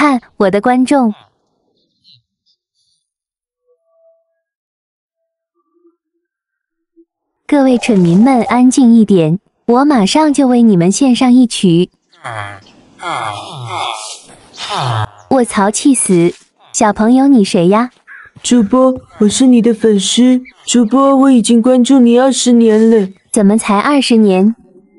看，我的观众。各位蠢民们，安静一点，我马上就为你们献上一曲。卧槽，气死！小朋友，你谁呀？ 主播，我是你的粉丝。主播，我已经关注你20年了。 怎么才20年？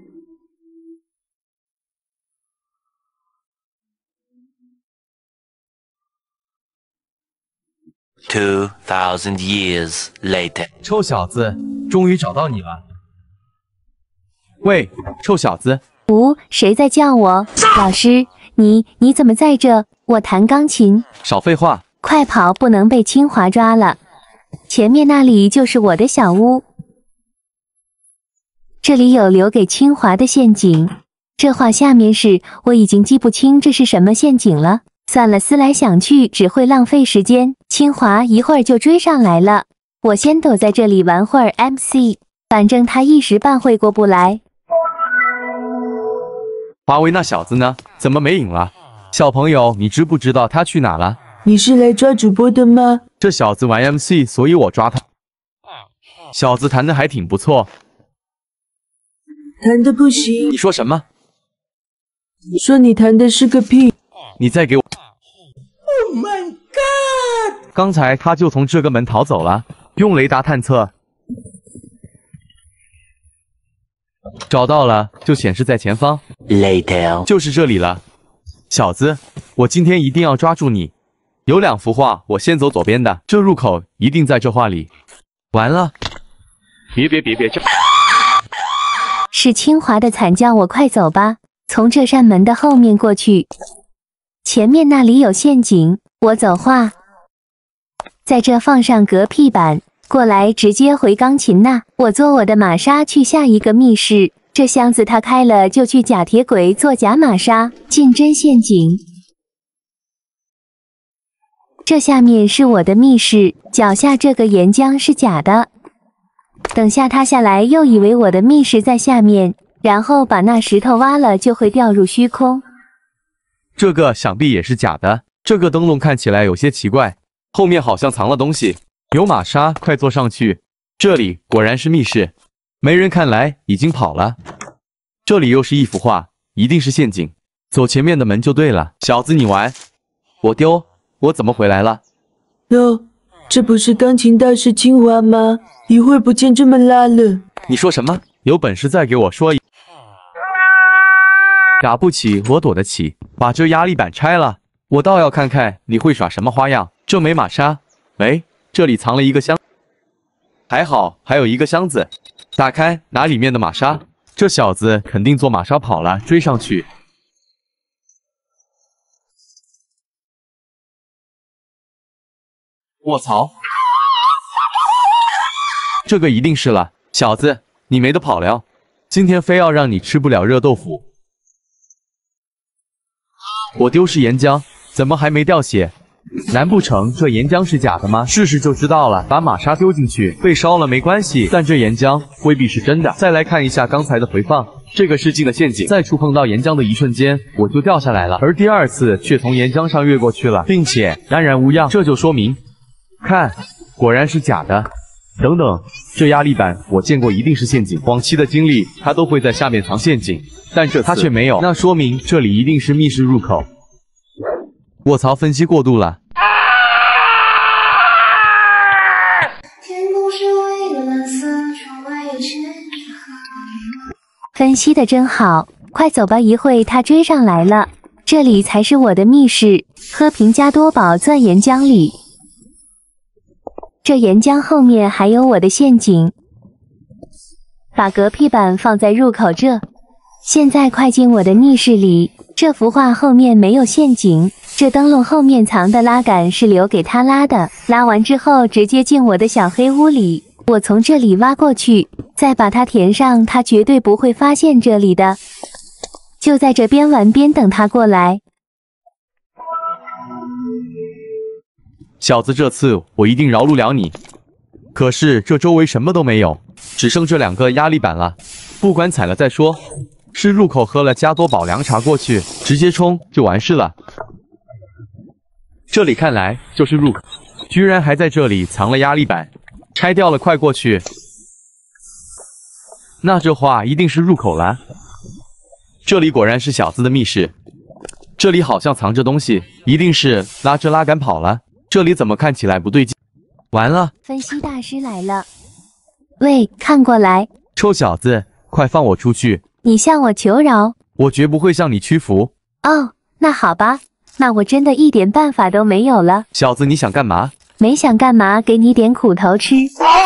2,000 years later， 臭小子，终于找到你了。喂，臭小子！ 谁在叫我？老师，你怎么在这？我弹钢琴。 少废话， 快跑，不能被清华抓了。前面那里就是我的小屋，这里有留给清华的陷阱。这话下面是，我已经记不清这是什么陷阱了。 算了，思来想去只会浪费时间。清华一会儿就追上来了，我先躲在这里玩会儿 MC， 反正他一时半会过不来。 华为那小子呢？怎么没影了？小朋友，你知不知道他去哪了？ 你是来抓主播的吗？ 这小子玩 MC， 所以我抓他。小子弹的还挺不错， 弹的不行。 你说什么？ 说你弹的是个屁！ 你再给我。 Oh my god！ 刚才他就从这个门逃走了，用雷达探测，找到了，就显示在前方。 Later， 就是这里了。小子，我今天一定要抓住你。有2幅画，我先走左边的，这入口一定在这画里。完了！别，这是清华的惨叫，我快走吧，从这扇门的后面过去。 前面那里有陷阱，我走画，在这放上隔壁板，过来直接回钢琴那。我坐我的玛莎去下一个密室，这箱子它开了就去假铁轨做假玛莎，进真陷阱。这下面是我的密室，脚下这个岩浆是假的，等下他下来又以为我的密室在下面，然后把那石头挖了就会掉入虚空。 这个想必也是假的。这个灯笼看起来有些奇怪，后面好像藏了东西。有玛莎，快坐上去。这里果然是密室，没人，看来已经跑了。这里又是一幅画，一定是陷阱。走前面的门就对了。小子，你玩？我丢，我怎么回来了？ 哟，这不是钢琴大师清华吗？一会儿不见这么拉了。 你说什么？有本事再给我说一。 打不起，我躲得起。把这压力板拆了，我倒要看看你会耍什么花样。这没玛莎，喂，这里藏了一个箱，还好还有一个箱子。打开，拿里面的玛莎。这小子肯定坐玛莎跑了，追上去。卧槽！这个一定是了，小子，你没得跑了。今天非要让你吃不了热豆腐。 我丢是岩浆，怎么还没掉血？难不成这岩浆是假的吗？试试就知道了。把玛莎丢进去，被烧了没关系，但这岩浆未必是真的。再来看一下刚才的回放，这个是进了陷阱，在触碰到岩浆的一瞬间，我就掉下来了，而第2次却从岩浆上越过去了，并且安然无恙。这就说明，看，果然是假的。等等，这压力板我见过，一定是陷阱。往期的经历，它都会在下面藏陷阱。 但这次他却没有，那说明这里一定是密室入口。卧槽，分析过度了。 分析的真好，快走吧，一会他追上来了。这里才是我的密室，喝瓶加多宝钻岩浆里。这岩浆后面还有我的陷阱，把隔壁板放在入口这。 现在快进我的密室里，这幅画后面没有陷阱，这灯笼后面藏的拉杆是留给他拉的，拉完之后直接进我的小黑屋里，我从这里挖过去，再把它填上，他绝对不会发现这里的。就在这边玩边等他过来。 小子，这次我一定饶不了你。可是这周围什么都没有，只剩这2个压力板了，不管踩了再说。 是入口喝了加多宝凉茶过去，直接冲就完事了。 这里看来就是入口，居然还在这里藏了压力板，拆掉了，快过去。那这话一定是入口了。这里果然是小子的密室，这里好像藏着东西，一定是拉着拉杆跑了。这里怎么看起来不对劲？完了， 分析大师来了。喂，看过来！ 臭小子，快放我出去！ 你向我求饶？ 我绝不会向你屈服。 哦，那好吧，那我真的一点办法都没有了。 小子，你想干嘛？ 没想干嘛，给你点苦头吃。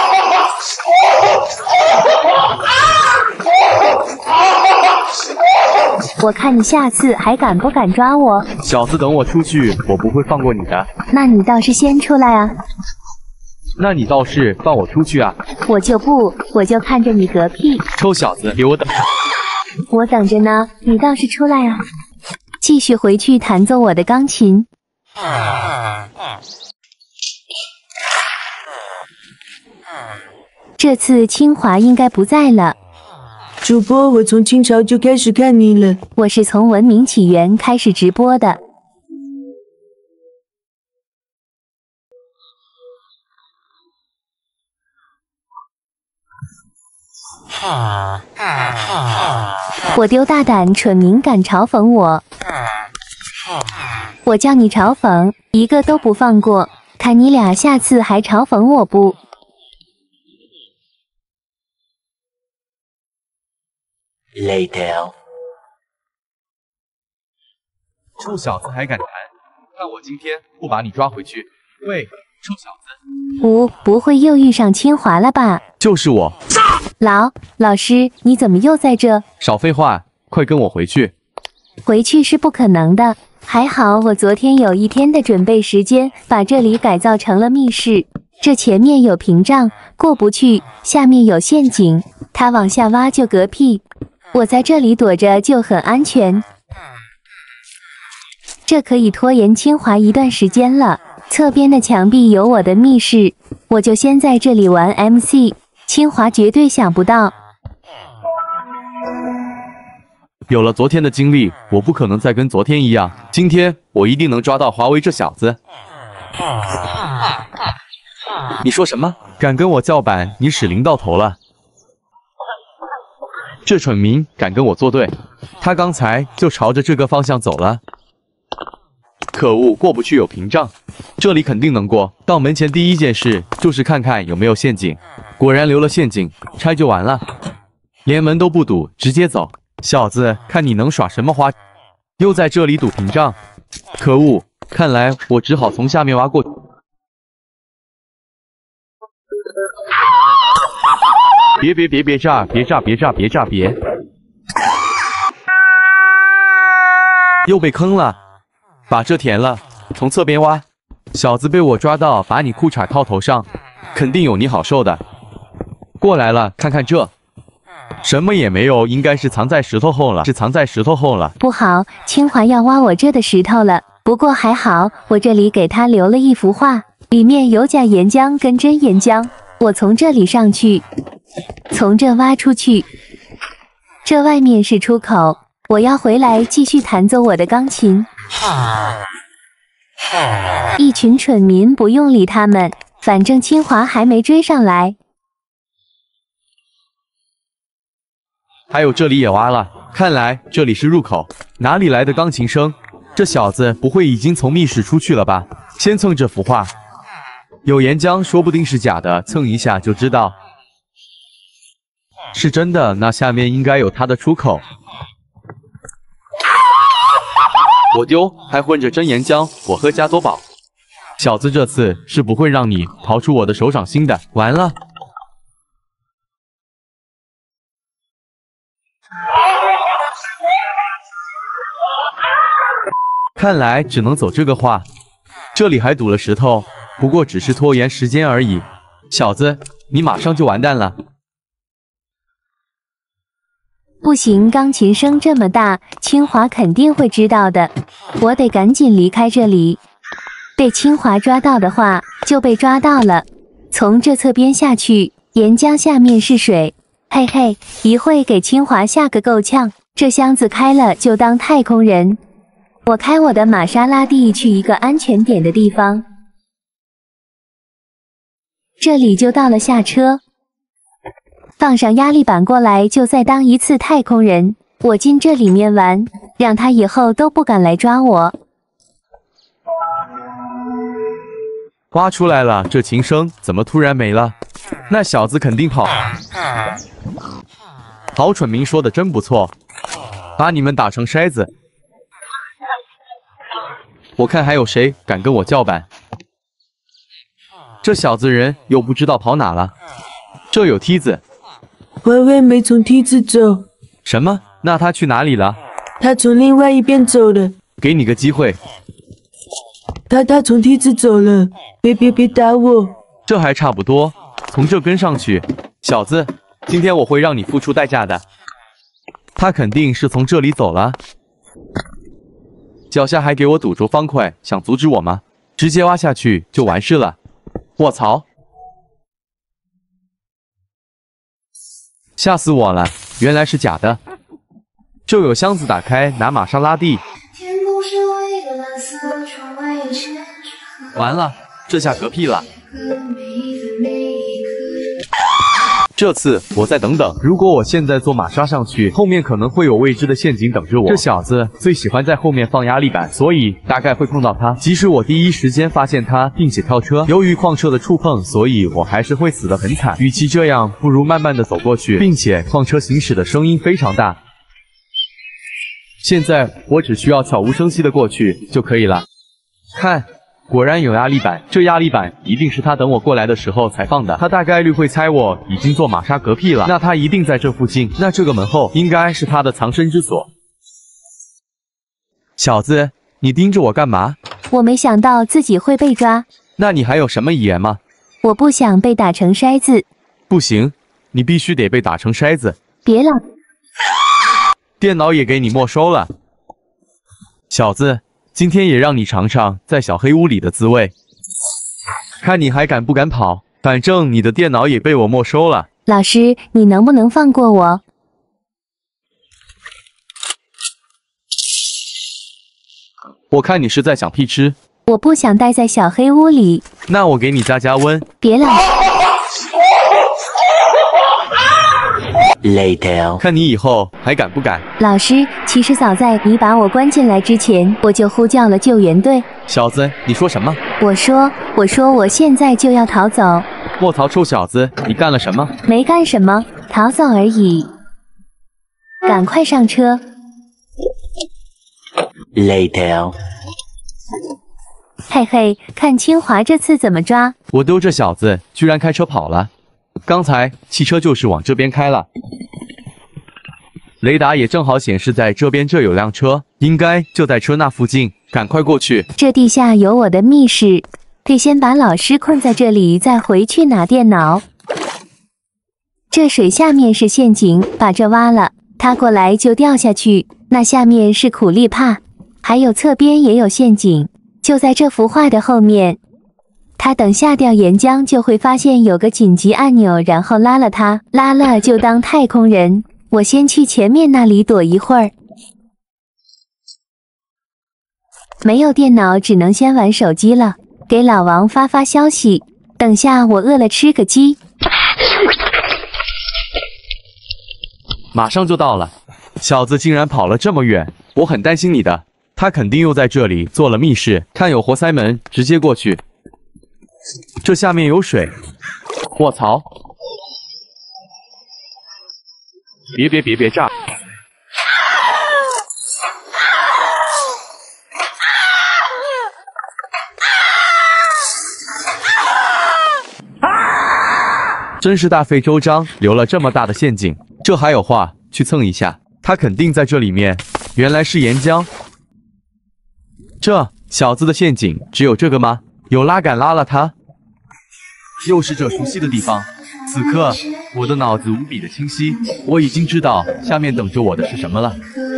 我看你下次还敢不敢抓我？ 小子，等我出去，我不会放过你的。 那你倒是先出来啊！ 那你倒是放我出去啊！ 我就不，我就看着你嗝屁。 臭小子，给我等！ 我等着呢，你倒是出来啊！继续回去弹奏我的钢琴。这次清华应该不在了。 主播，我从清朝就开始看你了。 我是从文明起源开始直播的。我丢大胆，蠢民敢嘲讽我，我叫你嘲讽，一个都不放过，看你俩下次还嘲讽我不 Later. 臭小子还敢弹？看我今天不把你抓回去！喂，臭小子！ 不会又遇上清华了吧？ 就是我。 老师，你怎么又在这？ 少废话，快跟我回去！ 回去是不可能的。还好我昨天有一天的准备时间，把这里改造成了密室。这前面有屏障，过不去；下面有陷阱，他往下挖就嗝屁。我在这里躲着就很安全。这可以拖延清华一段时间了。侧边的墙壁有我的密室，我就先在这里玩 MC。清华绝对想不到。 有了昨天的经历，我不可能再跟昨天一样。今天我一定能抓到华为这小子。你说什么？敢跟我叫板，你使灵到头了。这蠢民敢跟我作对，他刚才就朝着这个方向走了。可恶，过不去有屏障，这里肯定能过。到门前第一件事就是看看有没有陷阱，果然留了陷阱，拆就完了。连门都不堵，直接走。小子，看你能耍什么花？又在这里堵屏障，可恶！看来我只好从下面挖过去。别炸！又被坑了，把这填了，从侧边挖。小子被我抓到，把你裤衩套头上，肯定有你好受的。过来了，看看这。什么也没有，应该是藏在石头后了，不好，清华要挖我这的石头了。不过还好，我这里给他留了一幅画，里面有假岩浆跟真岩浆。我从这里上去，从这挖出去，这外面是出口。我要回来继续弹奏我的钢琴。一群蠢民，不用理他们，反正清华还没追上来。 还有这里也挖了，看来这里是入口。哪里来的钢琴声？这小子不会已经从密室出去了吧？先蹭这幅画，有岩浆，说不定是假的，蹭一下就知道。是真的，那下面应该有它的出口。我丢，还混着真岩浆，我喝加多宝。小子，这次是不会让你逃出我的手掌心的。完了。看来只能走这个画，这里还堵了石头，不过只是拖延时间而已。小子，你马上就完蛋了。 不行，钢琴声这么大，清华肯定会知道的。我得赶紧离开这里。被清华抓到的话，就被抓到了。从这侧边下去，岩浆下面是水。嘿嘿，一会给清华下个够呛。这箱子开了就当太空人。 我开我的玛莎拉蒂去一个安全点的地方，这里就到了下车。放上压力板过来，就再当一次太空人。我进这里面玩，让他以后都不敢来抓我。 挖出来了，这琴声怎么突然没了？那小子肯定跑。郝蠢明说的真不错，把你们打成筛子。我看还有谁敢跟我叫板？这小子人又不知道跑哪了。这有梯子。 歪歪没从梯子走。 什么？那他去哪里了？ 他从另外一边走了。 给你个机会。 他从梯子走了。别打我。 这还差不多，从这跟上去。小子，今天我会让你付出代价的。他肯定是从这里走了。脚下还给我堵住方块，想阻止我吗？直接挖下去就完事了。卧槽！吓死我了，原来是假的。就有箱子打开，拿玛莎拉蒂。完了，这下嗝屁了。这次我再等等，如果我现在坐玛莎上去，后面可能会有未知的陷阱等着我。这小子最喜欢在后面放压力板，所以大概会碰到他。即使我第一时间发现他，并且跳车，由于矿车的触碰，所以我还是会死得很惨。与其这样，不如慢慢的走过去，并且矿车行驶的声音非常大。现在我只需要悄无声息的过去就可以了。看。果然有压力板，这压力板一定是他等我过来的时候才放的。他大概率会猜我已经做玛莎嗝屁了，那他一定在这附近。那这个门后应该是他的藏身之所。小子，你盯着我干嘛？ 我没想到自己会被抓。 那你还有什么遗言吗？ 我不想被打成筛子。 不行，你必须得被打成筛子。 别了。 电脑也给你没收了。小子。今天也让你尝尝在小黑屋里的滋味，看你还敢不敢跑。反正你的电脑也被我没收了。 老师，你能不能放过我？ 我看你是在想屁吃。 我不想待在小黑屋里。 那我给你加温。 别了。 Later， 看你以后还敢不敢？ 老师，其实早在你把我关进来之前，我就呼叫了救援队。 小子，你说什么？ 我说我现在就要逃走。 卧槽，臭小子，你干了什么？ 没干什么，逃走而已。赶快上车。 Later， 嘿嘿，看清华这次怎么抓。 我丢这小子居然开车跑了。刚才汽车就是往这边开了，雷达也正好显示在这边，这有辆车，应该就在车那附近，赶快过去。 这地下有我的密室，得先把老师困在这里，再回去拿电脑。这水下面是陷阱，把这挖了，他过来就掉下去。那下面是苦力怕，还有侧边也有陷阱，就在这幅画的后面。他等下掉岩浆就会发现有个紧急按钮，然后拉了它，拉了就当太空人。我先去前面那里躲一会儿。没有电脑，只能先玩手机了。给老王发消息，等下我饿了吃个鸡。 马上就到了，小子竟然跑了这么远，我很担心你的。他肯定又在这里做了密室，看有活塞门，直接过去。这下面有水，卧槽！别炸！真是大费周章留了这么大的陷阱，这还有话去蹭一下，他肯定在这里面。原来是岩浆，这小子的陷阱只有这个吗？有拉杆拉了他。又是这熟悉的地方，此刻我的脑子无比的清晰，我已经知道下面等着我的是什么了。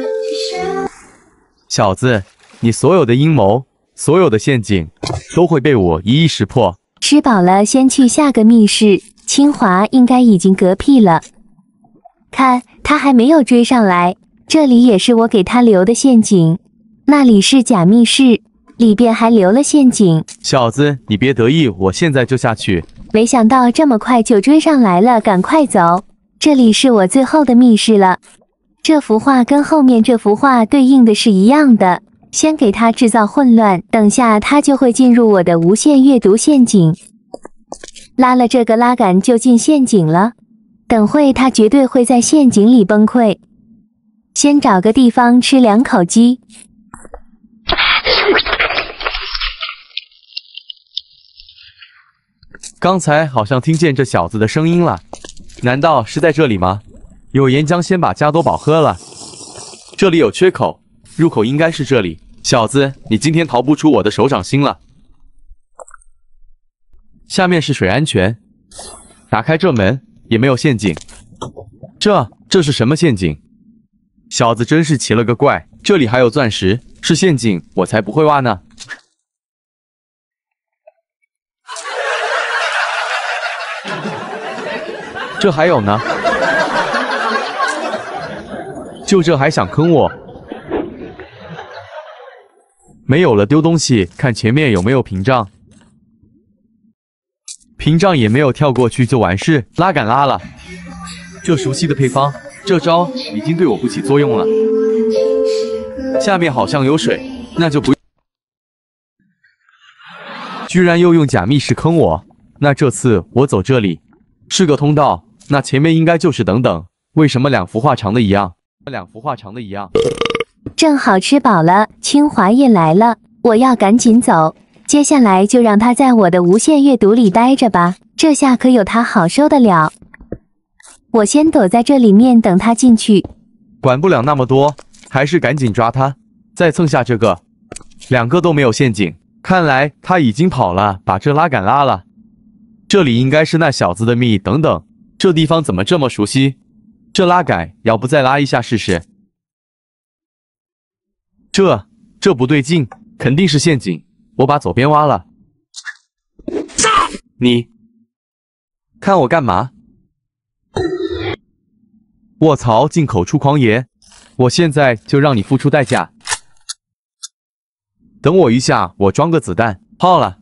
小子，你所有的阴谋，所有的陷阱，都会被我一一识破。 吃饱了，先去下个密室。清华应该已经嗝屁了，看他还没有追上来。这里也是我给他留的陷阱， 那里是假密室，里边还留了陷阱。 小子，你别得意，我现在就下去。 没想到这么快就追上来了，赶快走！这里是我最后的密室了。这幅画跟后面这幅画对应的是一样的。先给他制造混乱，等下他就会进入我的无限阅读陷阱。拉了这个拉杆就进陷阱了，等会他绝对会在陷阱里崩溃。先找个地方吃2口鸡。 刚才好像听见这小子的声音了，难道是在这里吗？有岩浆先把加多宝喝了，这里有缺口。入口应该是这里，小子，你今天逃不出我的手掌心了。下面是水安全，打开这门也没有陷阱。这是什么陷阱？小子真是奇了个怪，这里还有钻石，是陷阱我才不会挖呢。这还有呢，就这还想坑我？没有了，丢东西，看前面有没有屏障。屏障也没有，跳过去就完事。拉杆拉了，这熟悉的配方，这招已经对我不起作用了。下面好像有水，那就不。居然又用假密室坑我，那这次我走这里是个通道，那前面应该就是等等。为什么2幅画长的一样？2幅画长的一样。 正好吃饱了，清华也来了，我要赶紧走。接下来就让他在我的无限阅读里待着吧，这下可有他好受得了。我先躲在这里面等他进去。 管不了那么多，还是赶紧抓他。再蹭下这个，2个都没有陷阱，看来他已经跑了，把这拉杆拉了。这里应该是那小子的密，等等，这地方怎么这么熟悉？这拉杆要不再拉一下试试？这不对劲，肯定是陷阱。我把左边挖了。你看我干嘛？卧槽！进口出狂野，我现在就让你付出代价。等我一下，我装个子弹。好了，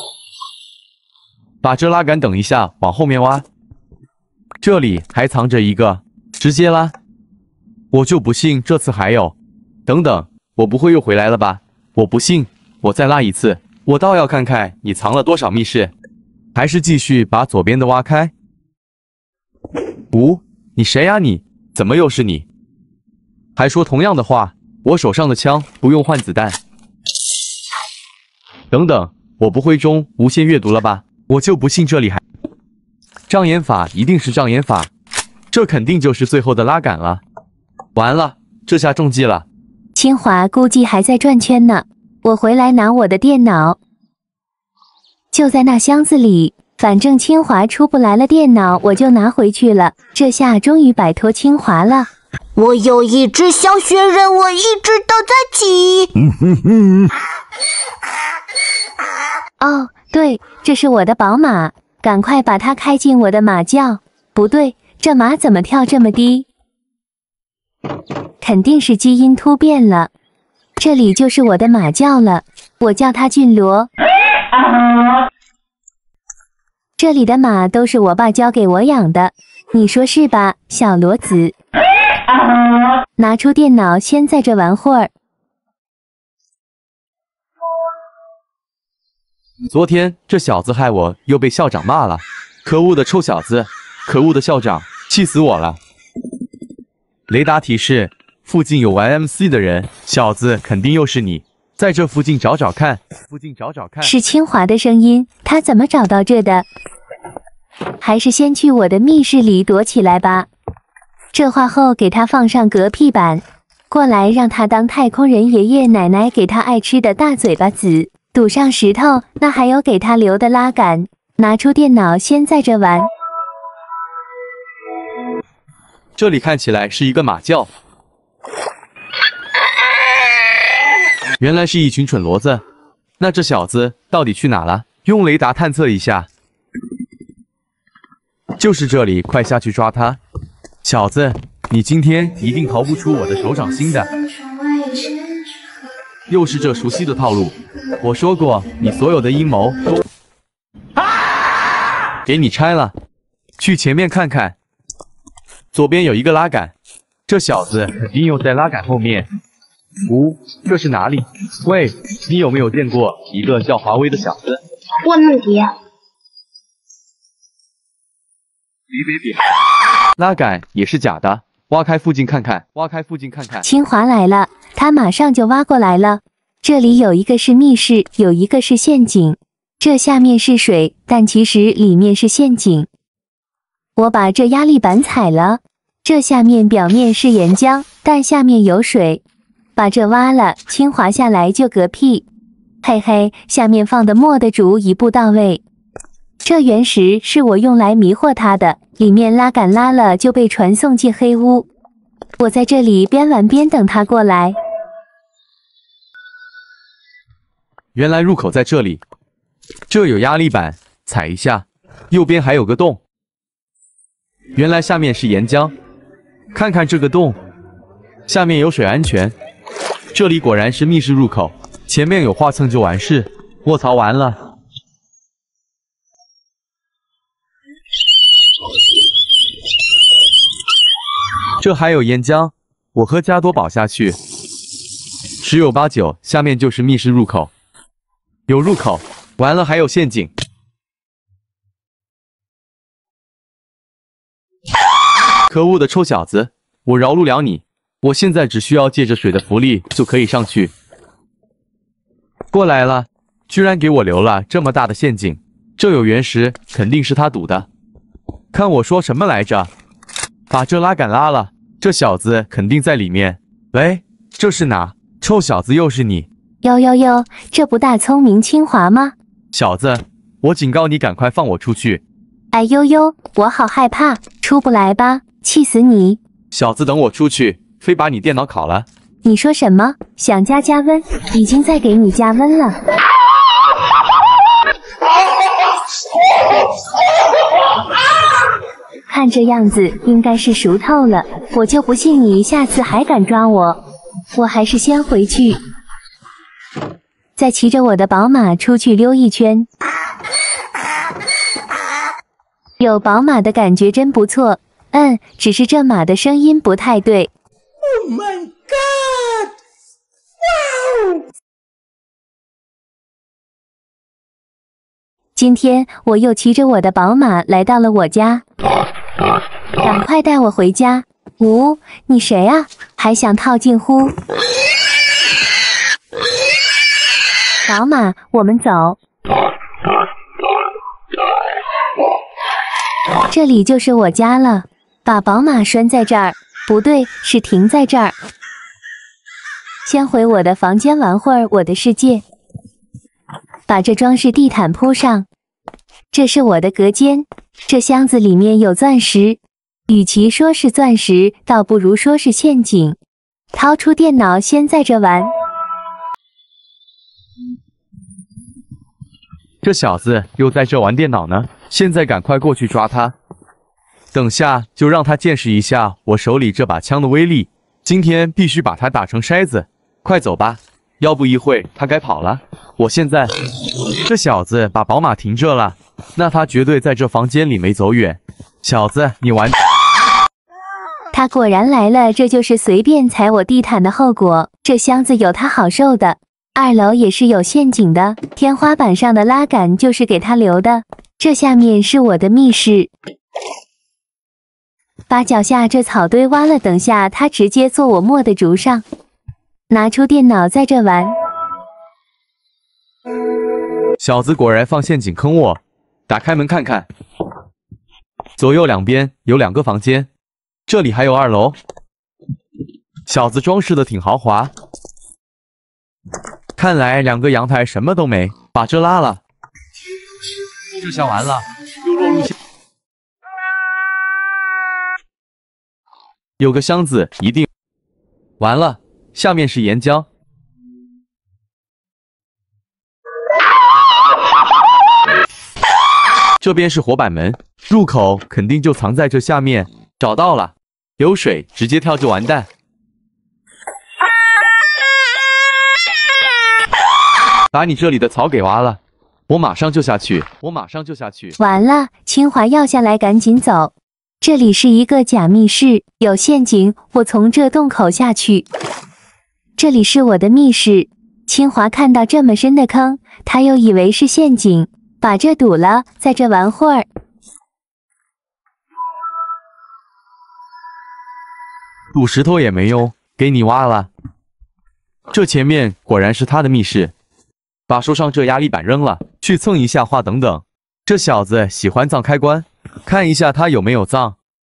把这拉杆等一下，往后面挖。这里还藏着一个，直接拉。我就不信这次还有。等等。我不会又回来了吧？我不信，我再拉一次，我倒要看看你藏了多少密室。还是继续把左边的挖开。你谁呀你？怎么又是你？还说同样的话，我手上的枪不用换子弹。等等，我不会中无限阅读了吧？我就不信这里还……障眼法一定是障眼法，这肯定就是最后的拉杆了。完了，这下中计了。 清华估计还在转圈呢，我回来拿我的电脑，就在那箱子里，反正清华出不来了，电脑我就拿回去了，这下终于摆脱清华了。 我有一只小雪人，我一直都在骑。 哦，对，这是我的宝马，赶快把它开进我的马厩。不对，这马怎么跳这么低？肯定是基因突变了。这里就是我的马厩了，我叫它俊罗。这里的马都是我爸教给我养的，你说是吧，小骡子？拿出电脑，先在这玩会儿。 昨天这小子害我又被校长骂了，可恶的臭小子，可恶的校长，气死我了。雷达提示，附近有玩 MC 的人，小子肯定又是你，在这附近找找看， 是清华的声音，他怎么找到这的？还是先去我的密室里躲起来吧。这话后给他放上嗝屁板，过来让他当太空人爷爷奶奶给他爱吃的大嘴巴子，堵上石头，那还有给他留的拉杆，拿出电脑先在这玩。 这里看起来是一个马厩，原来是一群蠢骡子。那这小子到底去哪了？用雷达探测一下，就是这里，快下去抓他！小子，你今天一定逃不出我的手掌心的。 又是这熟悉的套路。我说过，你所有的阴谋都给你拆了。去前面看看，左边有一个拉杆，这小子肯定又在拉杆后面。这是哪里？喂，你有没有见过一个叫华为的小子？ 问问题。 别，拉杆也是假的，挖开附近看看， 清华来了，他马上就挖过来了。这里有一个是密室，有一个是陷阱。这下面是水，但其实里面是陷阱。我把这压力板踩了，这下面表面是岩浆，但下面有水。把这挖了，清华下来就嗝屁。嘿嘿，下面放的墨的主一步到位。这原石是我用来迷惑他的，里面拉杆拉了就被传送进黑屋。我在这里边玩边等他过来。 原来入口在这里，这有压力板，踩一下，右边还有个洞。原来下面是岩浆，看看这个洞，下面有水安全。这里果然是密室入口，前面有画蹭就完事。卧槽，完了！这还有岩浆，我喝加多宝下去，十有八九下面就是密室入口。有入口，完了还有陷阱。可恶的臭小子，我饶不了你！我现在只需要借着水的浮力就可以上去。过来了，居然给我留了这么大的陷阱，这有原石，肯定是他堵的。看我说什么来着？把这拉杆拉了，这小子肯定在里面。喂，这是哪？臭小子，又是你！ 哟，这不大聪明清华吗？ 小子，我警告你，赶快放我出去！ 哎呦，我好害怕，出不来吧？气死你！ 小子，等我出去！非把你电脑烤了！ 你说什么？想加温？已经在给你加温了。看这样子，应该是熟透了。我就不信你下次还敢抓我。我还是先回去，再骑着我的宝马出去溜一圈。有宝马的感觉真不错。只是这马的声音不太对。 Oh my god! Wow! 今天我又骑着我的宝马来到了我家，赶快带我回家。你谁啊？还想套近乎？宝马，我们走。这里就是我家了。把宝马拴在这儿，不对，是停在这儿。先回我的房间玩会儿我的世界。把这装饰地毯铺上。这是我的隔间，这箱子里面有钻石，与其说是钻石，倒不如说是陷阱。掏出电脑，先在这玩。 这小子又在这玩电脑呢，现在赶快过去抓他。等下就让他见识一下我手里这把枪的威力，今天必须把他打成筛子。快走吧，要不一会他该跑了。我现在，这小子把宝马停这了，那他绝对在这房间里没走远。小子，你玩。 他果然来了，这就是随便踩我地毯的后果。这箱子有他好受的。2楼也是有陷阱的，天花板上的拉杆就是给他留的。这下面是我的密室。把脚下这草堆挖了，等下他直接坐我墨的竹上。拿出电脑在这玩。 小子果然放陷阱坑我，打开门看看。左右两边有2个房间，这里还有2楼。小子装饰的挺豪华，看来2个阳台什么都没。把这拉了，这下完了，又落入陷。有个箱子一定完了，下面是岩浆。这边是活板门，入口肯定就藏在这下面。找到了，有水直接跳就完蛋。 把你这里的草给挖了，我马上就下去。 完了，清华要下来，赶紧走。这里是一个假密室，有陷阱，我从这洞口下去。这里是我的密室。清华看到这么深的坑，他又以为是陷阱，把这堵了，在这玩会儿。 堵石头也没用，给你挖了。这前面果然是他的密室，把树上这压力板扔了，去蹭一下画等等。这小子喜欢藏开关，看一下他有没有藏。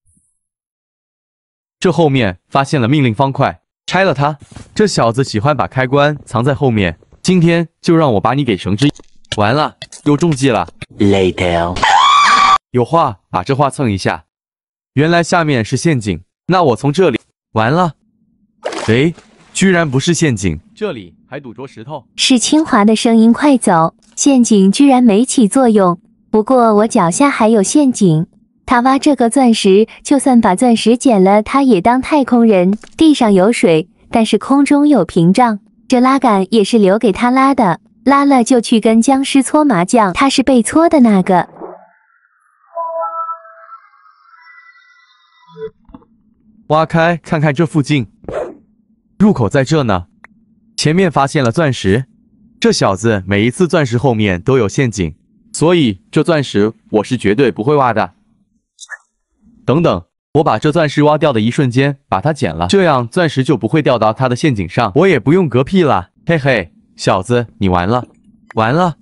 这后面发现了命令方块，拆了它。这小子喜欢把开关藏在后面，今天就让我把你给绳之。完了，又中计了。 Later. 有画，把这画蹭一下。原来下面是陷阱，那我从这里。完了，诶，居然不是陷阱，这里还堵着石头。 是清华的声音，快走！陷阱居然没起作用。不过我脚下还有陷阱。他挖这个钻石，就算把钻石捡了，他也当太空人。地上有水，但是空中有屏障。这拉杆也是留给他拉的，拉了就去跟僵尸搓麻将，他是被搓的那个。 挖开看看这附近，入口在这呢。前面发现了钻石，这小子每一次钻石后面都有陷阱，所以这钻石我是绝对不会挖的。等等，我把这钻石挖掉的一瞬间把它捡了，这样钻石就不会掉到他的陷阱上，我也不用嗝屁了。嘿嘿，小子，你完了，完了。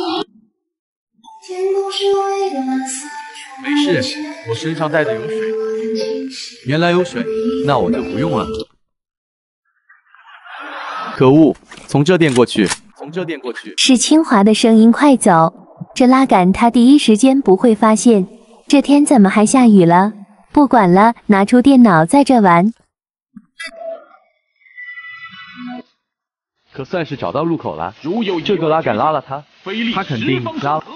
没事，我身上带的有水。原来有水，那我就不用了。可恶，从这电过去， 是清华的声音，快走！这拉杆他第一时间不会发现。这天怎么还下雨了？不管了，拿出电脑在这玩。 可算是找到入口了。这个拉杆拉了他肯定拉了。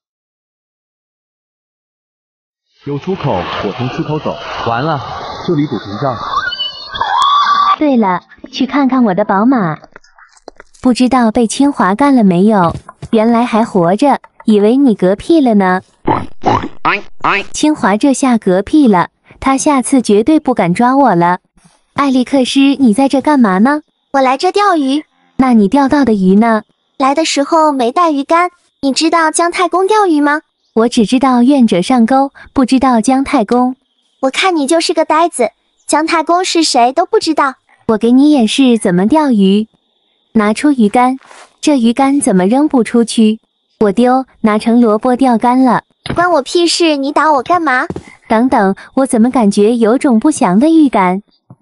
有出口，我从出口走。完了，这里堵屏障。 对了，去看看我的宝马，不知道被清华干了没有？原来还活着，以为你嗝屁了呢。清华这下嗝屁了，他下次绝对不敢抓我了。艾利克斯，你在这干嘛呢？ 我来这钓鱼。 那你钓到的鱼呢？ 来的时候没带鱼竿。你知道姜太公钓鱼吗？ 我只知道愿者上钩，不知道姜太公。 我看你就是个呆子，姜太公是谁都不知道。 我给你演示怎么钓鱼。拿出鱼竿，这鱼竿怎么扔不出去？我丢，拿成萝卜钓竿了。 关我屁事，你打我干嘛？ 等等，我怎么感觉有种不祥的预感？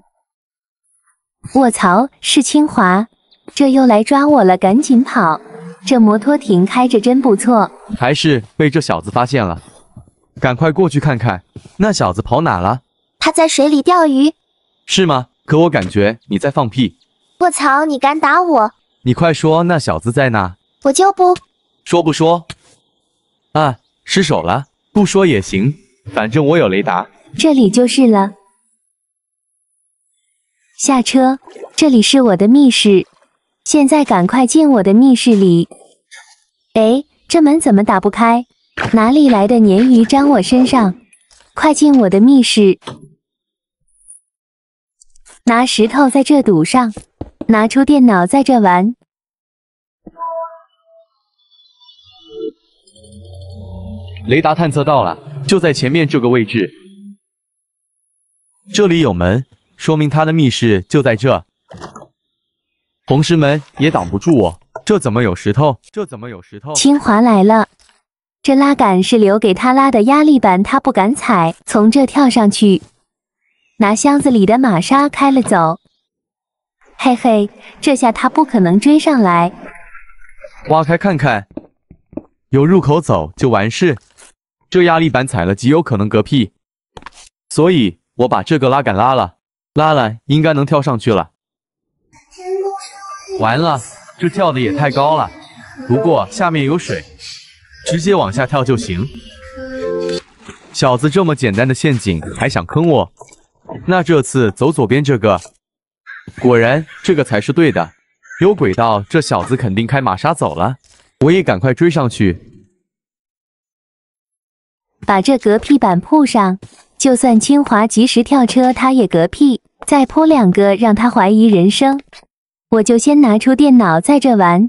卧槽，是清华，这又来抓我了，赶紧跑！这摩托艇开着真不错。 还是被这小子发现了，赶快过去看看，那小子跑哪了？ 他在水里钓鱼。 是吗？可我感觉你在放屁。 卧槽，你敢打我？ 你快说那小子在哪？ 我就不说不说？啊，失手了，不说也行，反正我有雷达。 这里就是了。下车，这里是我的密室，现在赶快进我的密室里。哎，这门怎么打不开？哪里来的鲶鱼粘我身上？快进我的密室！拿石头在这堵上，拿出电脑在这玩。 雷达探测到了，就在前面这个位置。这里有门，说明他的密室就在这。红石门也挡不住我，这怎么有石头？ 清华来了，这拉杆是留给他拉的压力板，他不敢踩，从这跳上去，拿箱子里的玛莎开了走。嘿嘿，这下他不可能追上来。 挖开看看，有入口走就完事。这压力板踩了极有可能嗝屁，所以我把这个拉杆拉了应该能跳上去了。完了，这跳的也太高了，不过下面有水，直接往下跳就行。小子这么简单的陷阱还想坑我？那这次走左边这个，果然这个才是对的。 有轨道，这小子肯定开玛莎走了。我也赶快追上去， 把这嗝屁板铺上。就算清华及时跳车，他也嗝屁。再铺2个，让他怀疑人生。我就先拿出电脑在这玩。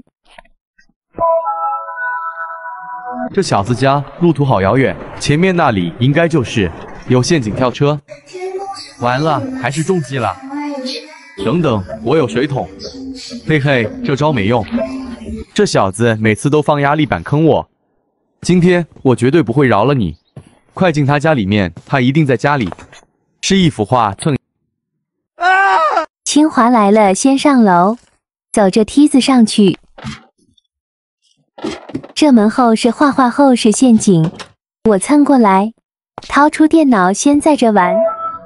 这小子家路途好遥远，前面那里应该就是有陷阱跳车。完了，还是中计了。等等，我有水桶。嘿嘿，这招没用。这小子每次都放压力板坑我，今天我绝对不会饶了你。快进他家里面，他一定在家里。是一幅画蹭。 清华来了，先上楼，走着梯子上去。这门后是画画，后是陷阱。我蹭过来，掏出电脑，先在这玩。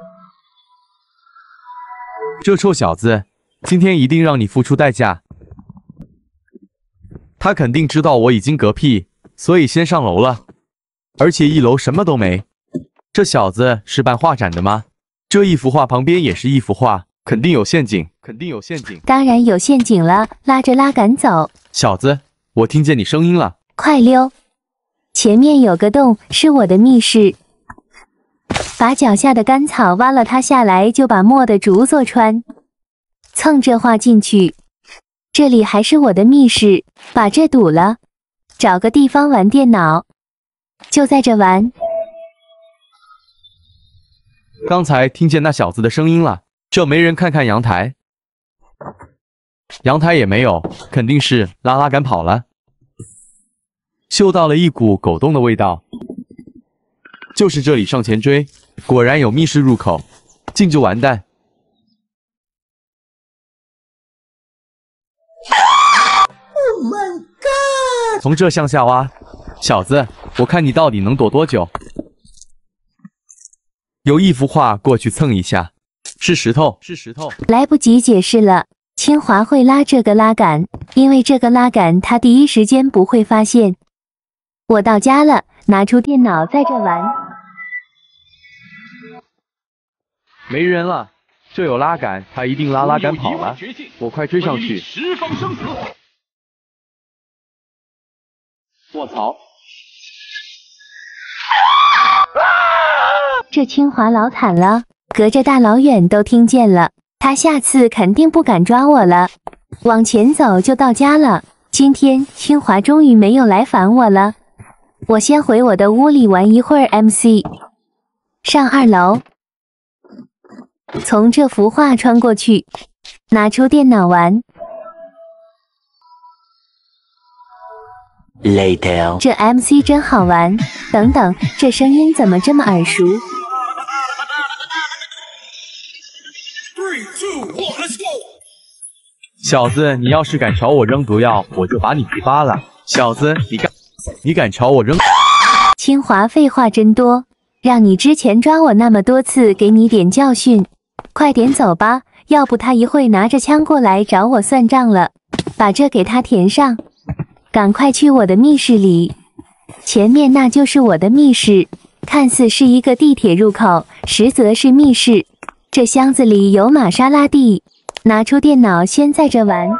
这臭小子，今天一定让你付出代价。他肯定知道我已经嗝屁，所以先上楼了。而且1楼什么都没。这小子是办画展的吗？这一幅画旁边也是一幅画，肯定有陷阱，肯定有陷阱。 当然有陷阱了，拉着拉杆走。 小子，我听见你声音了， 快溜！前面有个洞，是我的密室。把脚下的干草挖了它下来，就把墨的竹做穿，蹭这画进去。这里还是我的密室，把这堵了，找个地方玩电脑。就在这玩。 刚才听见那小子的声音了，这没人看看阳台，阳台也没有，肯定是拉拉杆跑了。嗅到了一股狗洞的味道，就是这里，上前追，果然有密室入口，进就完蛋。 Oh my god！ 从这向下挖，小子，我看你到底能躲多久。有一幅画过去蹭一下，是石头，是石头。 来不及解释了，清华会拉这个拉杆，因为这个拉杆他第一时间不会发现。我到家了，拿出电脑在这玩。 没人了，这有拉杆，他一定拉拉杆跑了。我快追上去。卧槽！ 这清华老惨了，隔着大老远都听见了，他下次肯定不敢抓我了。往前走就到家了。今天清华终于没有来烦我了。我先回我的屋里玩一会儿 MC， 上2楼，从这幅画穿过去，拿出电脑玩。 Later. 这 MC 真好玩。等等，这声音怎么这么耳熟？3, 2, 1, let's go. 小子，你要是敢朝我扔毒药，我就把你皮扒了。小子，你敢朝我扔？ 清华废话真多，让你之前抓我那么多次，给你点教训。快点走吧，要不他一会拿着枪过来找我算账了。把这给他填上。赶快去我的密室里，前面那就是我的密室，看似是一个地铁入口，实则是密室。这箱子里有玛莎拉蒂，拿出电脑先在这玩。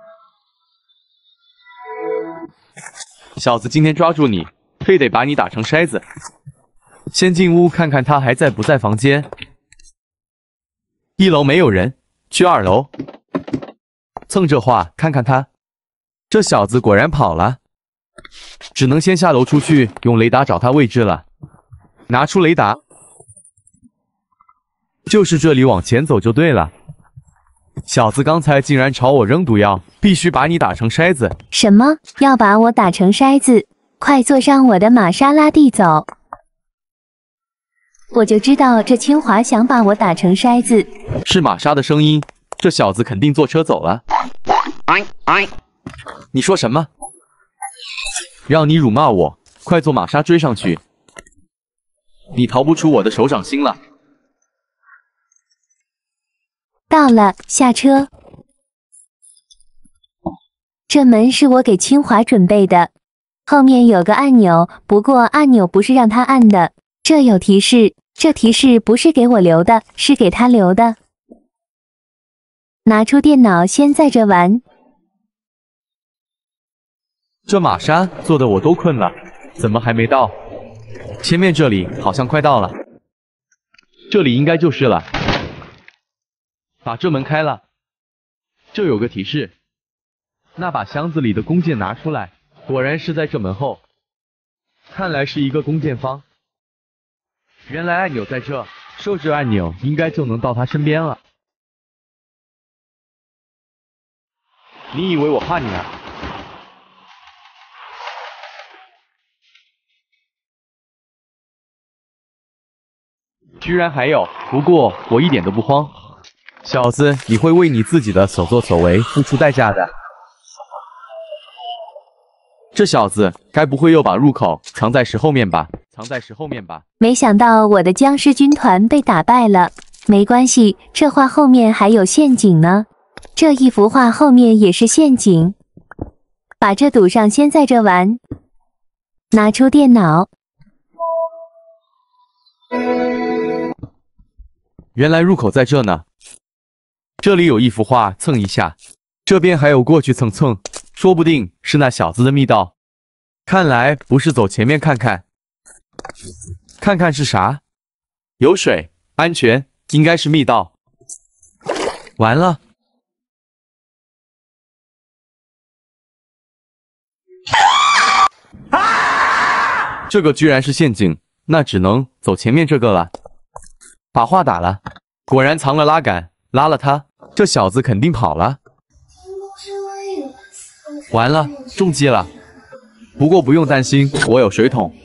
小子，今天抓住你，非得把你打成筛子。先进屋看看他还在不在房间。1楼没有人，去2楼蹭这画看看他。这小子果然跑了，只能先下楼出去，用雷达找他位置了。拿出雷达，就是这里，往前走就对了。小子刚才竟然朝我扔毒药，必须把你打成筛子。 什么？要把我打成筛子？快坐上我的玛莎拉蒂走！我就知道这清华想把我打成筛子。 是玛莎的声音，这小子肯定坐车走了。你说什么？让你辱骂我，快坐玛莎追上去！你逃不出我的手掌心了。 到了，下车。这门是我给清华准备的，后面有个按钮，不过按钮不是让他按的。这有提示，这提示不是给我留的，是给他留的。拿出电脑先在这玩。 这玛莎做的我都困了，怎么还没到？前面这里好像快到了，这里应该就是了。把这门开了，这有个提示，那把箱子里的弓箭拿出来，果然是在这门后，看来是一个弓箭方。原来按钮在这，设置按钮应该就能到他身边了。你以为我怕你啊？居然还有，不过我一点都不慌。小子，你会为你自己的所作所为付出代价的。这小子该不会又把入口藏在石后面吧？ 没想到我的僵尸军团被打败了。没关系，这画后面还有陷阱呢。这一幅画后面也是陷阱。把这堵上，先在这玩。拿出电脑。 原来入口在这呢。这里有一幅画，蹭一下。这边还有过去蹭蹭，说不定是那小子的密道。看来不是走前面看看。看看是啥？有水，安全，应该是密道。完了。这个居然是陷阱，那只能走前面这个了。把画打了，果然藏了拉杆，拉了他，这小子肯定跑了。完了，中计了。不过不用担心，我有水桶。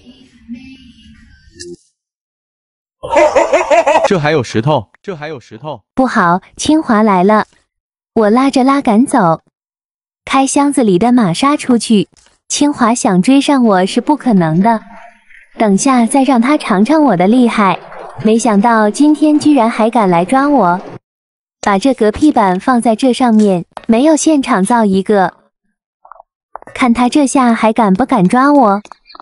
这还有石头， 不好，清华来了！我拉着拉杆走，开箱子里的玛莎出去。清华想追上我是不可能的，等下再让他尝尝我的厉害。没想到今天居然还敢来抓我！把这隔壁板放在这上面，没有现场造一个。看他这下还敢不敢抓我？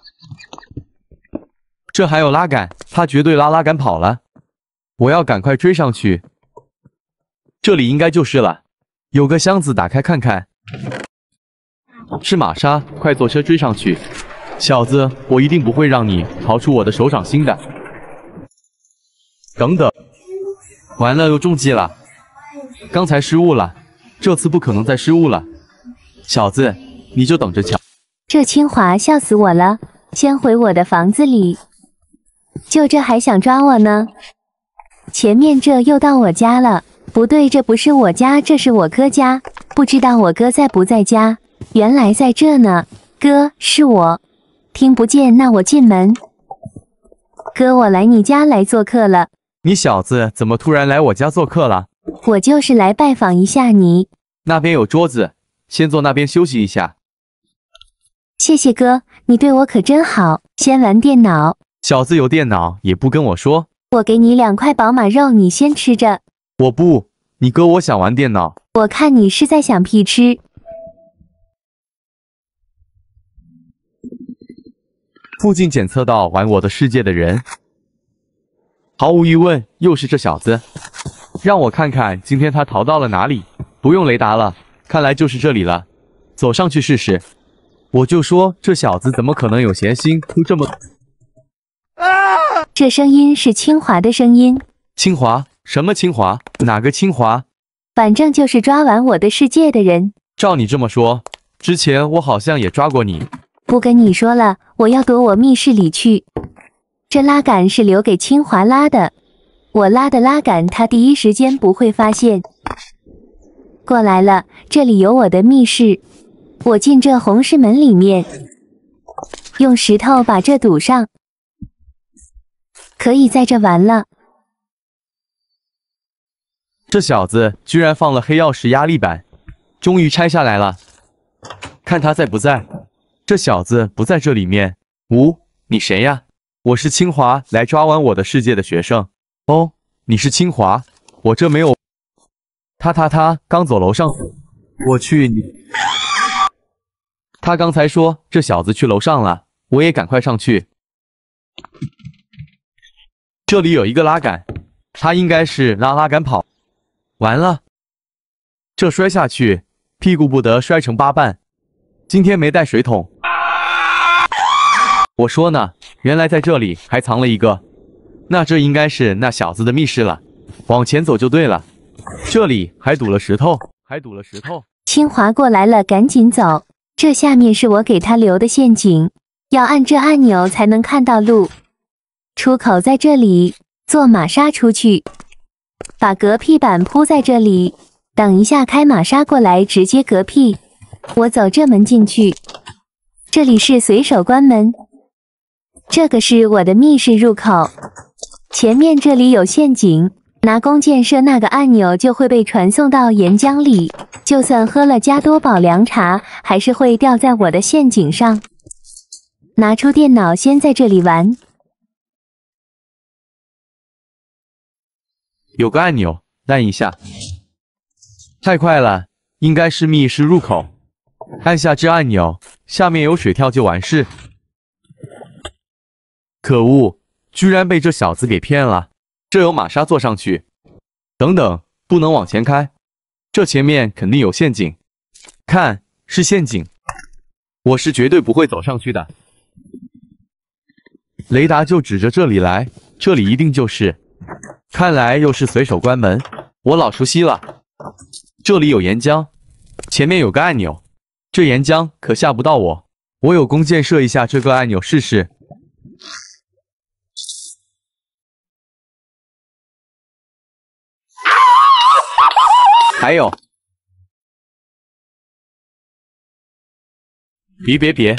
这还有拉杆，他绝对拉拉杆跑了。我要赶快追上去。这里应该就是了。有个箱子，打开看看。是玛莎，快坐车追上去。小子，我一定不会让你逃出我的手掌心的。等等，完了，又中计了。刚才失误了，这次不可能再失误了。小子，你就等着瞧。 这清华笑死我了，先回我的房子里。就这还想抓我呢？前面这又到我家了。不对，这不是我家，这是我哥家。不知道我哥在不在家？原来在这呢。哥，是我。听不见，那我进门。哥，我来你家来做客了。 你小子怎么突然来我家做客了？ 我就是来拜访一下你。 那边有桌子，先坐那边休息一下。 谢谢哥，你对我可真好。先玩电脑。 小子有电脑也不跟我说。 我给你2块宝马肉，你先吃着。 我不，你哥我想玩电脑。 我看你是在想屁吃。 附近检测到玩我的世界的人，毫无疑问又是这小子。让我看看今天他逃到了哪里。不用雷达了，看来就是这里了。走上去试试。我就说这小子怎么可能有闲心出这么…… 这声音是清华的声音。 清华？什么清华？哪个清华？ 反正就是抓完我的世界的人。 照你这么说，之前我好像也抓过你。 不跟你说了，我要躲我密室里去。这拉杆是留给清华拉的，我拉的拉杆他第一时间不会发现。过来了，这里有我的密室。我进这红石门里面，用石头把这堵上，可以在这玩了。 这小子居然放了黑曜石压力板，终于拆下来了。看他在不在。这小子不在这里面。你谁呀？我是清华来抓完我的世界的学生。哦，你是清华，我这没有。他刚走楼上。我去你！他刚才说这小子去楼上了，我也赶快上去。这里有一个拉杆，他应该是拉拉杆跑。完了，这摔下去，屁股不得摔成8瓣。 今天没带水桶。我说呢，原来在这里还藏了一个。那这应该是那小子的密室了。往前走就对了。这里还堵了石头， 清华过来了，赶紧走。这下面是我给他留的陷阱，要按这按钮才能看到路。出口在这里，坐玛莎出去。把隔壁板铺在这里，等一下开玛莎过来直接隔壁。我走这门进去，这里是随手关门。这个是我的密室入口，前面这里有陷阱，拿弓箭射那个按钮就会被传送到岩浆里，就算喝了加多宝凉茶，还是会掉在我的陷阱上。拿出电脑先在这里玩。 有个按钮，按一下。太快了，应该是密室入口。按下这按钮，下面有水跳就完事。可恶，居然被这小子给骗了。这有玛莎坐上去。等等，不能往前开，这前面肯定有陷阱。看，是陷阱，我是绝对不会走上去的。雷达就指着这里来，这里一定就是。看来又是随手关门，我老熟悉了。这里有岩浆，前面有个按钮，这岩浆可吓不到我。我有弓箭射一下这个按钮试试。还有，别！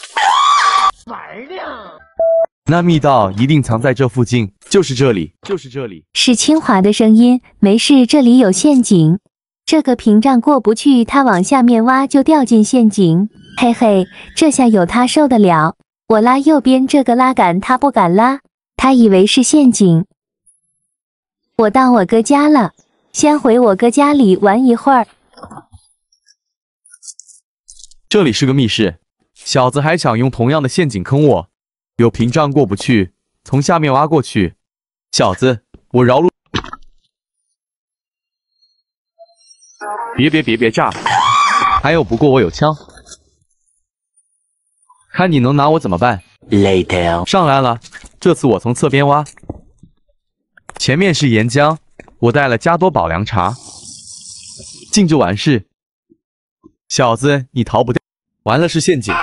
那密道一定藏在这附近，就是这里。 是清华的声音，没事，这里有陷阱。这个屏障过不去，他往下面挖就掉进陷阱。嘿嘿，这下有他受得了。我拉右边这个拉杆，他不敢拉，他以为是陷阱。我到我哥家了，先回我哥家里玩一会儿。 这里是个密室，小子还想用同样的陷阱坑我。有屏障过不去，从下面挖过去。小子，我饶路。别炸！还有，不过我有枪，看你能拿我怎么办。 Later. 上来了，这次我从侧边挖。前面是岩浆，我带了加多宝凉茶，进就完事。小子，你逃不掉。完了，是陷阱。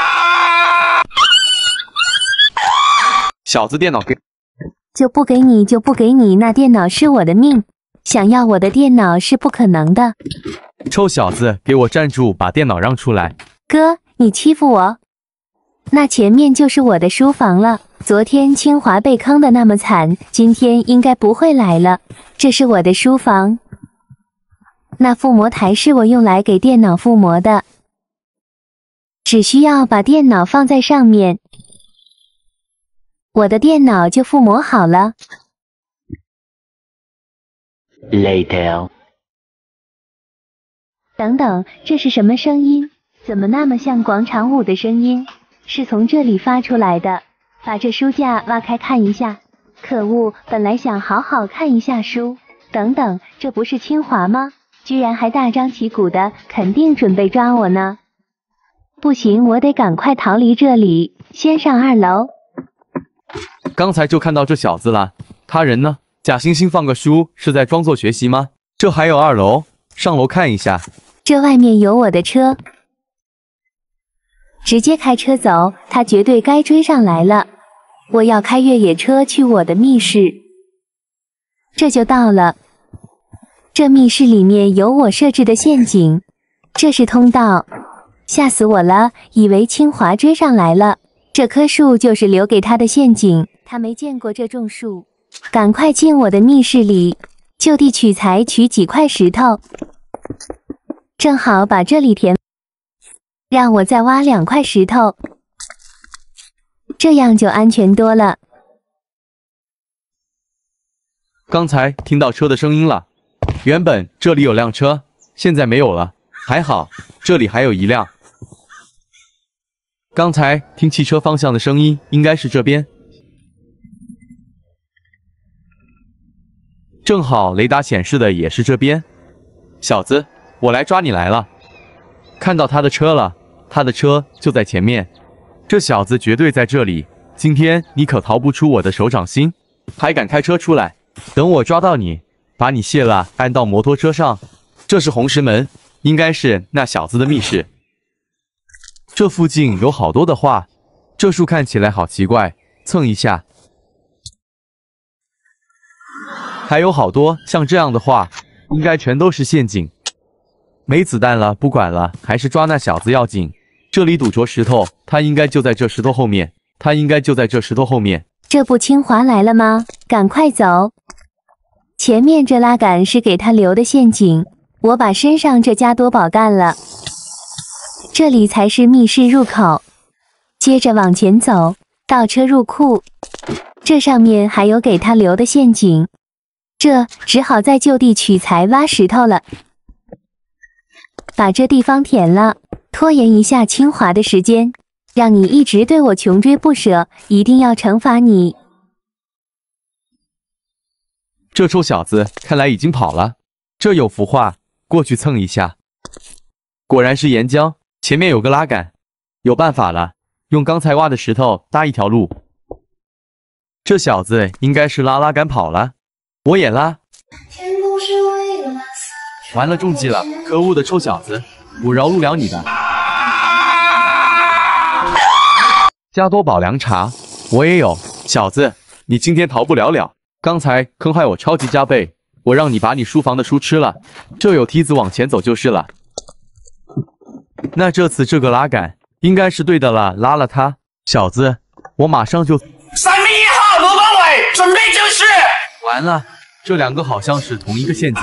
小子，电脑给就不给你，那电脑是我的命，想要我的电脑是不可能的。 臭小子，给我站住，把电脑让出来。 哥，你欺负我。那前面就是我的书房了，昨天清华被坑的那么惨，今天应该不会来了。这是我的书房，那附魔台是我用来给电脑附魔的，只需要把电脑放在上面，我的电脑就附魔好了。 Later. 等等，这是什么声音？怎么那么像广场舞的声音？是从这里发出来的。把这书架挖开看一下。可恶，本来想好好看一下书。等等，这不是清华吗？居然还大张旗鼓的，肯定准备抓我呢。不行，我得赶快逃离这里，先上2楼。 刚才就看到这小子了，他人呢？假惺惺放个书是在装作学习吗？这还有2楼，上楼看一下。 这外面有我的车，直接开车走，他绝对该追上来了。我要开越野车去我的密室，这就到了。这密室里面有我设置的陷阱，这是通道，吓死我了，以为清华追上来了。这棵树就是留给他的陷阱，他没见过这种树。赶快进我的密室里，就地取材，取几块石头，正好把这里填。让我再挖2块石头，这样就安全多了。 刚才听到车的声音了，原本这里有辆车，现在没有了，还好这里还有1辆。刚才听汽车方向的声音，应该是这边。正好雷达显示的也是这边。小子，我来抓你来了。看到他的车了， 他的车就在前面，这小子绝对在这里。今天你可逃不出我的手掌心，还敢开车出来？等我抓到你，把你卸了，按到摩托车上。这是红石门，应该是那小子的密室。这附近有好多的画，这树看起来好奇怪，蹭一下。还有好多像这样的画，应该全都是陷阱。没子弹了，不管了，还是抓那小子要紧。这里堵着石头，他应该就在这石头后面。 这不清华来了吗？赶快走！前面这拉杆是给他留的陷阱，我把身上这加多宝干了。这里才是密室入口。接着往前走，倒车入库。这上面还有给他留的陷阱，这只好在就地取材挖石头了。把这地方填了，拖延一下清华的时间，让你一直对我穷追不舍，一定要惩罚你。 这臭小子看来已经跑了。这有幅画，过去蹭一下。果然是岩浆，前面有个拉杆，有办法了，用刚才挖的石头搭一条路。这小子应该是拉杆跑了，我也拉。完了，中计了！可恶的臭小子，我饶不了你的。加多宝凉茶，我也有。小子，你今天逃不了了。刚才坑害我超级加倍，我让你把你书房的书吃了。这有梯子往前走就是了。那这次这个拉杆应该是对的了，拉了它。小子，我马上就。3米1号罗光伟，准备正式。完了，这两个好像是同一个陷阱。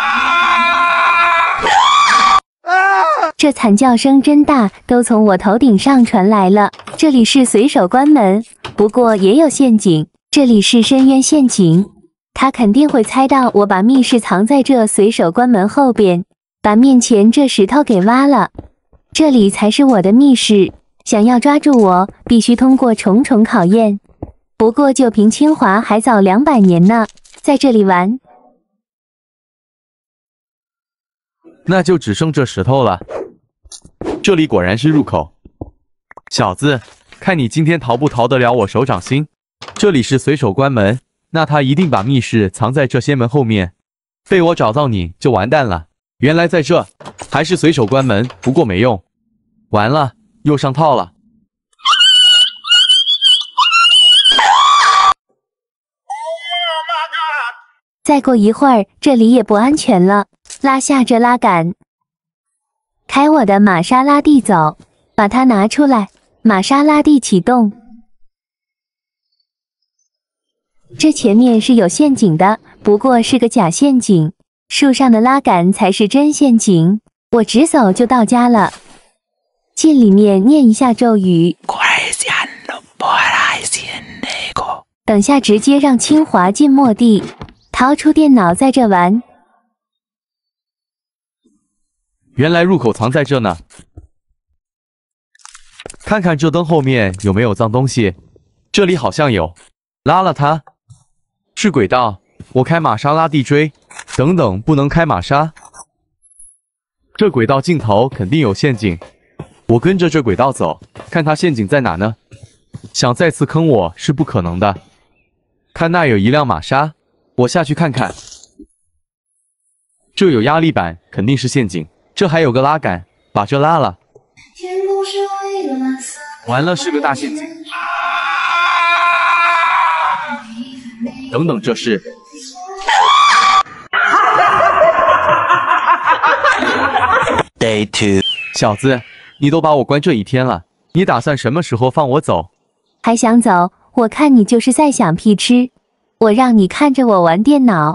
这惨叫声真大，都从我头顶上传来了。这里是随手关门，不过也有陷阱。这里是深渊陷阱，他肯定会猜到我把密室藏在这随手关门后边，把面前这石头给挖了。这里才是我的密室，想要抓住我，必须通过重重考验。不过就凭清华还早200年呢，在这里玩。 那就只剩这石头了。这里果然是入口。小子，看你今天逃不逃得了我手掌心。这里是随手关门，那他一定把密室藏在这些门后面。被我找到你就完蛋了。原来在这，还是随手关门，不过没用。完了，又上套了。 再过一会儿，这里也不安全了。拉下这拉杆，开我的玛莎拉蒂走，把它拿出来。玛莎拉蒂启动。这前面是有陷阱的，不过是个假陷阱，树上的拉杆才是真陷阱。我直走就到家了。进里面念一下咒语。等下直接让清华进末地，掏出电脑在这玩。 原来入口藏在这呢。看看这灯后面有没有脏东西，这里好像有。拉了它。是轨道，我开玛莎拉蒂追。等等，不能开玛莎。这轨道尽头肯定有陷阱，我跟着这轨道走，看它陷阱在哪呢？想再次坑我是不可能的。看那有一辆玛莎，我下去看看。这有压力板，肯定是陷阱。这还有个拉杆，把这拉了。完了，是个大陷阱。等等，这是 Day 2。 小子，你都把我关这一天了，你打算什么时候放我走？ 还想走？我看你就是在想屁吃。我让你看着我玩电脑。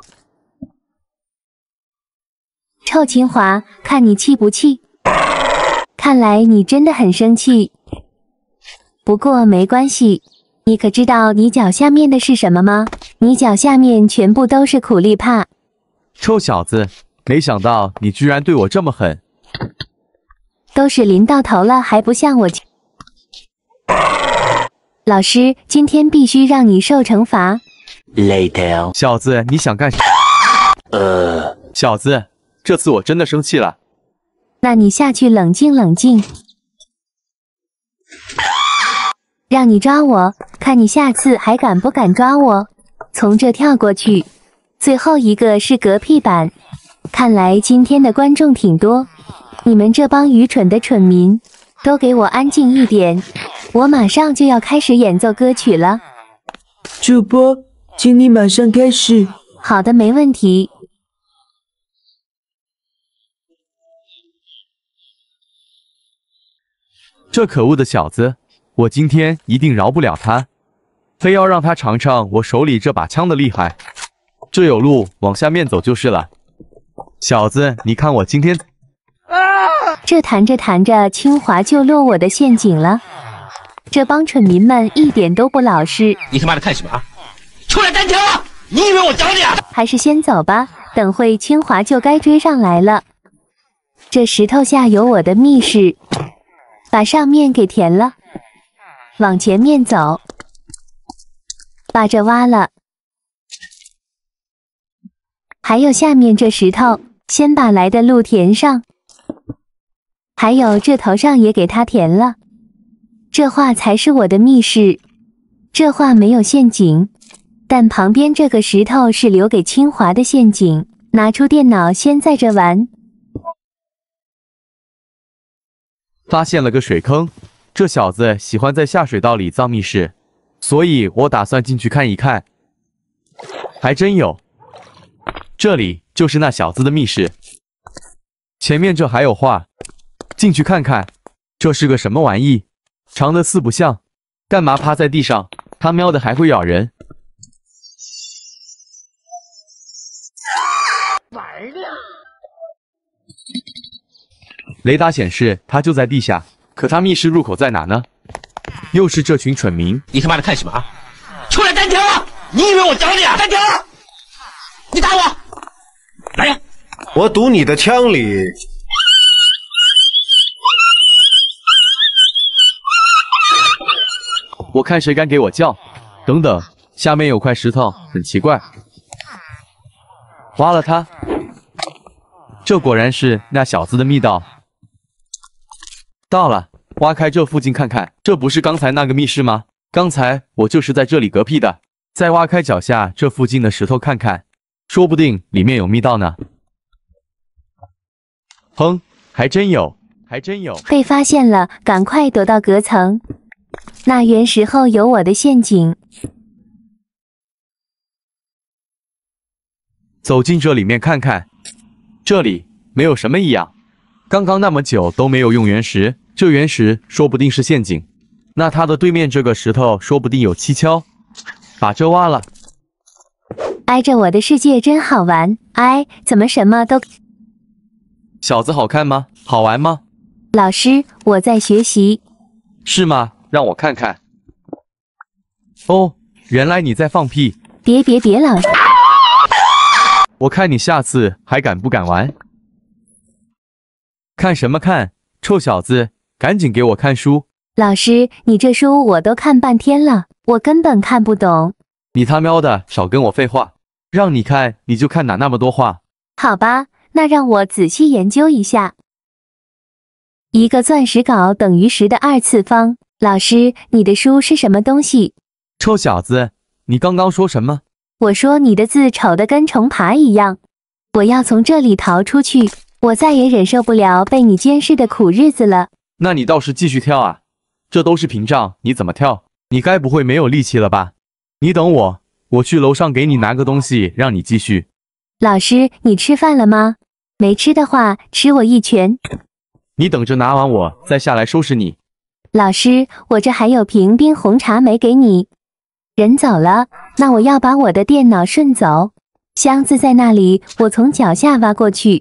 臭清华，看你气不气？看来你真的很生气。不过没关系，你可知道你脚下面的是什么吗？你脚下面全部都是苦力怕。 臭小子，没想到你居然对我这么狠。 都是临到头了还不向我。老师，今天必须让你受惩罚。 Later。 小子，你想干什么？小子，这次我真的生气了。 那你下去冷静冷静。 让你抓我，看你下次还敢不敢抓我。从这跳过去。最后一个是嗝屁版，看来今天的观众挺多。你们这帮愚蠢的蠢民，都给我安静一点！我马上就要开始演奏歌曲了。 主播，请你马上开始。 好的，没问题。 这可恶的小子，我今天一定饶不了他，非要让他尝尝我手里这把枪的厉害。这有路往下面走就是了。小子，你看我今天…… 这弹着弹着，清华就落我的陷阱了。这帮蠢民们一点都不老实。 你他妈的看什么啊？出来单挑啊！你以为我找你啊？ 还是先走吧，等会清华就该追上来了。这石头下有我的密室，把上面给填了。往前面走，把这挖了。还有下面这石头，先把来的路填上。还有这头上也给它填了。这画才是我的密室，这画没有陷阱，但旁边这个石头是留给清华的陷阱。拿出电脑，先在这玩。 发现了个水坑，这小子喜欢在下水道里造密室，所以我打算进去看一看。还真有，这里就是那小子的密室。前面这还有画，进去看看。这是个什么玩意？长得四不像，干嘛趴在地上？他喵的还会咬人！雷达显示他就在地下，可他密室入口在哪呢？又是这群蠢民！ 你他妈的看什么啊？出来单挑啊！你以为我找你啊？单挑啊！你打我！来呀！ 我赌你的枪里。 我看谁敢给我叫！等等，下面有块石头，很奇怪。挖了它，这果然是那小子的密道。到了，挖开这附近看看，这不是刚才那个密室吗？刚才我就是在这里嗝屁的。再挖开脚下这附近的石头看看，说不定里面有密道呢。哼，还真有，还真有！ 被发现了，赶快躲到隔层。那原石后有我的陷阱。 走进这里面看看，这里没有什么异样。刚刚那么久都没有用原石，这原石说不定是陷阱。那它的对面这个石头说不定有蹊跷，把这挖了。 挨着我的世界真好玩，哎，怎么什么都…… 小子好看吗？好玩吗？ 老师，我在学习。 是吗？让我看看。哦，原来你在放屁。 别，老师。 我看你下次还敢不敢玩？看什么看？臭小子，赶紧给我看书！ 老师，你这书我都看半天了，我根本看不懂。 你他喵的少跟我废话！让你看你就看哪那么多话？ 好吧，那让我仔细研究一下。一个钻石镐等于10的2次方。老师，你的书是什么东西？ 臭小子，你刚刚说什么？ 我说你的字丑得跟虫爬一样。我要从这里逃出去，我再也忍受不了被你监视的苦日子了。 那你倒是继续跳啊，这都是屏障，你怎么跳？你该不会没有力气了吧？你等我，我去楼上给你拿个东西，让你继续。 老师，你吃饭了吗？没吃的话，吃我一拳。 你等着拿完我再下来收拾你。 老师，我这还有瓶冰红茶没给你。人走了，那我要把我的电脑顺走。箱子在那里，我从脚下挖过去。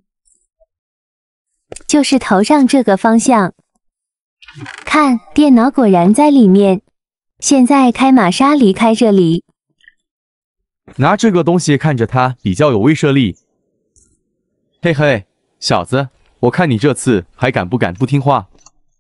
就是头上这个方向。看，电脑果然在里面。现在开玛莎离开这里。 拿这个东西看着它比较有威慑力。嘿嘿，小子，我看你这次还敢不敢不听话？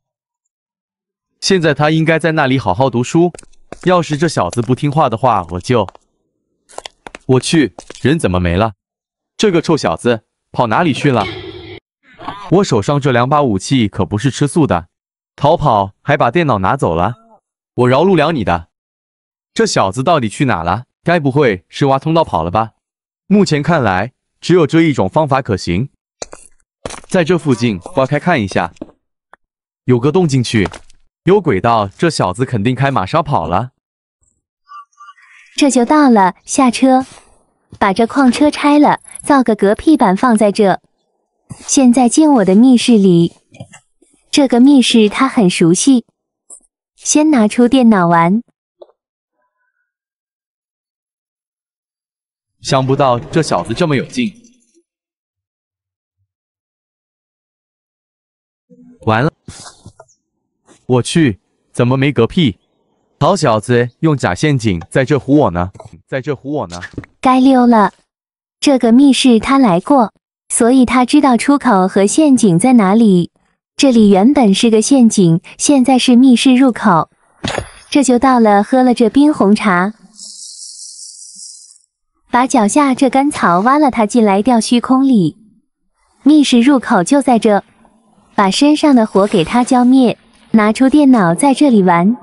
现在他应该在那里好好读书。要是这小子不听话的话，我去，人怎么没了？这个臭小子跑哪里去了？我手上这2把武器可不是吃素的，逃跑还把电脑拿走了。 我饶不了你的。这小子到底去哪了？该不会是挖通道跑了吧？目前看来，只有这一种方法可行。在这附近挖开看一下，有个洞进去，有轨道，这小子肯定开玛莎跑了。 这就到了，下车，把这矿车拆了，造个隔壁板放在这。现在进我的密室里，这个密室他很熟悉。先拿出电脑玩。 想不到这小子这么有劲。完了，我去，怎么没嗝屁？好小子，用假陷阱在这唬我呢， 该溜了，这个密室他来过，所以他知道出口和陷阱在哪里。这里原本是个陷阱，现在是密室入口。这就到了，喝了这冰红茶，把脚下这干草挖了它进来，掉虚空里。密室入口就在这，把身上的火给它浇灭，拿出电脑在这里玩。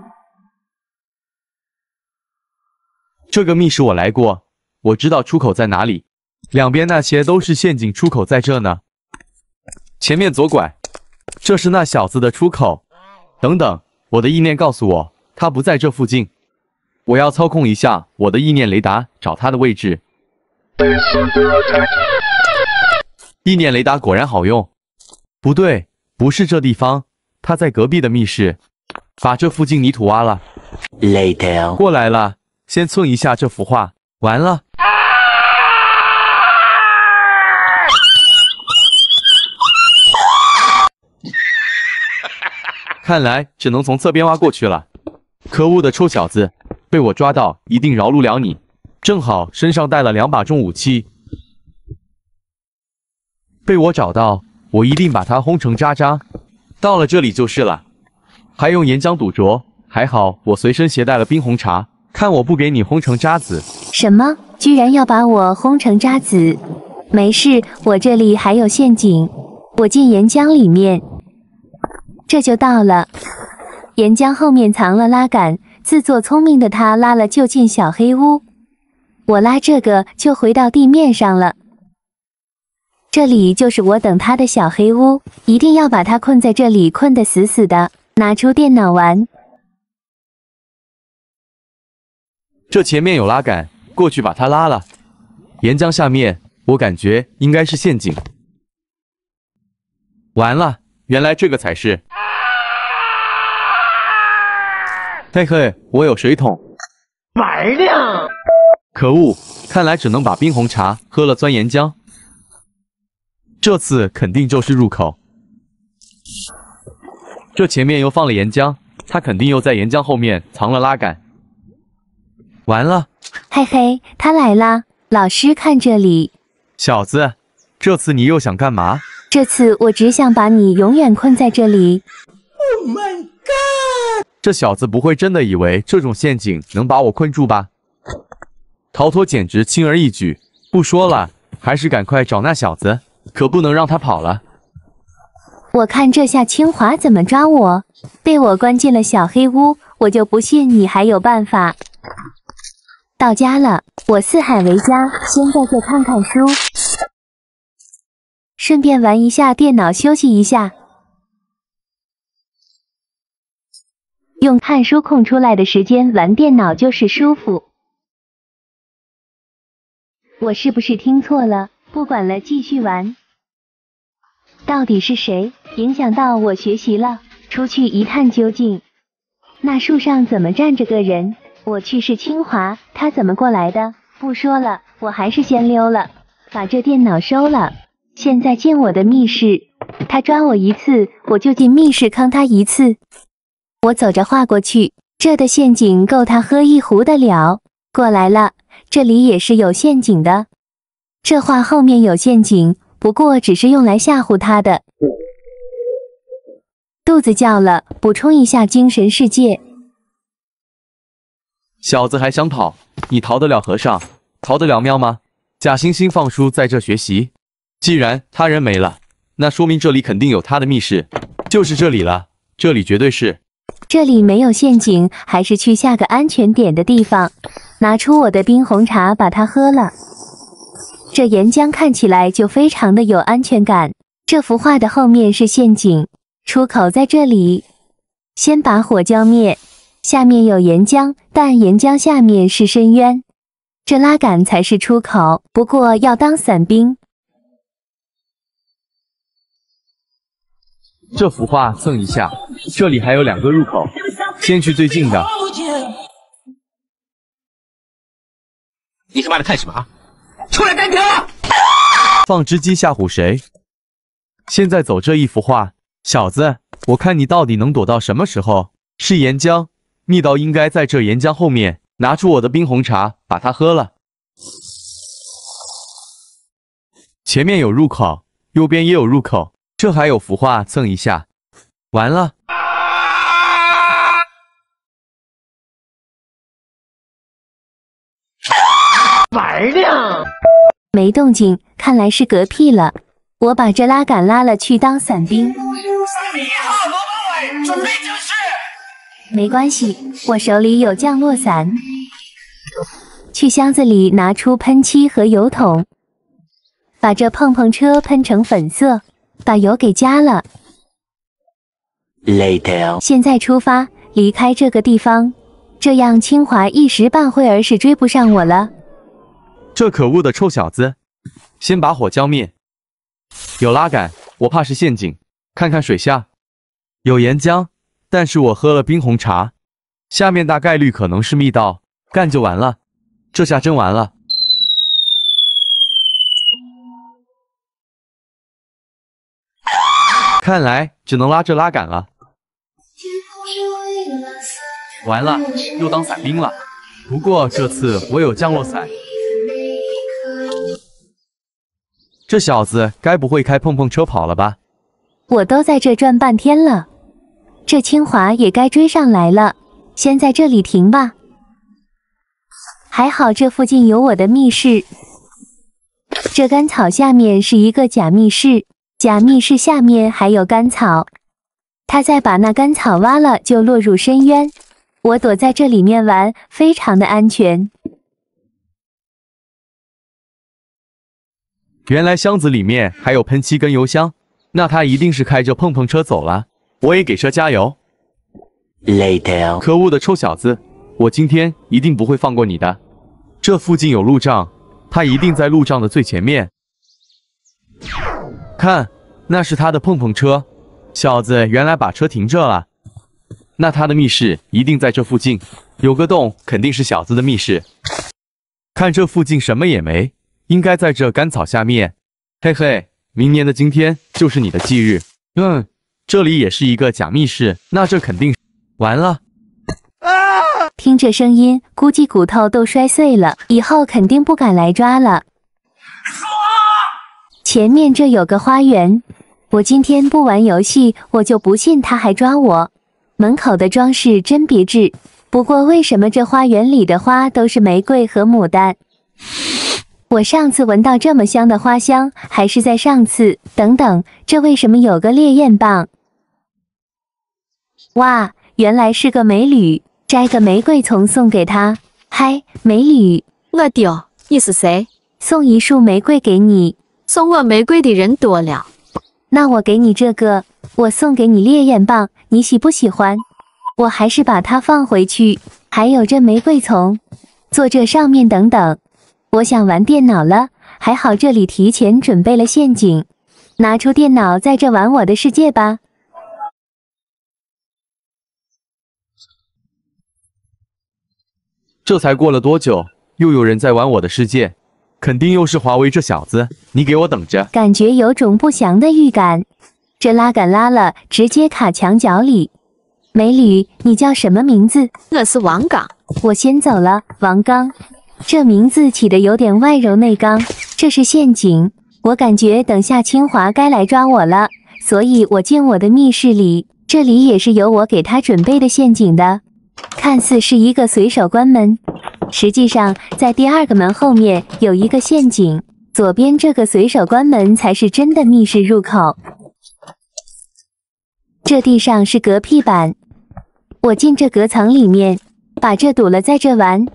这个密室我来过，我知道出口在哪里，两边那些都是陷阱，出口在这呢。前面左拐，这是那小子的出口。等等，我的意念告诉我，他不在这附近。我要操控一下我的意念雷达，找他的位置。意念雷达果然好用。不对，不是这地方，他在隔壁的密室。把这附近泥土挖了。 Later. 过来了，先蹭一下这幅画。完了。看来只能从侧边挖过去了。可恶的臭小子，被我抓到，一定饶不了你。正好身上带了2把重武器，被我找到，我一定把他轰成渣渣。到了这里就是了。还用岩浆堵着，还好我随身携带了冰红茶，看我不给你轰成渣子。 什么？居然要把我轰成渣子？没事，我这里还有陷阱，我进岩浆里面。这就到了，岩浆后面藏了拉杆，自作聪明的他拉了就进小黑屋，我拉这个就回到地面上了。这里就是我等他的小黑屋，一定要把他困在这里，困得死死的。拿出电脑玩。 这前面有拉杆，过去把他拉了。岩浆下面，我感觉应该是陷阱。完了，原来这个才是。嘿嘿，我有水桶。 玩呢？ 可恶，看来只能把冰红茶喝了，钻岩浆。这次肯定就是入口。这前面又放了岩浆，他肯定又在岩浆后面藏了拉杆。完了， 嘿嘿，他来啦！老师看这里。 小子，这次你又想干嘛？ 这次我只想把你永远困在这里。 Oh my god！ 这小子不会真的以为这种陷阱能把我困住吧？逃脱简直轻而易举。不说了，还是赶快找那小子，可不能让他跑了。 我看这下清华怎么抓我？被我关进了小黑屋，我就不信你还有办法。到家了，我四海为家，先在这看看书，顺便玩一下电脑，休息一下。用看书空出来的时间玩电脑就是舒服。我是不是听错了？不管了，继续玩。到底是谁影响到我学习了？出去一探究竟。那树上怎么站着个人？我去，是清华，他怎么过来的？不说了，我还是先溜了，把这电脑收了。现在进我的密室，他抓我一次，我就进密室坑他一次。我走着画过去，这的陷阱够他喝一壶的了。过来了，这里也是有陷阱的。这画后面有陷阱，不过只是用来吓唬他的。肚子叫了，补充一下精神世界。 小子还想跑？你逃得了和尚，逃得了庙吗？假惺惺放书在这学习。既然他人没了，那说明这里肯定有他的密室，就是这里了，这里绝对是。 这里没有陷阱，还是去下个安全点的地方。拿出我的冰红茶，把它喝了。这岩浆看起来就非常的有安全感。这幅画的后面是陷阱，出口在这里。先把火浇灭，下面有岩浆，但岩浆下面是深渊。这拉杆才是出口，不过要当伞兵。 这幅画蹭一下，这里还有2个入口，先去最近的。 你他妈的看什么啊？出来单挑啊！ 放只鸡吓唬谁？现在走这一幅画，小子，我看你到底能躲到什么时候？是岩浆，密道应该在这岩浆后面。拿出我的冰红茶，把它喝了。前面有入口，右边也有入口，这还有幅画蹭一下。完了。 玩呢？ 没动静，看来是嗝屁了。我把这拉杆拉了去当伞兵。 准备就绪。 没关系，我手里有降落伞。去箱子里拿出喷漆和油桶，把这碰碰车喷成粉色，把油给加了。 Later. 现在出发，离开这个地方，这样清华一时半会儿是追不上我了。 这可恶的臭小子，先把火浇灭。有拉杆，我怕是陷阱。看看水下，有岩浆，但是我喝了冰红茶，下面大概率可能是密道，干就完了。这下真完了。看来只能拉这拉杆了。完了，又当伞兵了。不过这次我有降落伞。这小子该不会开碰碰车跑了吧？ 我都在这转半天了，这清华也该追上来了。先在这里停吧。还好这附近有我的密室。这干草下面是一个假密室，假密室下面还有干草。他再把那干草挖了，就落入深渊。我躲在这里面玩，非常的安全。 原来箱子里面还有喷漆跟油箱，那他一定是开着碰碰车走了。我也给车加油。 Later. 可恶的臭小子，我今天一定不会放过你的。这附近有路障，他一定在路障的最前面。看，那是他的碰碰车。小子原来把车停这了，那他的密室一定在这附近，有个洞，肯定是小子的密室。看这附近什么也没，应该在这干草下面。嘿嘿，明年的今天就是你的忌日。这里也是一个假密室，那这肯定完了。 听这声音，估计骨头都摔碎了，以后肯定不敢来抓了。前面这有个花园，我今天不玩游戏，我就不信他还抓我。门口的装饰真别致，不过为什么这花园里的花都是玫瑰和牡丹？我上次闻到这么香的花香，还是在上次。等等，这为什么有个烈焰棒？哇，原来是个美女，摘个玫瑰丛送给她。嗨，美女， 我丢，你是谁？ 送一束玫瑰给你。 送我玫瑰的人多了。 那我给你这个，我送给你烈焰棒，你喜不喜欢？我还是把它放回去。还有这玫瑰丛，坐这上面等等。我想玩电脑了，还好这里提前准备了陷阱。拿出电脑，在这玩我的世界吧。 这才过了多久，又有人在玩我的世界，肯定又是华为这小子，你给我等着。 感觉有种不祥的预感。这拉杆拉了，直接卡墙角里。美女，你叫什么名字？ 我是王刚。 我先走了，王刚。这名字起得有点外柔内刚，这是陷阱。我感觉等下清华该来抓我了，所以我进我的密室里，这里也是有我给他准备的陷阱的。看似是一个随手关门，实际上在第二个门后面有一个陷阱，左边这个随手关门才是真的密室入口。这地上是嗝屁板， 我进这隔层里面，把这堵了，在这玩。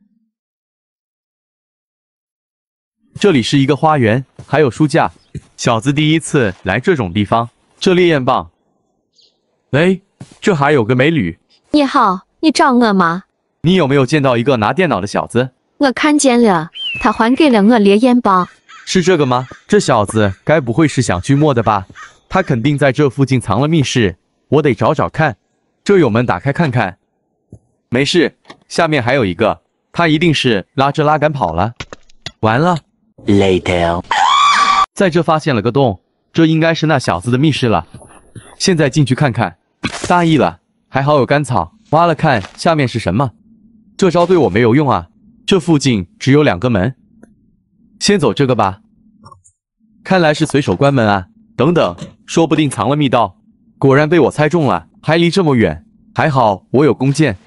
这里是一个花园，还有书架。小子第一次来这种地方，这烈焰棒。喂，这还有个美女。 你好，你找我吗？ 你有没有见到一个拿电脑的小子？ 我看见了，他还给了我烈焰棒。 是这个吗？这小子该不会是想去摸的吧？他肯定在这附近藏了密室，我得找找看。这有门，打开看看。没事，下面还有一个，他一定是拉着拉杆跑了。完了。 Later， 在这发现了个洞，这应该是那小子的密室了。现在进去看看。大意了，还好有干草，挖了看下面是什么。这招对我没有用啊，这附近只有2个门。先走这个吧。看来是随手关门啊。等等，说不定藏了密道。果然被我猜中了，还离这么远，还好我有弓箭。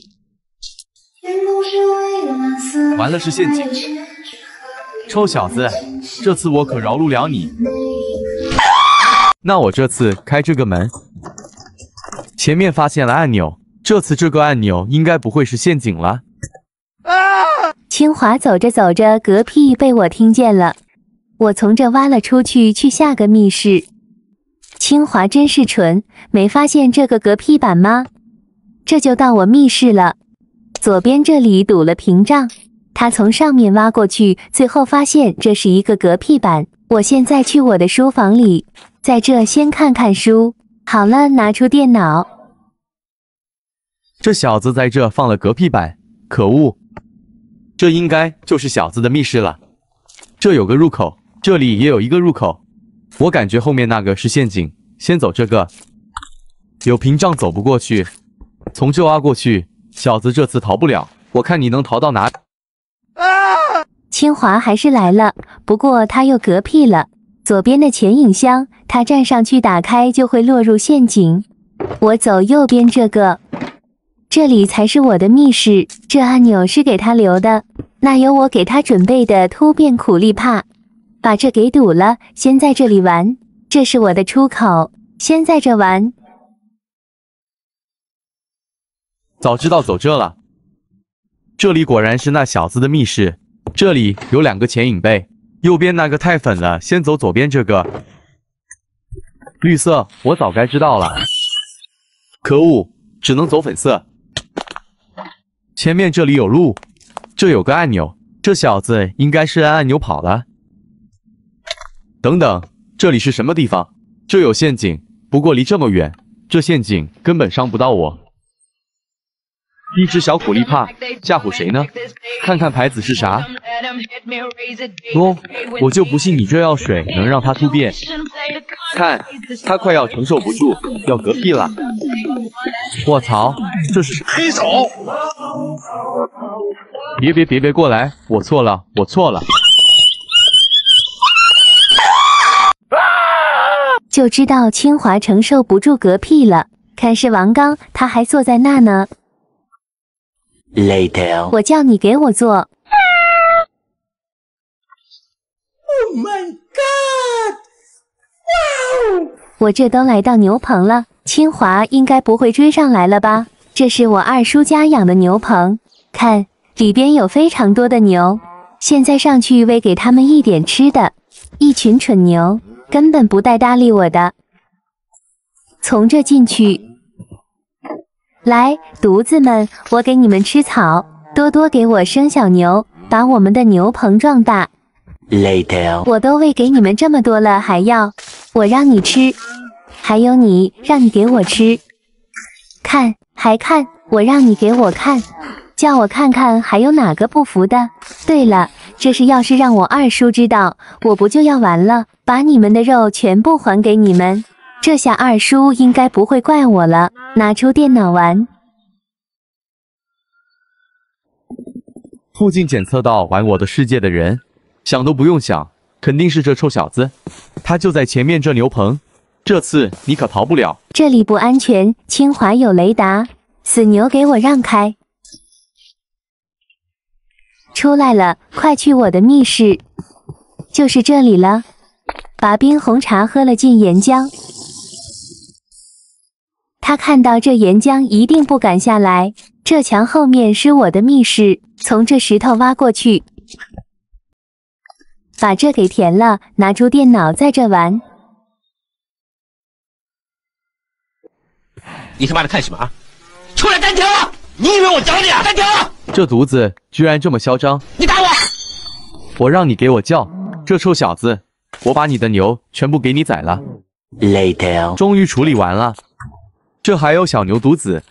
完了，是陷阱。臭小子，这次我可饶不了你。那我这次开这个门。前面发现了按钮，这次这个按钮应该不会是陷阱了。 清华走着走着，嗝屁被我听见了。我从这挖了出去，去下个密室。清华真是蠢，没发现这个嗝屁板吗？这就到我密室了。左边这里堵了屏障。他从上面挖过去，最后发现这是一个嗝屁板。我现在去我的书房里，在这先看看书。好了，拿出电脑。 这小子在这放了嗝屁板，可恶！这应该就是小子的密室了。这有个入口，这里也有一个入口。我感觉后面那个是陷阱，先走这个。有屏障走不过去，从这挖过去，小子这次逃不了。我看你能逃到哪里？ 清华还是来了，不过他又嗝屁了。左边的潜影箱，他站上去打开就会落入陷阱。我走右边这个，这里才是我的密室。这按钮是给他留的，那有我给他准备的突变苦力怕，把这给堵了。先在这里玩，这是我的出口，先在这玩。 早知道走这了。这里果然是那小子的密室。这里有2个潜影背，右边那个太粉了，先走左边这个。绿色，我早该知道了。可恶，只能走粉色。前面这里有路，这有个按钮，这小子应该是按按钮跑了。等等，这里是什么地方？这有陷阱，不过离这么远，这陷阱根本伤不到我。一只小苦力怕，吓唬谁呢？看看牌子是啥？我就不信你这药水能让他突变。看，他快要承受不住，要嗝屁了。卧槽，这是黑手！别过来！我错了。 就知道清华承受不住嗝屁了。看是王刚，他还坐在那呢。 Later， 我叫你给我做。 Oh my god！ 哇！ 我这都来到牛棚了，清华应该不会追上来了吧？这是我二叔家养的牛棚，看里边有非常多的牛，现在上去喂给他们一点吃的。一群蠢牛，根本不带搭理我的。从这进去。来，犊子们，我给你们吃草，多多给我生小牛，把我们的牛棚壮大。 Later， 我都喂给你们这么多了，还要我让你吃？还有你，让你给我吃？看，还看？我让你给我看，叫我看看还有哪个不服的。对了，这是要是让我二叔知道，我不就要完了，把你们的肉全部还给你们。这下二叔应该不会怪我了。拿出电脑玩。 附近检测到玩我的世界的人，想都不用想，肯定是这臭小子。他就在前面这牛棚，这次你可逃不了。 这里不安全，清华有雷达。死牛，给我让开！出来了，快去我的密室，就是这里了。把冰红茶喝了进岩浆。 他看到这岩浆一定不敢下来，这墙后面是我的密室，从这石头挖过去，把这给填了，拿出电脑在这玩。 你他妈的看什么啊？出来单挑啊！你以为我讲你啊？单挑啊！ 这犊子居然这么嚣张！ 你打我！ 我让你给我叫，这臭小子，我把你的牛全部给你宰了。 Later. 终于处理完了，这还有小牛犊子。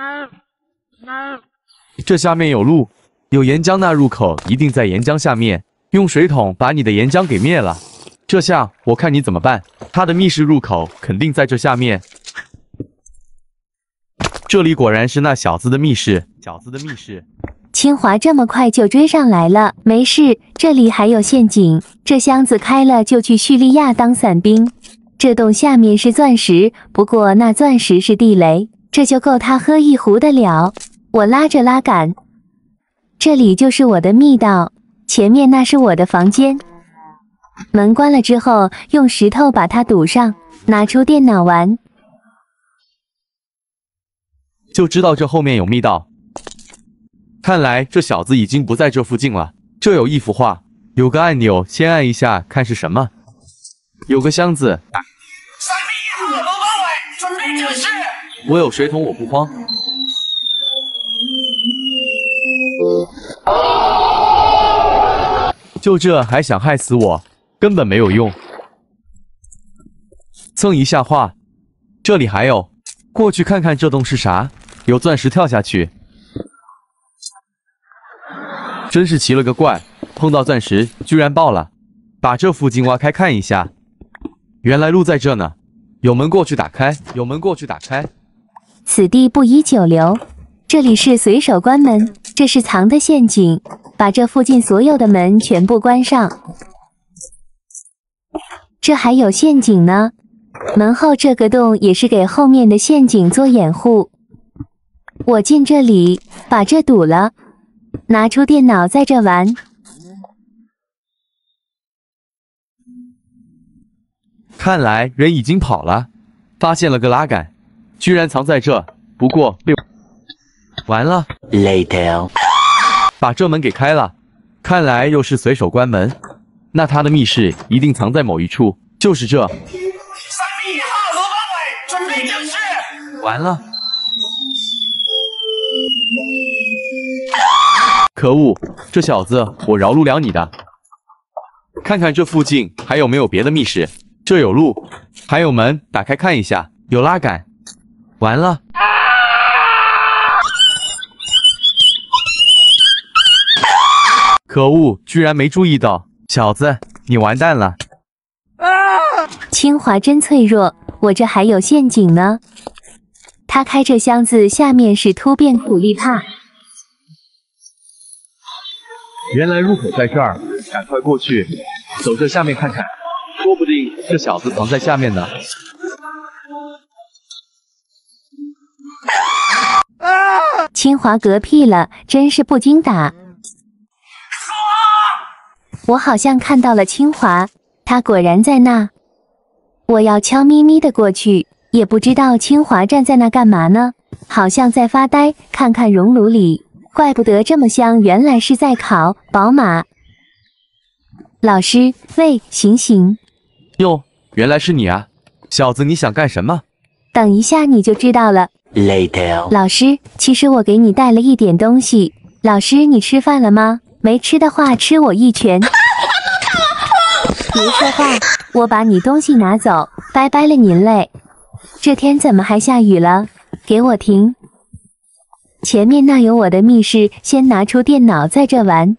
这下面有路，有岩浆，那入口一定在岩浆下面。用水桶把你的岩浆给灭了。这下我看你怎么办。他的密室入口肯定在这下面。这里果然是那小子的密室。 清华这么快就追上来了，没事，这里还有陷阱。这箱子开了就去叙利亚当伞兵。这洞下面是钻石，不过那钻石是地雷，这就够他喝一壶的了。我拉着拉杆，这里就是我的密道，前面那是我的房间。门关了之后，用石头把它堵上，拿出电脑玩。 就知道这后面有密道。看来这小子已经不在这附近了。这有一幅画，有个按钮，先按一下看是什么。有个箱子。我有水桶，我不慌。就这还想害死我，根本没有用。蹭一下画，这里还有，过去看看这洞是啥？有钻石，跳下去。真是奇了个怪，碰到钻石居然爆了。把这附近挖开看一下，原来路在这呢。有门过去打开， 此地不宜久留，这里是随手关门，这是藏的陷阱，把这附近所有的门全部关上。这还有陷阱呢，门后这个洞也是给后面的陷阱做掩护。我进这里，把这堵了，拿出电脑在这玩。 看来人已经跑了，发现了个拉杆，居然藏在这，不过被完了。 Later. 把这门给开了，看来又是随手关门，那他的密室一定藏在某一处，就是这。 准备正式。 完了。可恶，这小子，我饶不了你的。看看这附近还有没有别的密室，这有路，还有门，打开看一下，有拉杆。完了。可恶，居然没注意到，小子，你完蛋了。 清华真脆弱，我这还有陷阱呢。他开这箱子，下面是突变苦力怕。 原来入口在这儿，赶快过去，走这下面看看，说不定这小子藏在下面呢。 清华嗝屁了，真是不经打。我好像看到了清华，他果然在那。我要悄咪咪的过去，也不知道清华站在那干嘛呢，好像在发呆，看看熔炉里。怪不得这么香，原来是在烤宝马。老师，喂，醒醒！ 哟，原来是你啊，小子，你想干什么？ 等一下你就知道了。 Later. 老师，其实我给你带了一点东西。老师，你吃饭了吗？没吃的话，吃我一拳。别说话，我把你东西拿走，拜拜了您嘞。这天怎么还下雨了？给我停！前面那有我的密室，先拿出电脑在这玩。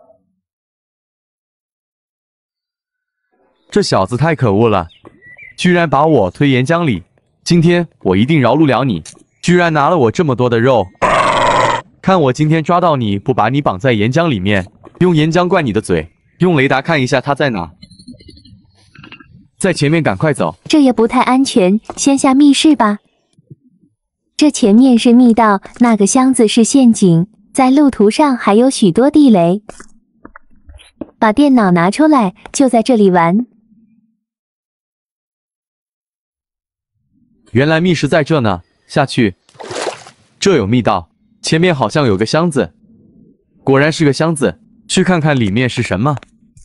这小子太可恶了，居然把我推岩浆里。今天我一定饶不了你，居然拿了我这么多的肉。看我今天抓到你，不把你绑在岩浆里面，用岩浆灌你的嘴，用雷达看一下他在哪。在前面，赶快走。 这也不太安全，先下密室吧。这前面是密道，那个箱子是陷阱，在路途上还有许多地雷。把电脑拿出来，就在这里玩。 原来密室在这呢， 下去。这有密道，前面好像有个箱子，果然是个箱子，去看看里面是什么。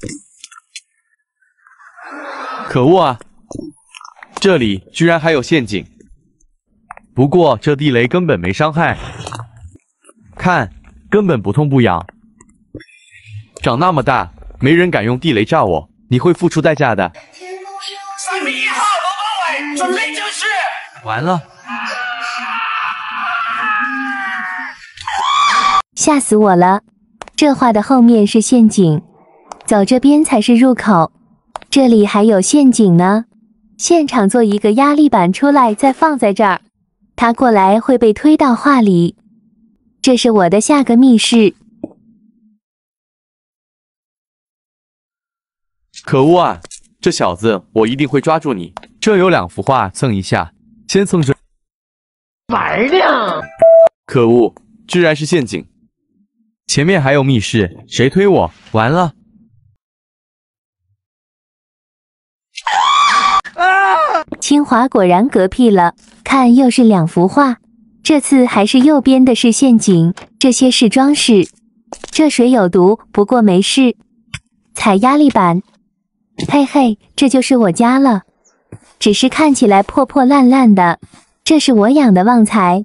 可恶啊！这里居然还有陷阱。不过这地雷根本没伤害，看，根本不痛不痒。长那么大，没人敢用地雷炸我，你会付出代价的。 3-1号罗高伟，准备正式。 完了， 吓死我了！这画的后面是陷阱，走这边才是入口，这里还有陷阱呢。现场做一个压力板出来，再放在这儿，他过来会被推到画里。这是我的下个密室。 可恶啊！这小子，我一定会抓住你。这有2幅画，蹭一下，先蹭这。 玩呢？ 可恶，居然是陷阱！前面还有密室，谁推我？完了！ 清华果然嗝屁了，看又是2幅画，这次还是右边的是陷阱，这些是装饰。这水有毒，不过没事。踩压力板，嘿嘿，这就是我家了，只是看起来破破烂烂的。这是我养的旺财。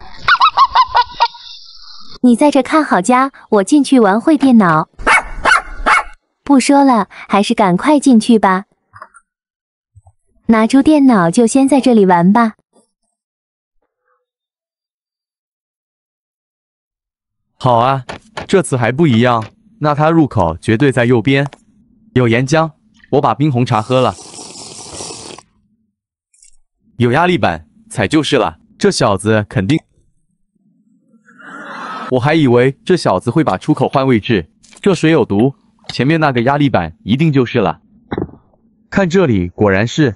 你在这看好家，我进去玩会电脑。不说了，还是赶快进去吧。拿出电脑就先在这里玩吧。 好啊，这次还不一样，那它入口绝对在右边。有岩浆，我把冰红茶喝了。有压力板，踩就是了。这小子肯定……我还以为这小子会把出口换位置。这水有毒，前面那个压力板一定就是了。看这里，果然是。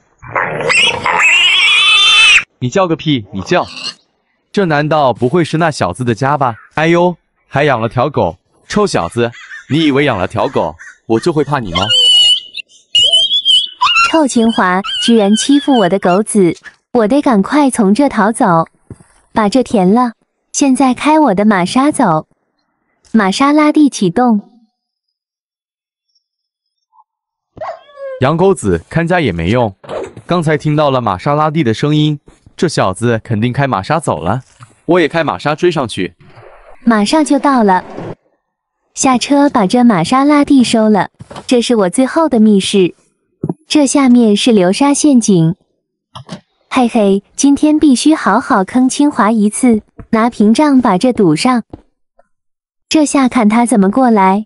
你叫个屁！你叫！这难道不会是那小子的家吧？哎呦，还养了条狗！臭小子，你以为养了条狗，我就会怕你吗？ 臭清华居然欺负我的狗子，我得赶快从这逃走，把这填了。现在开我的玛莎走，玛莎拉蒂启动。 养狗子看家也没用，刚才听到了玛莎拉蒂的声音，这小子肯定开玛莎走了，我也开玛莎追上去。 马上就到了，下车把这玛莎拉蒂收了。这是我最后的密室，这下面是流沙陷阱。嘿嘿，今天必须好好坑清华一次，拿屏障把这堵上。这下看他怎么过来。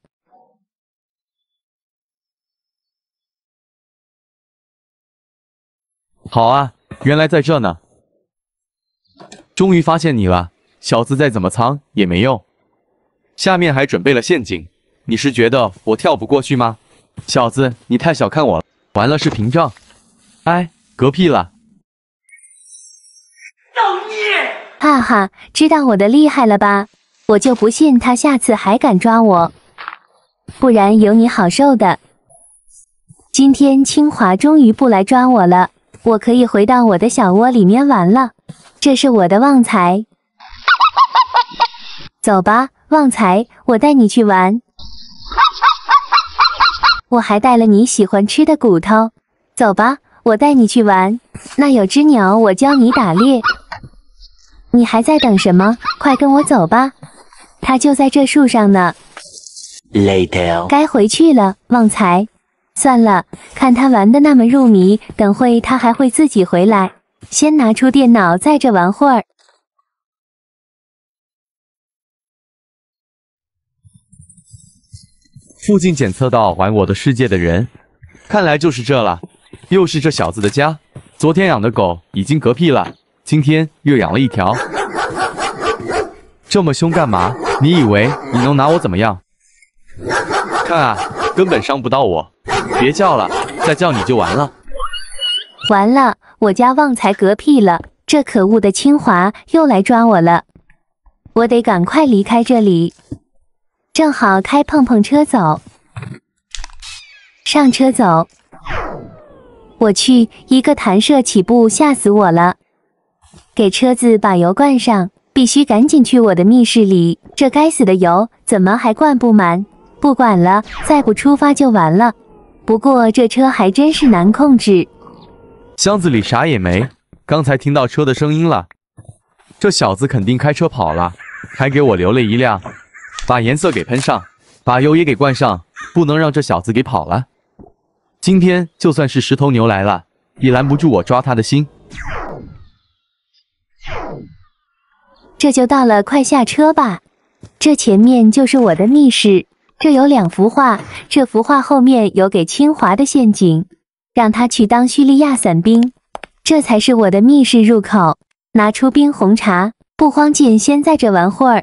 好啊，原来在这呢。终于发现你了，小子再怎么藏也没用。下面还准备了陷阱，你是觉得我跳不过去吗？小子，你太小看我了。完了是屏障，哎，嗝屁了。 造孽！ 哈哈，知道我的厉害了吧？我就不信他下次还敢抓我，不然有你好受的。今天清华终于不来抓我了，我可以回到我的小窝里面玩了。这是我的旺财，走吧，旺财，我带你去玩。我还带了你喜欢吃的骨头，走吧，我带你去玩。那有只鸟，我教你打猎。你还在等什么？快跟我走吧，它就在这树上呢。 Later， 该回去了，旺财。算了，看他玩的那么入迷，等会他还会自己回来。先拿出电脑，在这玩会儿。 附近检测到玩我的世界的人，看来就是这了。又是这小子的家。昨天养的狗已经嗝屁了，今天又养了一条。这么凶干嘛？你以为你能拿我怎么样？看啊，根本伤不到我。别叫了，再叫你就完了。 完了，我家旺财嗝屁了，这可恶的清华又来抓我了。我得赶快离开这里。正好开碰碰车走，上车走。我去，一个弹射起步，吓死我了！ 给车子把油灌上，必须赶紧去我的密室里。这该死的油怎么还灌不满？不管了，再不出发就完了。不过这车还真是难控制。 箱子里啥也没，刚才听到车的声音了。这小子肯定开车跑了，还给我留了一辆。把颜色给喷上，把油也给灌上，不能让这小子给跑了。今天就算是石头牛来了，也拦不住我抓他的心。 这就到了，快下车吧。这前面就是我的密室，这有2幅画，这幅画后面有给清华的陷阱，让他去当叙利亚伞兵。这才是我的密室入口。拿出冰红茶，不慌紧，先在这玩会儿。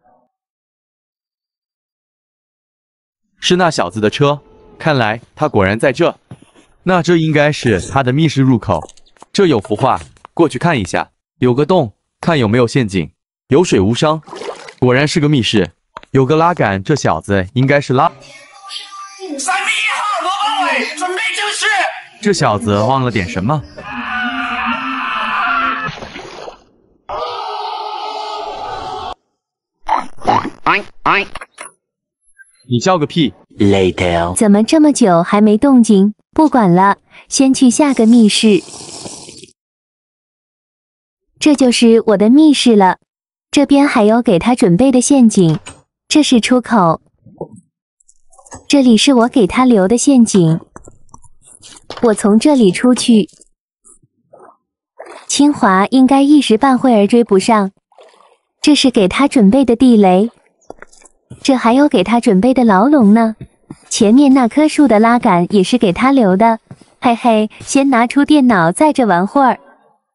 是那小子的车，看来他果然在这。那这应该是他的密室入口。这有幅画，过去看一下。有个洞，看有没有陷阱。有水无伤，果然是个密室。有个拉杆，这小子应该是拉。3米1号罗邦伟，准备正式。这小子忘了点什么？你叫个屁 Later. 怎么这么久还没动静？不管了，先去下个密室。这就是我的密室了，这边还有给他准备的陷阱。这是出口，这里是我给他留的陷阱。我从这里出去，清华应该一时半会儿追不上。这是给他准备的地雷，这还有给他准备的牢笼呢。前面那棵树的拉杆也是给他留的。嘿嘿，先拿出电脑在这玩会儿。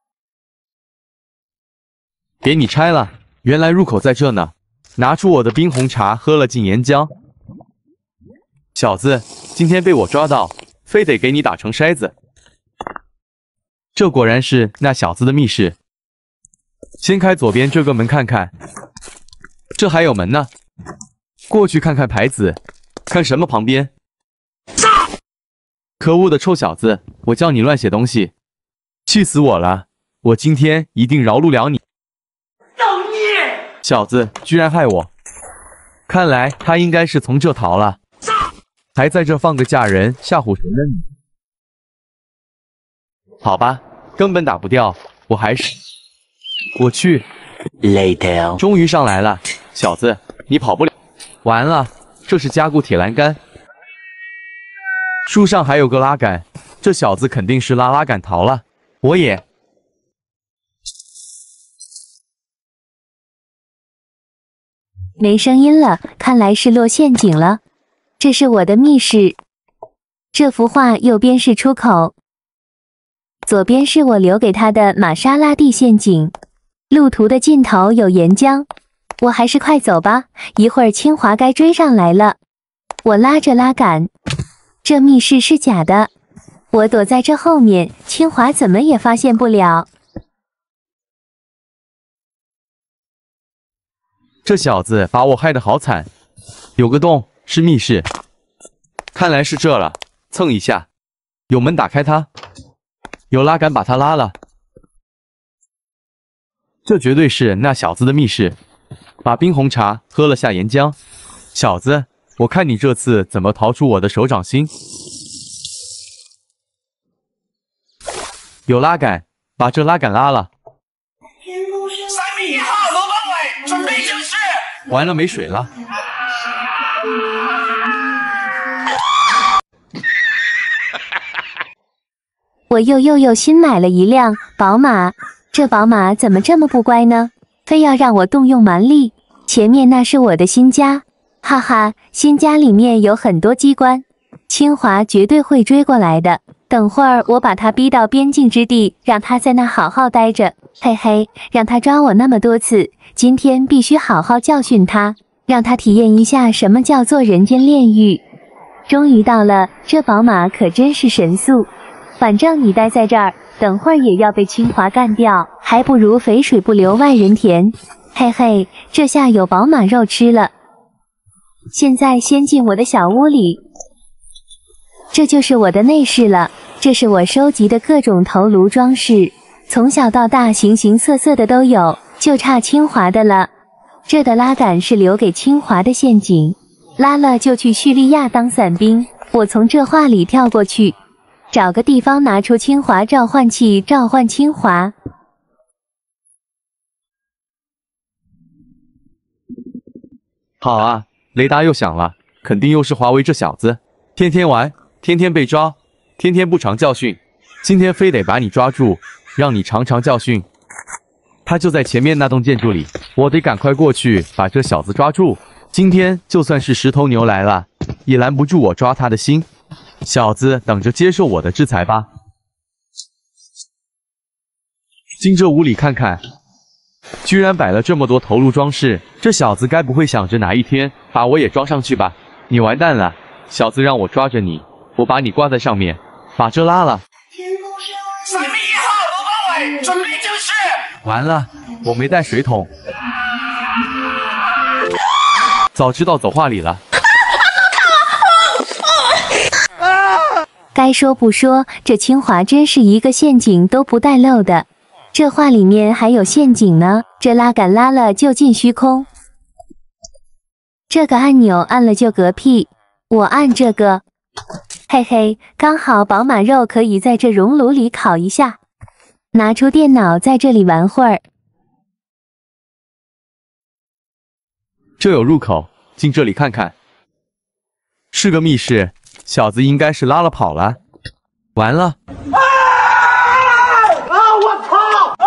给你拆了，原来入口在这呢。拿出我的冰红茶，喝了进岩浆。小子，今天被我抓到，非得给你打成筛子。这果然是那小子的密室。先开左边这个门看看，这还有门呢。过去看看牌子，看什么旁边？可恶的臭小子，我叫你乱写东西，气死我了！我今天一定饶不了你！造孽！小子居然害我！看来他应该是从这逃了，还在这放个假人吓唬谁呢你？好吧，根本打不掉，我还是……我去 Later. 终于上来了，小子，你跑不了。完了，这是加固铁栏杆。树上还有个拉杆，这小子肯定是拉杆逃了。我也。 没声音了，看来是落陷阱了。这是我的密室，这幅画右边是出口，左边是我留给他的玛莎拉蒂陷阱。路途的尽头有岩浆，我还是快走吧，一会儿清华该追上来了。我拉着拉杆，这密室是假的，我躲在这后面，清华怎么也发现不了。 这小子把我害得好惨。有个洞，是密室，看来是这了。蹭一下，有门打开它，有拉杆把它拉了。这绝对是那小子的密室。把冰红茶喝了下岩浆。小子，我看你这次怎么逃出我的手掌心。有拉杆，把这拉杆拉了。3米1号罗邦伟，准备正式。完了，没水了。 我又新买了一辆宝马，这宝马怎么这么不乖呢？非要让我动用蛮力。前面那是我的新家，哈哈，新家里面有很多机关，清华绝对会追过来的。等会儿我把他逼到边境之地，让他在那好好待着。嘿嘿，让他抓我那么多次，今天必须好好教训他，让他体验一下什么叫做人间炼狱。终于到了，这宝马可真是神速。反正你待在这儿，等会儿也要被清华干掉，还不如肥水不流外人田。嘿嘿，这下有宝马肉吃了。现在先进我的小屋里，这就是我的内室了。这是我收集的各种头颅装饰， 从小到大形形色色的都有，就差清华的了。这的拉杆是留给清华的陷阱，拉了就去叙利亚当伞兵。我从这话里跳过去，找个地方拿出清华召唤器召唤清华。 好啊，雷达又响了，肯定又是华为这小子，天天玩，天天被抓，天天不尝教训。今天非得把你抓住，让你尝尝教训。他就在前面那栋建筑里，我得赶快过去把这小子抓住。今天就算是10头牛来了，也拦不住我抓他的心。小子，等着接受我的制裁吧。进这屋里看看，居然摆了这么多头颅装饰，这小子该不会想着哪一天把我也装上去吧？你完蛋了，小子，让我抓着你，我把你挂在上面，把这拉了。 3名1号罗邦伟，准备正式。 完了，我没带水桶，早知道走话里了。 该说不说，这清华真是一个陷阱都不带漏的。这话里面还有陷阱呢，这拉杆拉了就进虚空，这个按钮按了就嗝屁，我按这个，嘿嘿，刚好宝马肉可以在这熔炉里烤一下。拿出电脑在这里玩会儿。 这有入口，进这里看看。是个密室，小子应该是拉了跑了。完了！ 我操！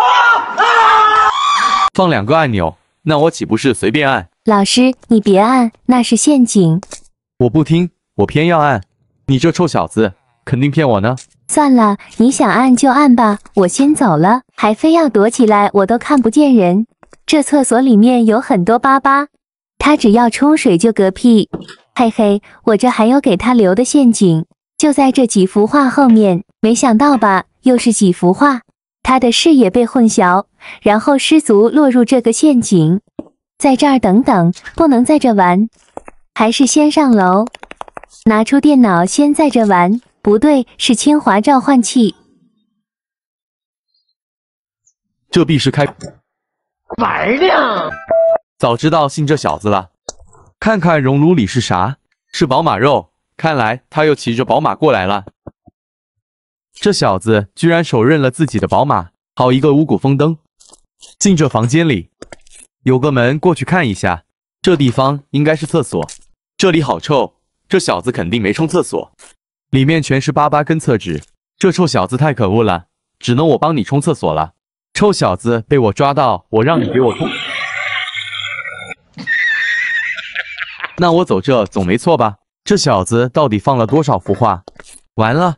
放2个按钮，那我岂不是随便按？ 老师，你别按，那是陷阱。 我不听，我偏要按。你这臭小子，肯定骗我呢。 算了，你想按就按吧，我先走了，还非要躲起来，我都看不见人。这厕所里面有很多粑粑，他只要冲水就嗝屁。嘿嘿，我这还有给他留的陷阱，就在这几幅画后面，没想到吧，又是几幅画，他的视野被混淆，然后失足落入这个陷阱。在这儿等等，不能在这玩，还是先上楼，拿出电脑先在这玩。不对，是清华召唤器。 这必是开玩呢！ 早知道信这小子了。看看熔炉里是啥？是宝马肉，看来他又骑着宝马过来了。这小子居然手刃了自己的宝马，好一个五谷丰登！进这房间里，有个门，过去看一下。这地方应该是厕所，这里好臭，这小子肯定没冲厕所。里面全是粑粑跟厕纸，这臭小子太可恶了，只能我帮你冲厕所了。臭小子，被我抓到，我让你给我冲。那我走这总没错吧？这小子到底放了多少幅画？完了！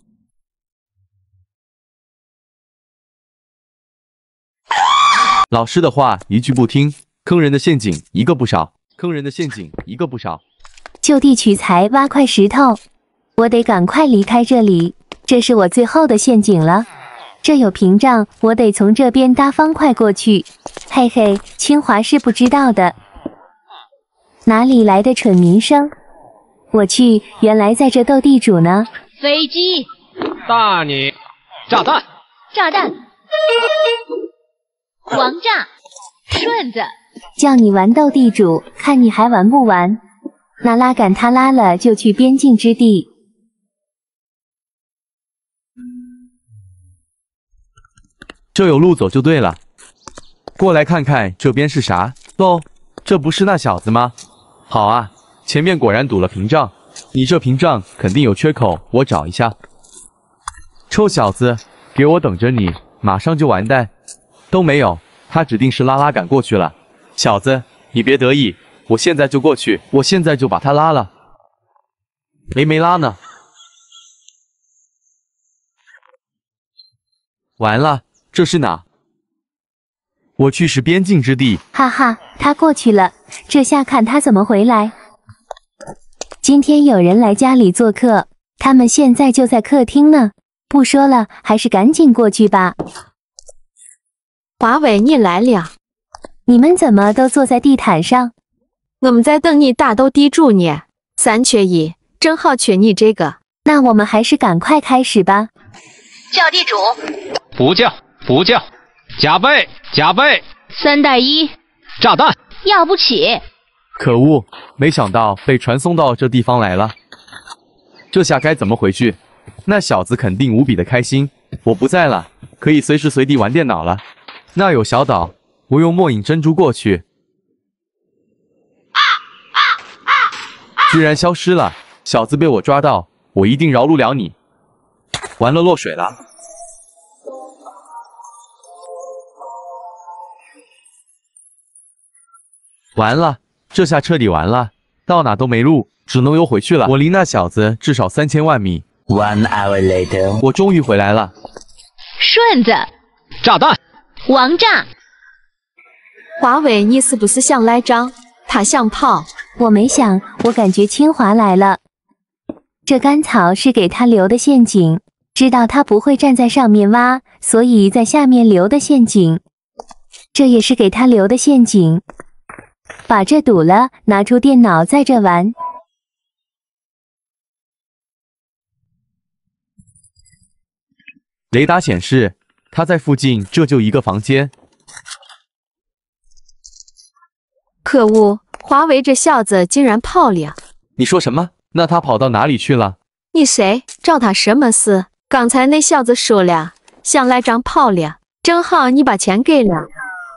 老师的话一句不听，坑人的陷阱一个不少，坑人的陷阱一个不少。 就地取材，挖块石头。我得赶快离开这里，这是我最后的陷阱了。这有屏障，我得从这边搭方块过去。嘿嘿，清华是不知道的。哪里来的蠢民生？我去，原来在这斗地主呢。 飞机， 大你，炸弹， 炸弹，王炸，顺子， 叫你玩斗地主，看你还玩不玩？那拉杆他拉了就去边境之地。 这有路走就对了，过来看看这边是啥？哦，这不是那小子吗？好啊，前面果然堵了屏障，你这屏障肯定有缺口，我找一下。臭小子，给我等着你，马上就完蛋。都没有，他指定是拉杆过去了。小子，你别得意，我现在就过去，我现在就把他拉了。没拉呢？完了。这是哪？我去是边境之地。 哈哈，他过去了，这下看他怎么回来。今天有人来家里做客，他们现在就在客厅呢。不说了，还是赶紧过去吧。 华伟，你来了。 你们怎么都坐在地毯上？ 我们在等你打斗地主呢，3缺1，正好缺你这个。 那我们还是赶快开始吧。 叫地主。 不叫。 补救，加倍，加倍 3带1， 炸弹， 要不起。 可恶，没想到被传送到这地方来了。这下该怎么回去？那小子肯定无比的开心。我不在了，可以随时随地玩电脑了。那有小岛，我用末影珍珠过去。居然消失了，小子被我抓到，我一定饶不了你。完了，落水了。完了，这下彻底完了，到哪都没路，只能游回去了。我离那小子至少3000万米。 1 hour later， 我终于回来了。 顺子， 炸弹， 王炸。 华伟，你是不是想来张？他想跑。 我没想，我感觉清华来了。这干草是给他留的陷阱，知道他不会站在上面挖，所以在下面留的陷阱。这也是给他留的陷阱。把这堵了，拿出电脑在这玩。 雷达显示他在附近，这就一个房间。 可恶，华为这小子竟然跑了！ 你说什么？那他跑到哪里去了？ 你谁？找他什么事？刚才那小子说了，想来张跑了，正好你把钱给了。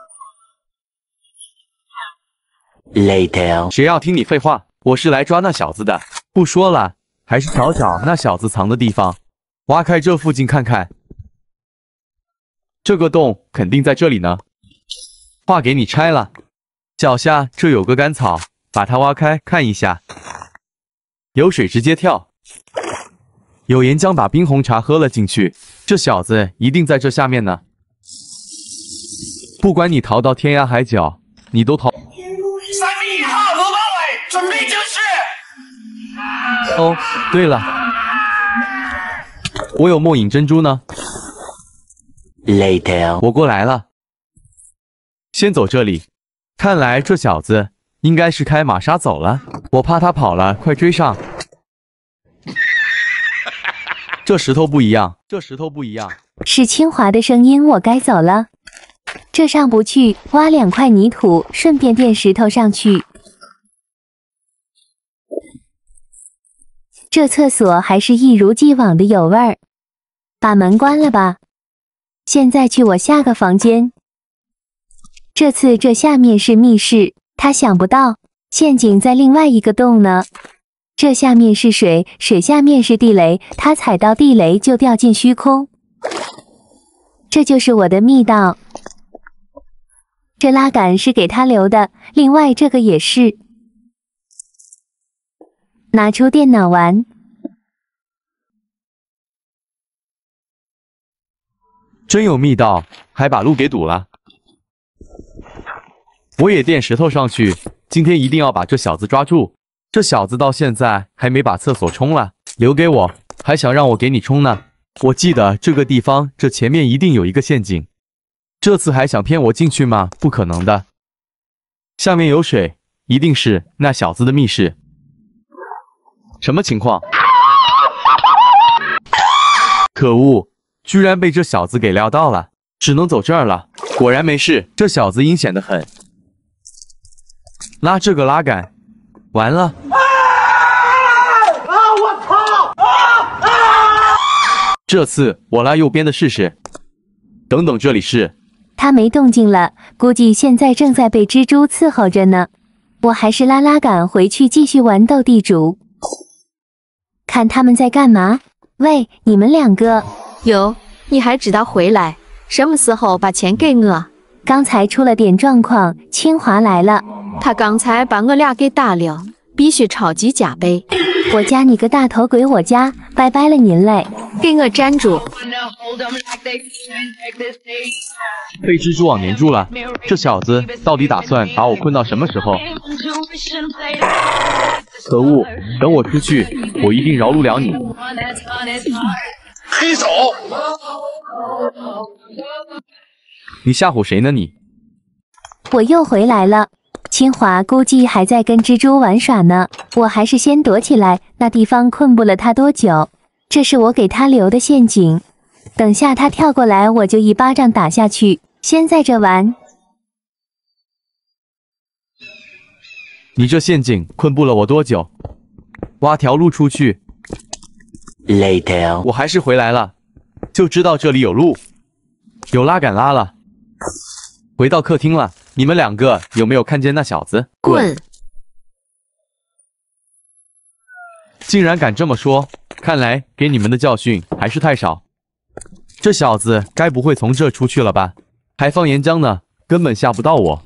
later， 谁要听你废话？我是来抓那小子的。不说了，还是找找那小子藏的地方，挖开这附近看看。这个洞肯定在这里呢。画给你拆了，脚下这有个干草，把它挖开看一下。有水直接跳。有岩浆把冰红茶喝了进去，这小子一定在这下面呢。不管你逃到天涯海角，你都逃。 3米1号罗马伟，准备正式。 哦，对了，我有末影珍珠呢。 later， 我过来了。先走这里，看来这小子应该是开玛莎走了，我怕他跑了，快追上。这石头不一样，这石头不一样。 是清华的声音，我该走了。这上不去，挖2块泥土，顺便垫石头上去。这厕所还是一如既往的有味儿。把门关了吧。现在去我下个房间。这次这下面是密室，他想不到陷阱在另外一个洞呢。这下面是水，水下面是地雷，他踩到地雷就掉进虚空。这就是我的密道。 这拉杆是给他留的，另外这个也是。拿出电脑玩。 真有密道，还把路给堵了。我也垫石头上去，今天一定要把这小子抓住。这小子到现在还没把厕所冲了，留给我，还想让我给你冲呢。我记得这个地方，这前面一定有一个陷阱。 这次还想骗我进去吗？不可能的。下面有水，一定是那小子的密室。什么情况？可恶，居然被这小子给撩到了，只能走这儿了。果然没事，这小子阴险得很。拉这个拉杆，完了！ 我操！ 这次我拉右边的试试。等等，这里是。 他没动静了，估计现在正在被蜘蛛伺候着呢。我还是拉拉杆回去继续玩斗地主。看他们在干嘛？喂，你们2个， 哟，你还知道回来？什么时候把钱给我？ 刚才出了点状况，清华来了。 他刚才把我俩给打了，必须超级加倍。 我加你个大头鬼，我家，拜拜了您嘞！ 给我站住！ 被蜘蛛网粘住了，这小子到底打算把我困到什么时候？可恶！等我出去，我一定饶不了你。 黑手！ 你吓唬谁呢你？ 我又回来了。清华估计还在跟蜘蛛玩耍呢，我还是先躲起来，那地方困不了他多久。这是我给他留的陷阱。 等下他跳过来，我就一巴掌打下去。先在这玩。 你这陷阱困不了我多久？挖条路出去。 Later， 我还是回来了，就知道这里有路，有拉杆拉了。回到客厅了，你们两个有没有看见那小子？ 滚！ 竟然敢这么说，看来给你们的教训还是太少。这小子该不会从这出去了吧？还放岩浆呢，根本吓不到我。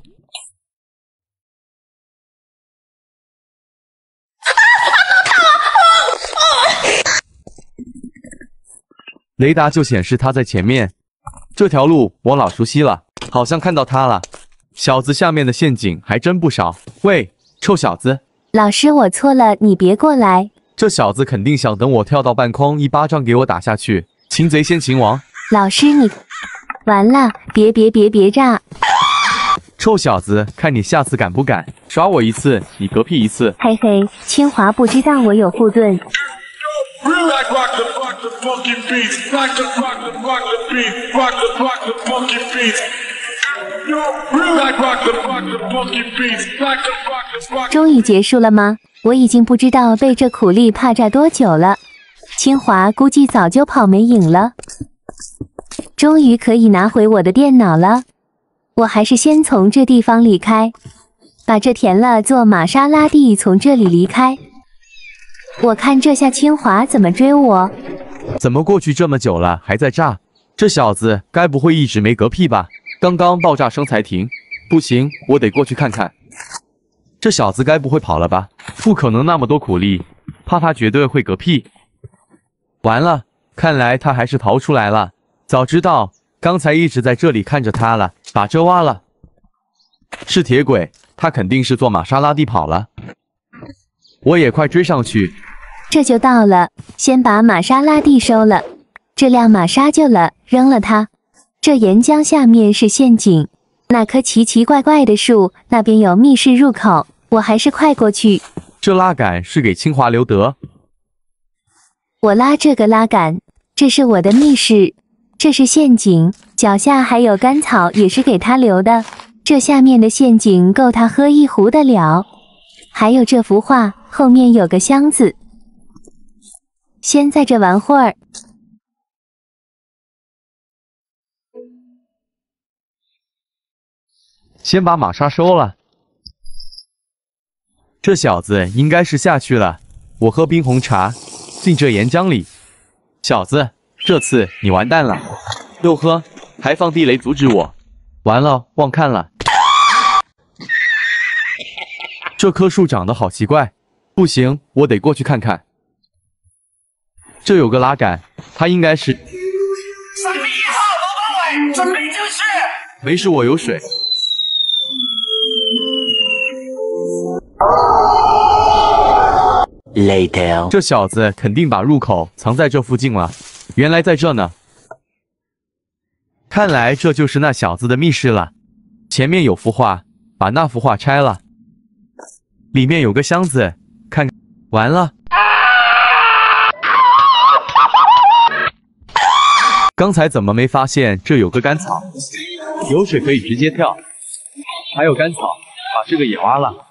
雷达就显示他在前面，这条路我老熟悉了，好像看到他了。小子下面的陷阱还真不少。喂，臭小子！ 老师，我错了，你别过来。 这小子肯定想等我跳到半空，一巴掌给我打下去。擒贼先擒王。 老师你，完了，别炸！ 臭小子，看你下次敢不敢耍我一次，你嗝屁一次。 嘿嘿，清华不知道我有护盾。终于结束了吗？我已经不知道被这苦力怕炸多久了。清华估计早就跑没影了。终于可以拿回我的电脑了。我还是先从这地方离开，把这填了做玛莎拉蒂，从这里离开。我看这下清华怎么追我？ 怎么过去这么久了还在炸？这小子该不会一直没嗝屁吧？刚刚爆炸声才停。不行，我得过去看看。这小子该不会跑了吧？不可能那么多苦力，怕他绝对会嗝屁。完了，看来他还是逃出来了。早知道刚才一直在这里看着他了，把这挖了。是铁轨，他肯定是坐玛莎拉蒂跑了。我也快追上去。 这就到了，先把玛莎拉蒂收了，这辆玛莎救了，扔了它。这岩浆下面是陷阱，那棵奇奇怪怪的树那边有密室入口，我还是快过去。 这拉杆是给清华留的。 我拉这个拉杆，这是我的密室，这是陷阱，脚下还有干草也是给他留的，这下面的陷阱够他喝一壶的了。还有这幅画，后面有个箱子。先在这玩会儿。 先把玛莎收了。这小子应该是下去了。我喝冰红茶，进这岩浆里。小子，这次你完蛋了。又喝，还放地雷阻止我。完了，忘看了。这棵树长得好奇怪，不行，我得过去看看。这有个拉杆，它应该是。 3比1号，罗邦伟，准备就绪。 没事，我有水。 Later， 这小子肯定把入口藏在这附近了。原来在这呢。看来这就是那小子的密室了。前面有幅画，把那幅画拆了。里面有个箱子，看，完了。刚才怎么没发现这有个干草？有水可以直接跳。还有干草，把这个也挖了。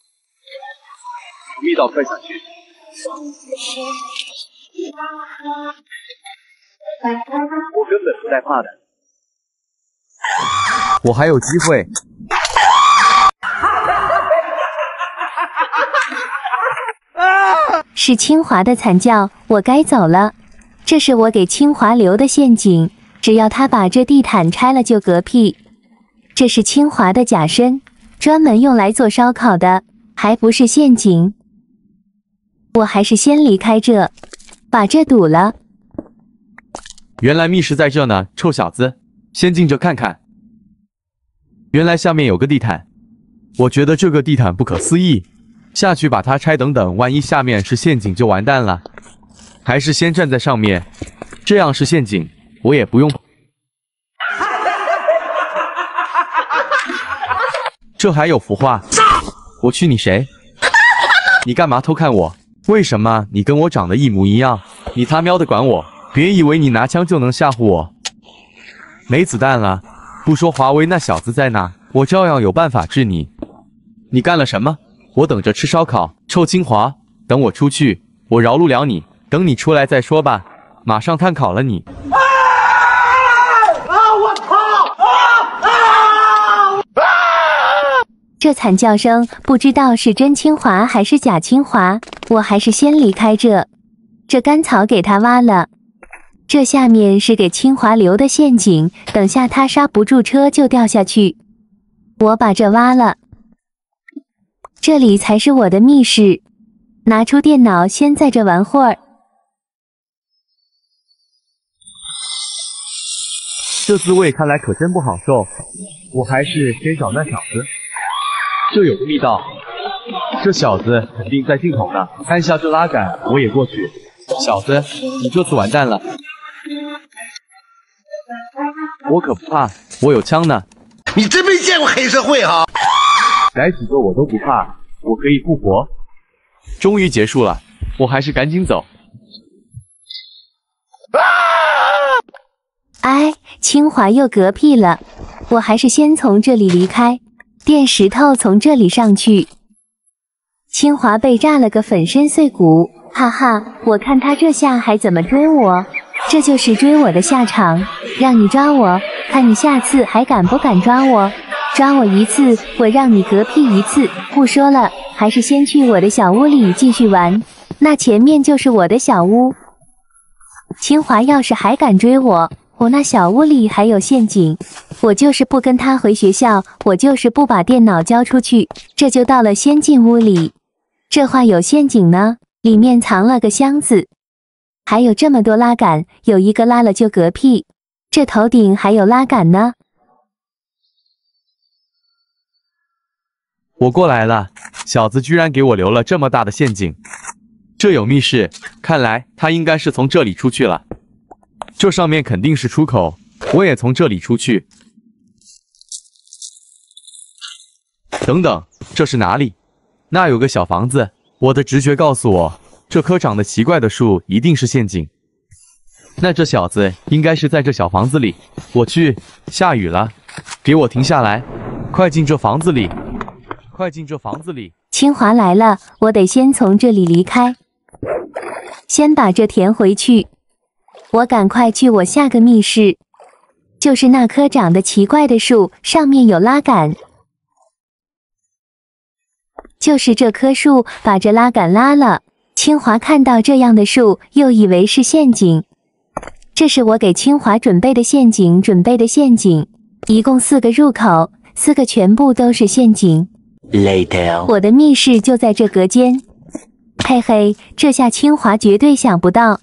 密道，快下去！我根本不带怕的，我还有机会。 是清华的惨叫，我该走了。这是我给清华留的陷阱，只要他把这地毯拆了就嗝屁。这是清华的假身，专门用来做烧烤的，还不是陷阱。我还是先离开这，把这堵了。 原来密室在这呢，臭小子，先进这看看。原来下面有个地毯，我觉得这个地毯不可思议，下去把它拆，等等，万一下面是陷阱就完蛋了。还是先站在上面，这样是陷阱，我也不用。这还有幅画，我去你谁？你干嘛偷看我？为什么你跟我长得一模一样？你他喵的管我！ 别以为你拿枪就能吓唬我，没子弹了。不说华为那小子在哪，我照样有办法治你。你干了什么？我等着吃烧烤。臭清华，等我出去，我饶不了你。等你出来再说吧，马上炭烤了你。 这惨叫声不知道是真清华还是假清华，我还是先离开这干草给他挖了。这下面是给清华留的陷阱，等下他刹不住车就掉下去。我把这挖了，这里才是我的密室。拿出电脑，先在这玩会儿。 这滋味看来可真不好受，我还是先找那小子。这有个密道，这小子肯定在尽头呢。按下这拉杆，我也过去。小子，你这次完蛋了。我可不怕，我有枪呢。 你真没见过黑社会哈！ 来几个我都不怕，我可以复活。终于结束了，我还是赶紧走。 哎，清华又嗝屁了，我还是先从这里离开。垫石头从这里上去。清华被炸了个粉身碎骨，哈哈，我看他这下还怎么追我？这就是追我的下场，让你抓我，看你下次还敢不敢抓我？抓我一次，我让你嗝屁一次。不说了，还是先去我的小屋里继续玩，那前面就是我的小屋。清华要是还敢追我，我那小屋里还有陷阱，我就是不跟他回学校，我就是不把电脑交出去，这就到了先进屋里。这话有陷阱呢，里面藏了个箱子，还有这么多拉杆，有一个拉了就嗝屁。这头顶还有拉杆呢。 我过来了，小子居然给我留了这么大的陷阱。这有密室，看来他应该是从这里出去了。这上面肯定是出口，我也从这里出去。等等，这是哪里？那有个小房子，我的直觉告诉我，这棵长得奇怪的树一定是陷阱。那这小子应该是在这小房子里。我去，下雨了，给我停下来，快进这房子里，快进这房子里。 清华来了，我得先从这里离开，先把这填回去。我赶快去我下个密室，就是那棵长得奇怪的树，上面有拉杆。就是这棵树把这拉杆拉了。清华看到这样的树，又以为是陷阱。这是我给清华准备的陷阱，一共4个入口，4个全部都是陷阱。 Later. 我的密室就在这隔间。嘿嘿，这下清华绝对想不到。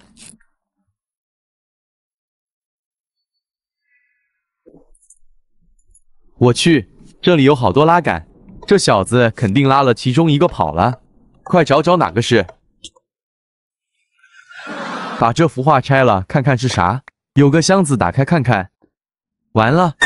我去，这里有好多拉杆，这小子肯定拉了其中一个跑了，快找找哪个是。把这幅画拆了，看看是啥。有个箱子，打开看看。完了，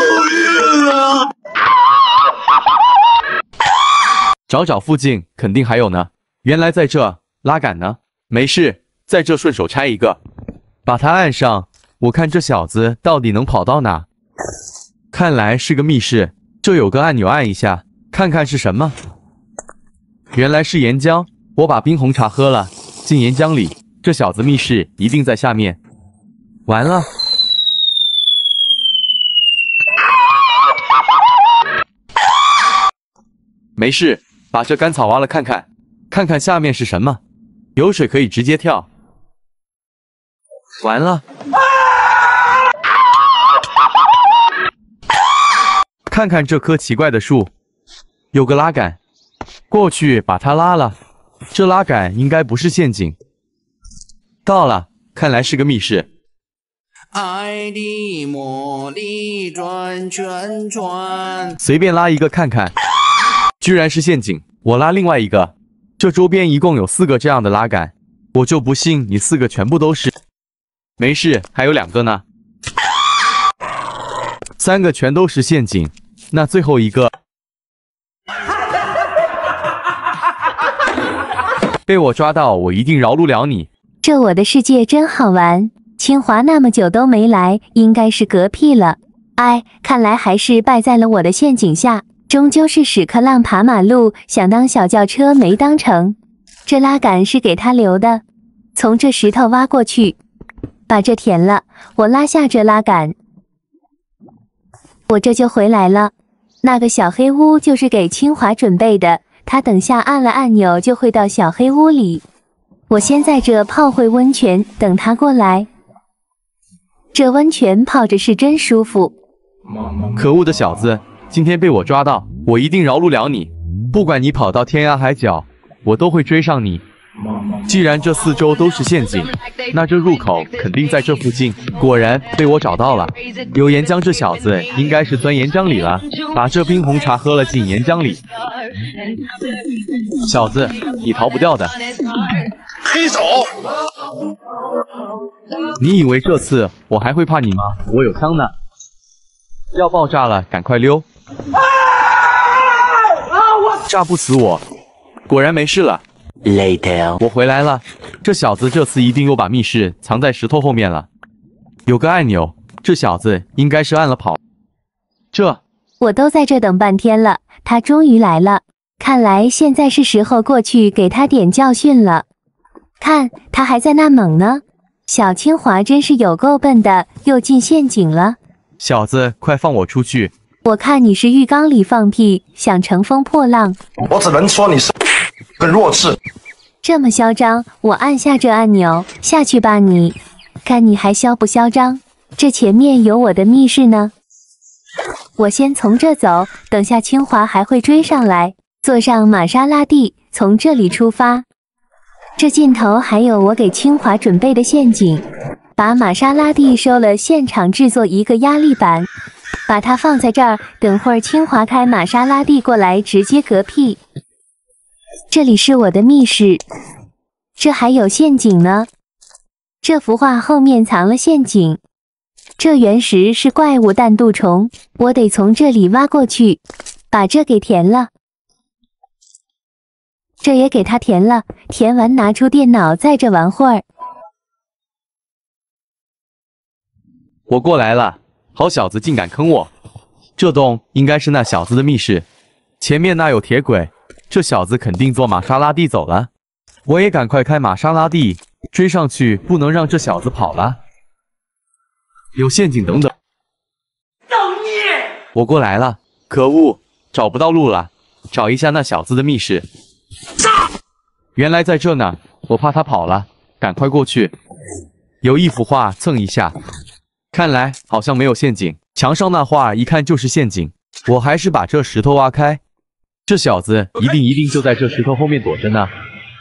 找找附近，肯定还有呢。原来在这，拉杆呢？没事，在这顺手拆一个，把它按上。我看这小子到底能跑到哪？看来是个密室，这有个按钮，按一下，看看是什么。原来是岩浆，我把冰红茶喝了，进岩浆里。这小子密室一定在下面。完了，没事，把这干草挖了看看，看看下面是什么。有水可以直接跳。完了。看看这棵奇怪的树，有个拉杆，过去把它拉了。这拉杆应该不是陷阱。到了，看来是个密室。 爱的魔力转圈圈， 随便拉一个看看，居然是陷阱。我拉另外一个，这周边一共有4个这样的拉杆，我就不信你4个全部都是。没事，还有2个呢。3个全都是陷阱。那最后一个被我抓到，我一定饶不了你。 这我的世界真好玩， 清华那么久都没来，应该是嗝屁了。哎，看来还是败在了我的陷阱下，终究是屎壳郎爬马路，想当小轿车没当成。这拉杆是给他留的，从这石头挖过去，把这填了，我拉下这拉杆，我这就回来了。那个小黑屋就是给清华准备的，他等下按了按钮就会到小黑屋里。我先在这泡会温泉，等他过来。这温泉泡着是真舒服。 可恶的小子，今天被我抓到，我一定饶不了你。不管你跑到天涯海角，我都会追上你。既然这四周都是陷阱，那这入口肯定在这附近。果然被我找到了。有岩浆，这小子应该是钻岩浆里了，把这冰红茶喝了进岩浆里。小子，你逃不掉的。 黑手！ 你以为这次我还会怕你吗？我有枪呢。要爆炸了，赶快溜！炸不死我。果然没事了。 Later， 我回来了。这小子这次一定又把密室藏在石头后面了。有个按钮，这小子应该是按了跑。 我都在这等半天了，他终于来了。看来现在是时候过去给他点教训了。看，他还在那猛呢。小清华真是有够笨的，又进陷阱了。 小子，快放我出去！ 我看你是浴缸里放屁，想乘风破浪。 我只能说你是个弱智。 这么嚣张，我按下这按钮，下去吧你。看你还嚣不嚣张？这前面有我的密室呢。我先从这走，等下清华还会追上来。坐上玛莎拉蒂，从这里出发。这尽头还有我给清华准备的陷阱。把玛莎拉蒂收了，现场制作一个压力板，把它放在这儿，等会儿清华开玛莎拉蒂过来，直接嗝屁。这里是我的密室，这还有陷阱呢。这幅画后面藏了陷阱。这原石是怪物弹肚虫，我得从这里挖过去，把这给填了。这也给它填了，填完拿出电脑在这玩会儿。 我过来了，好小子竟敢坑我！这洞应该是那小子的密室，前面那有铁轨，这小子肯定坐玛莎拉蒂走了。我也赶快开玛莎拉蒂追上去，不能让这小子跑了。有陷阱，等等！造孽！我过来了，可恶，找不到路了，找一下那小子的密室。原来在这呢，我怕他跑了，赶快过去。有一幅画蹭一下。看来好像没有陷阱，墙上那画一看就是陷阱。我还是把这石头挖开，这小子一定就在这石头后面躲着呢。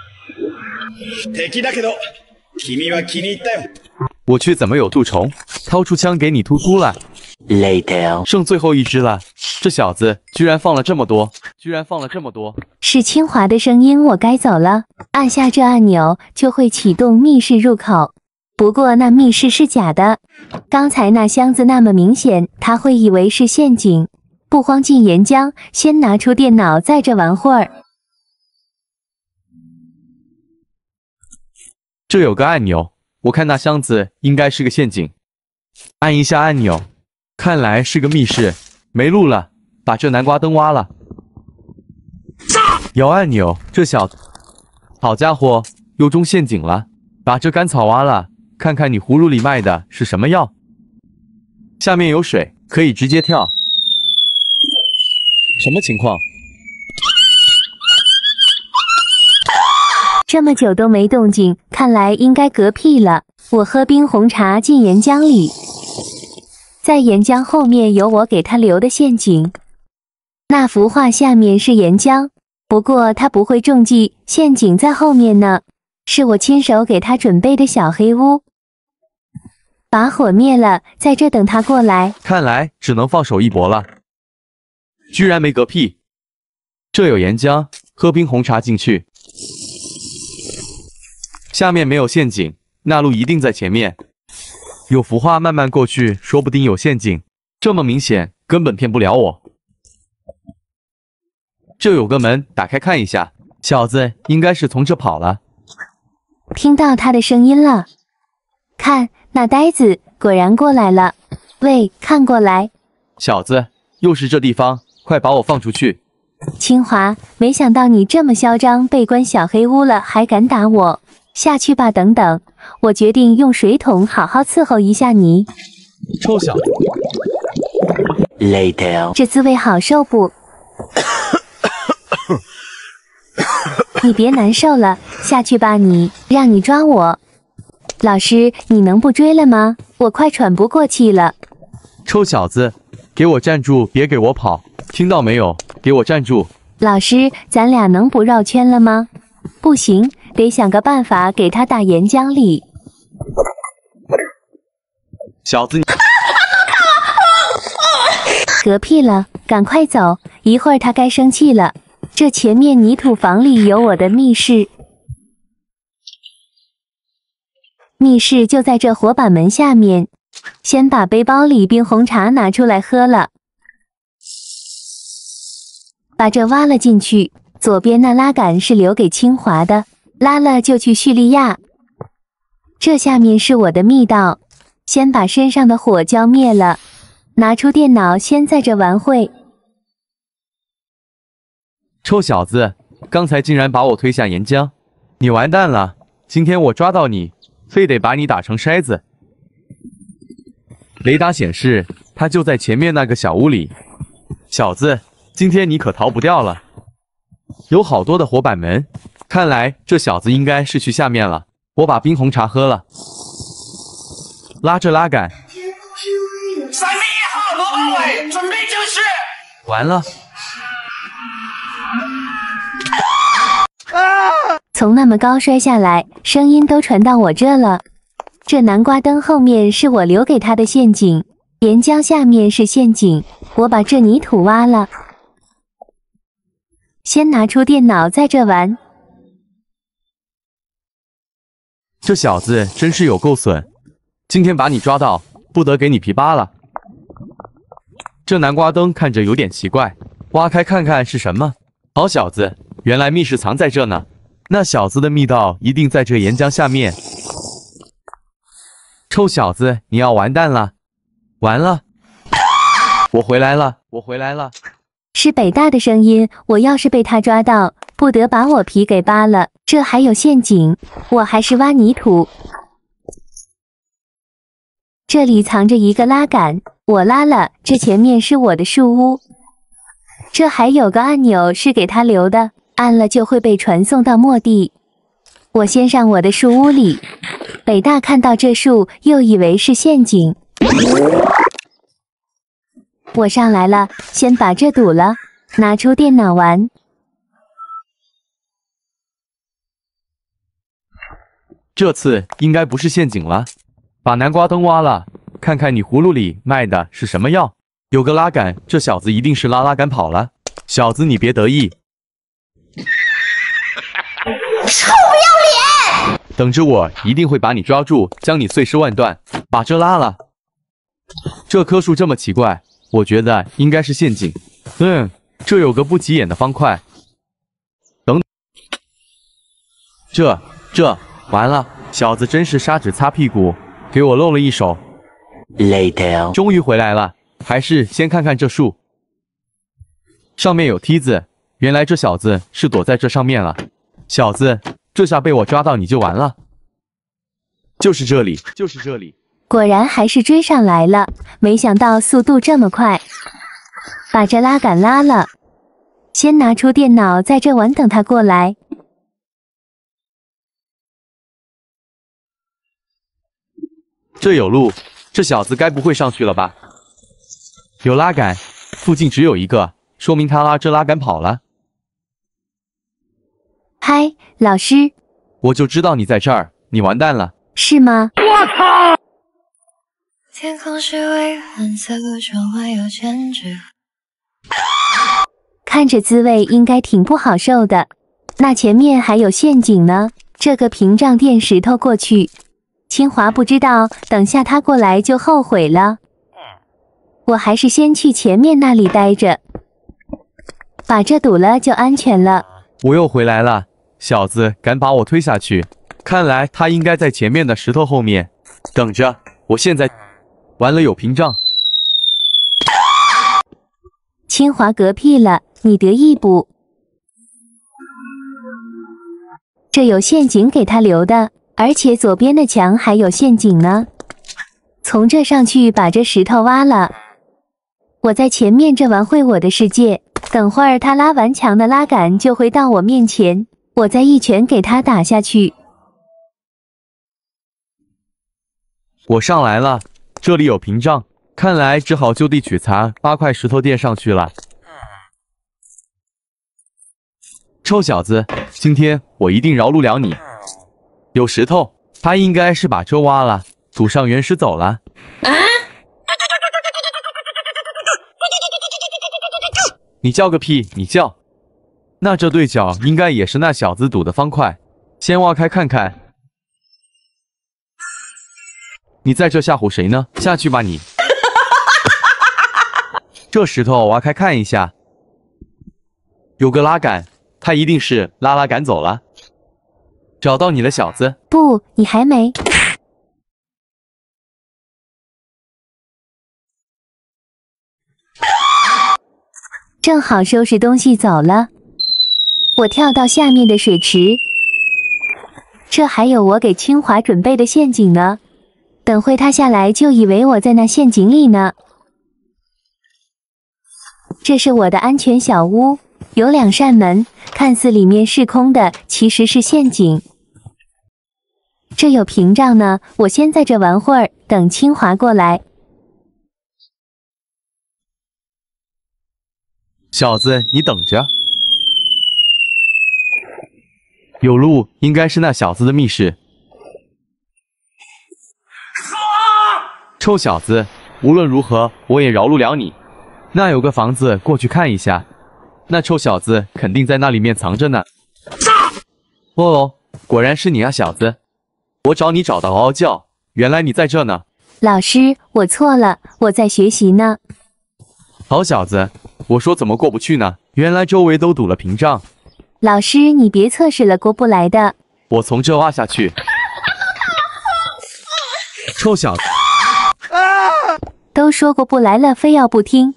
我去，怎么有蛀虫？掏出枪给你突出了。 Later， 剩最后一只了，这小子居然放了这么多， 是清华的声音，我该走了。按下这按钮就会启动密室入口。不过那密室是假的，刚才那箱子那么明显，他会以为是陷阱。不慌进岩浆，先拿出电脑在这玩会儿。 这有个按钮，我看那箱子应该是个陷阱。按一下按钮，看来是个密室，没路了，把这南瓜灯挖了。有按钮，这小子，好家伙，又中陷阱了，把这干草挖了。看看你葫芦里卖的是什么药？下面有水，可以直接跳。什么情况？ 这么久都没动静，看来应该嗝屁了。我喝冰红茶进岩浆里，在岩浆后面有我给他留的陷阱。那幅画下面是岩浆，不过他不会中计，陷阱在后面呢。是我亲手给他准备的小黑屋。把火灭了，在这等他过来。 看来只能放手一搏了。居然没嗝屁！这有岩浆，喝冰红茶进去。下面没有陷阱，那路一定在前面。有幅画慢慢过去，说不定有陷阱。这么明显，根本骗不了我。这有个门，打开看一下。小子应该是从这跑了。 听到他的声音了，看那呆子果然过来了。喂，看过来！ 小子，又是这地方，快把我放出去！ 清华，没想到你这么嚣张，被关小黑屋了还敢打我！下去吧，等等，我决定用水桶好好伺候一下你。 臭小子 Later. 这滋味好受不？你别难受了，下去吧你，让你抓我。老师，你能不追了吗？我快喘不过气了。 臭小子，给我站住，别给我跑，听到没有？给我站住！ 老师，咱俩能不绕圈了吗？不行，得想个办法给他打岩浆里。 小子你嗝屁了，赶快走，一会儿他该生气了。这前面泥土房里有我的密室，密室就在这火板门下面。先把背包里冰红茶拿出来喝了，把这挖了进去。左边那拉杆是留给清华的，拉了就去叙利亚。这下面是我的密道，先把身上的火浇灭了。拿出电脑，先在这玩会。 臭小子，刚才竟然把我推下岩浆，你完蛋了！今天我抓到你，非得把你打成筛子。雷达显示，他就在前面那个小屋里。小子，今天你可逃不掉了。有好多的火板门，看来这小子应该是去下面了。我把冰红茶喝了，拉着拉杆。 3名1号罗邦伟，准备正式。 完了。 从那么高摔下来，声音都传到我这了。这南瓜灯后面是我留给他的陷阱，岩浆下面是陷阱。我把这泥土挖了，先拿出电脑在这玩。 这小子真是有够损，今天把你抓到，不得给你皮扒了。这南瓜灯看着有点奇怪，挖开看看是什么。好小子，原来密室藏在这呢。那小子的密道一定在这岩浆下面。臭小子，你要完蛋了！完了！我回来了，我回来了！ 是北大的声音，我要是被他抓到，不得把我皮给扒了。这还有陷阱，我还是挖泥土。这里藏着一个拉杆，我拉了，这前面是我的树屋。这还有个按钮是给他留的，按了就会被传送到末地。我先上我的树屋里，北大看到这树又以为是陷阱。我上来了，先把这堵了，拿出电脑玩。 这次应该不是陷阱了，把南瓜灯挖了，看看你葫芦里卖的是什么药。有个拉杆，这小子一定是拉拉杆跑了。小子你别得意， 臭不要脸！ 等着我，一定会把你抓住，将你碎尸万段。把这拉了。这棵树这么奇怪，我觉得应该是陷阱。这有个不起眼的方块。等，这完了，小子真是砂纸擦屁股，给我露了一手。 Later. 终于回来了，还是先看看这树。上面有梯子，原来这小子是躲在这上面了。小子，这下被我抓到你就完了。就是这里，就是这里。 果然还是追上来了，没想到速度这么快。把这拉杆拉了，先拿出电脑在这玩，等他过来。 这有路，这小子该不会上去了吧？有拉杆，附近只有一个，说明他拉这拉杆跑了。 嗨，老师， 我就知道你在这儿，你完蛋了。 是吗？ 我操！ 天空是蔚蓝色，窗外有千只。 看着滋味应该挺不好受的。那前面还有陷阱呢，这个屏障垫石头过去。清华不知道，等下他过来就后悔了。我还是先去前面那里待着，把这堵了就安全了。 我又回来了，小子敢把我推下去，看来他应该在前面的石头后面。 等着，我现在完了有屏障。 清华嗝屁了，你得一补。这有陷阱给他留的，而且左边的墙还有陷阱呢。从这上去把这石头挖了。我在前面这玩会我的世界，等会儿他拉完墙的拉杆就会到我面前，我再一拳给他打下去。 我上来了，这里有屏障，看来只好就地取材，8块石头垫上去了。臭小子，今天我一定饶不了你。有石头，他应该是把这挖了，堵上原石走了。你叫个屁！你叫？那这对角应该也是那小子堵的方块，先挖开看看。你在这吓唬谁呢？下去吧你！这石头挖开看一下，有个拉杆，他一定是拉杆走了。找到你了，小子！ 不，你还没。正好收拾东西走了，我跳到下面的水池，这还有我给清华准备的陷阱呢。等会他下来就以为我在那陷阱里呢。这是我的安全小屋，有2扇门，看似里面是空的，其实是陷阱。这有屏障呢，我先在这玩会儿，等清华过来。 小子，你等着，有路应该是那小子的密室。臭小子，无论如何我也饶不了你。那有个房子，过去看一下。那臭小子肯定在那里面藏着呢。哦，果然是你啊，小子！我找你找到嗷嗷叫，原来你在这呢。 老师，我错了，我在学习呢。 好小子，我说怎么过不去呢？原来周围都堵了屏障。 老师，你别测试了，过不来的。 我从这挖下去。臭小子！ 都说过不来了，非要不听。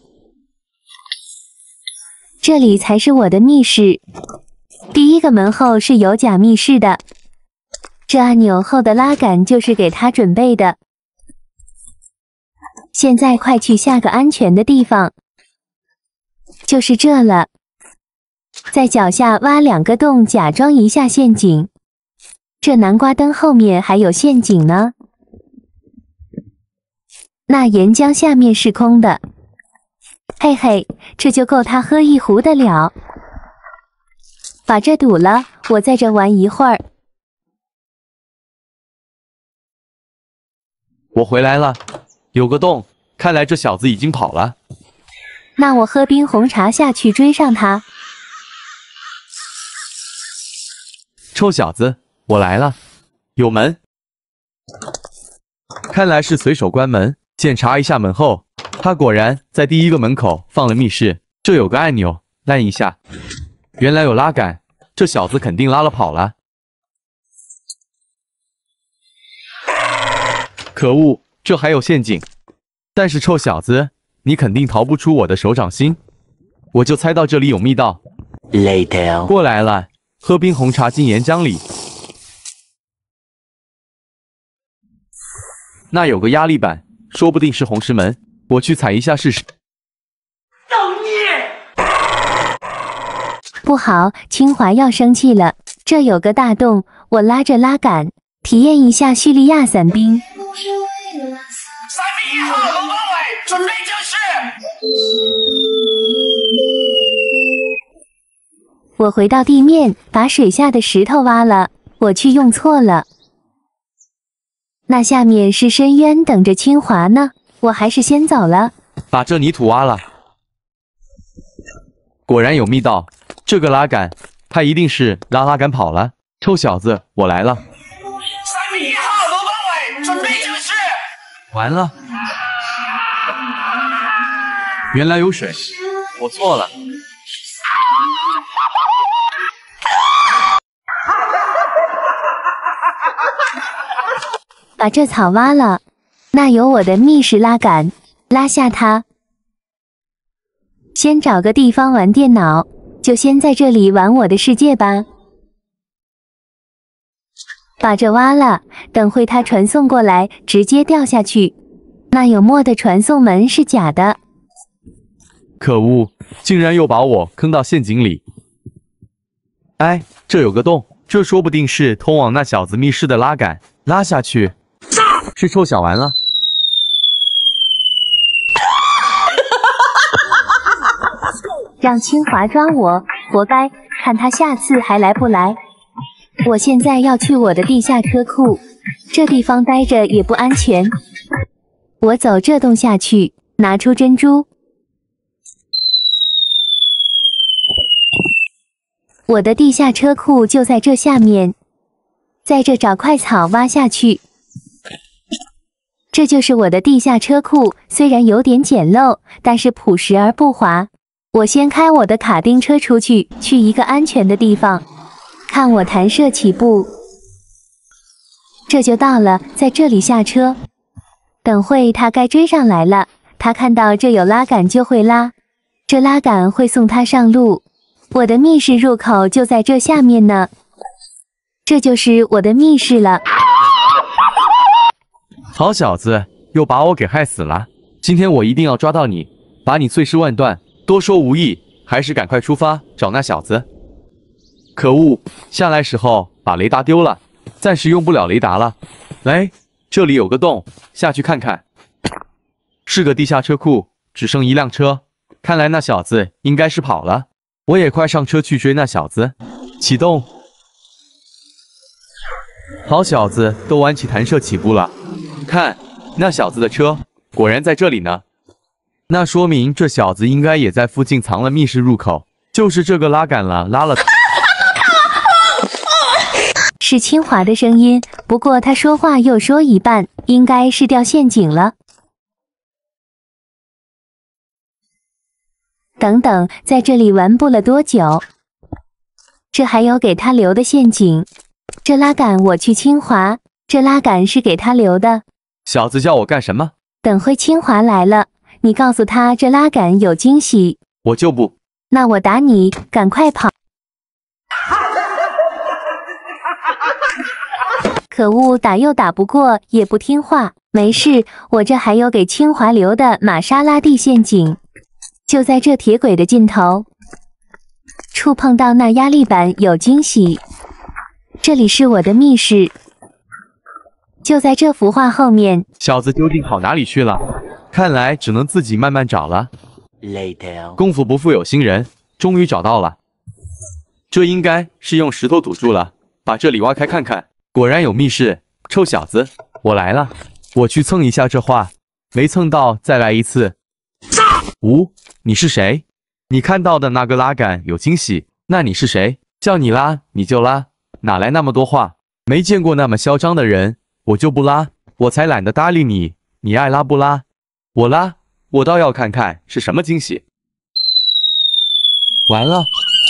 这里才是我的密室。第一个门后是有假密室的，这按钮后的拉杆就是给他准备的。现在快去下个安全的地方，就是这了。在脚下挖2个洞，假装一下陷阱。这南瓜灯后面还有陷阱呢。那岩浆下面是空的，嘿嘿，这就够他喝一壶的了。把这堵了，我在这玩一会儿。 我回来了，有个洞，看来这小子已经跑了。 那我喝冰红茶下去追上他。 臭小子，我来了，有门。看来是随手关门。检查一下门后，他果然在第一个门口放了密室。这有个按钮，按一下，原来有拉杆，这小子肯定拉了跑了。可恶，这还有陷阱！但是臭小子，你肯定逃不出我的手掌心。我就猜到这里有密道。 Later， 过来了，喝冰红茶进岩浆里。那有个压力板。说不定是红石门，我去踩一下试试。 不好，清华要生气了。这有个大洞，我拉着拉杆，体验一下叙利亚伞兵。 3米1号龙王伟，准备正式。 我回到地面，把水下的石头挖了，我去用错了。那下面是深渊，等着清华呢。我还是先走了。 把这泥土挖了，果然有密道。这个拉杆，他一定是拉杆跑了。臭小子，我来了。 3米1号龙王伟，准备正式。 完了，原来有水，我错了。 把这草挖了，那有我的密室拉杆，拉下它。先找个地方玩电脑，就先在这里玩我的世界吧。把这挖了，等会它传送过来，直接掉下去。那有墨的传送门是假的。 可恶，竟然又把我坑到陷阱里。哎，这有个洞，这说不定是通往那小子密室的拉杆，拉下去。是臭小丸了。 让清华抓我，活该！看他下次还来不来。我现在要去我的地下车库，这地方待着也不安全。我走这洞下去，拿出珍珠。我的地下车库就在这下面，在这找块草挖下去。这就是我的地下车库，虽然有点简陋，但是朴实而不华。我先开我的卡丁车出去，去一个安全的地方。看我弹射起步，这就到了，在这里下车。等会他该追上来了，他看到这有拉杆就会拉，这拉杆会送他上路。我的密室入口就在这下面呢，这就是我的密室了。 好小子，又把我给害死了！今天我一定要抓到你，把你碎尸万段！多说无益，还是赶快出发找那小子。可恶，下来时候把雷达丢了，暂时用不了雷达了。来，这里有个洞，下去看看。是个地下车库，只剩一辆车，看来那小子应该是跑了。我也快上车去追那小子。启动。好小子都玩起弹射起步了。看，那小子的车果然在这里呢。那说明这小子应该也在附近藏了密室入口，就是这个拉杆了，拉了。 是清华的声音，不过他说话又说一半，应该是掉陷阱了。等等，在这里玩不了多久，这还有给他留的陷阱。这拉杆我去清华，这拉杆是给他留的。 小子叫我干什么？ 等会清华来了，你告诉他这拉杆有惊喜。 我就不。 那我打你，赶快跑！可恶，打又打不过，也不听话。没事，我这还有给清华留的玛莎拉蒂陷阱，就在这铁轨的尽头，触碰到那压力板有惊喜。这里是我的密室，就在这幅画后面。 小子究竟跑哪里去了？看来只能自己慢慢找了。功夫不负有心人，终于找到了。这应该是用石头堵住了，把这里挖开看看。果然有密室。臭小子，我来了。我去蹭一下这画，没蹭到再来一次。呜，你是谁？你看到的那个拉杆有惊喜，那你是谁？叫你拉你就拉，哪来那么多话？没见过那么嚣张的人，我就不拉，我才懒得搭理你。你爱拉不拉？我拉，我倒要看看是什么惊喜。完了，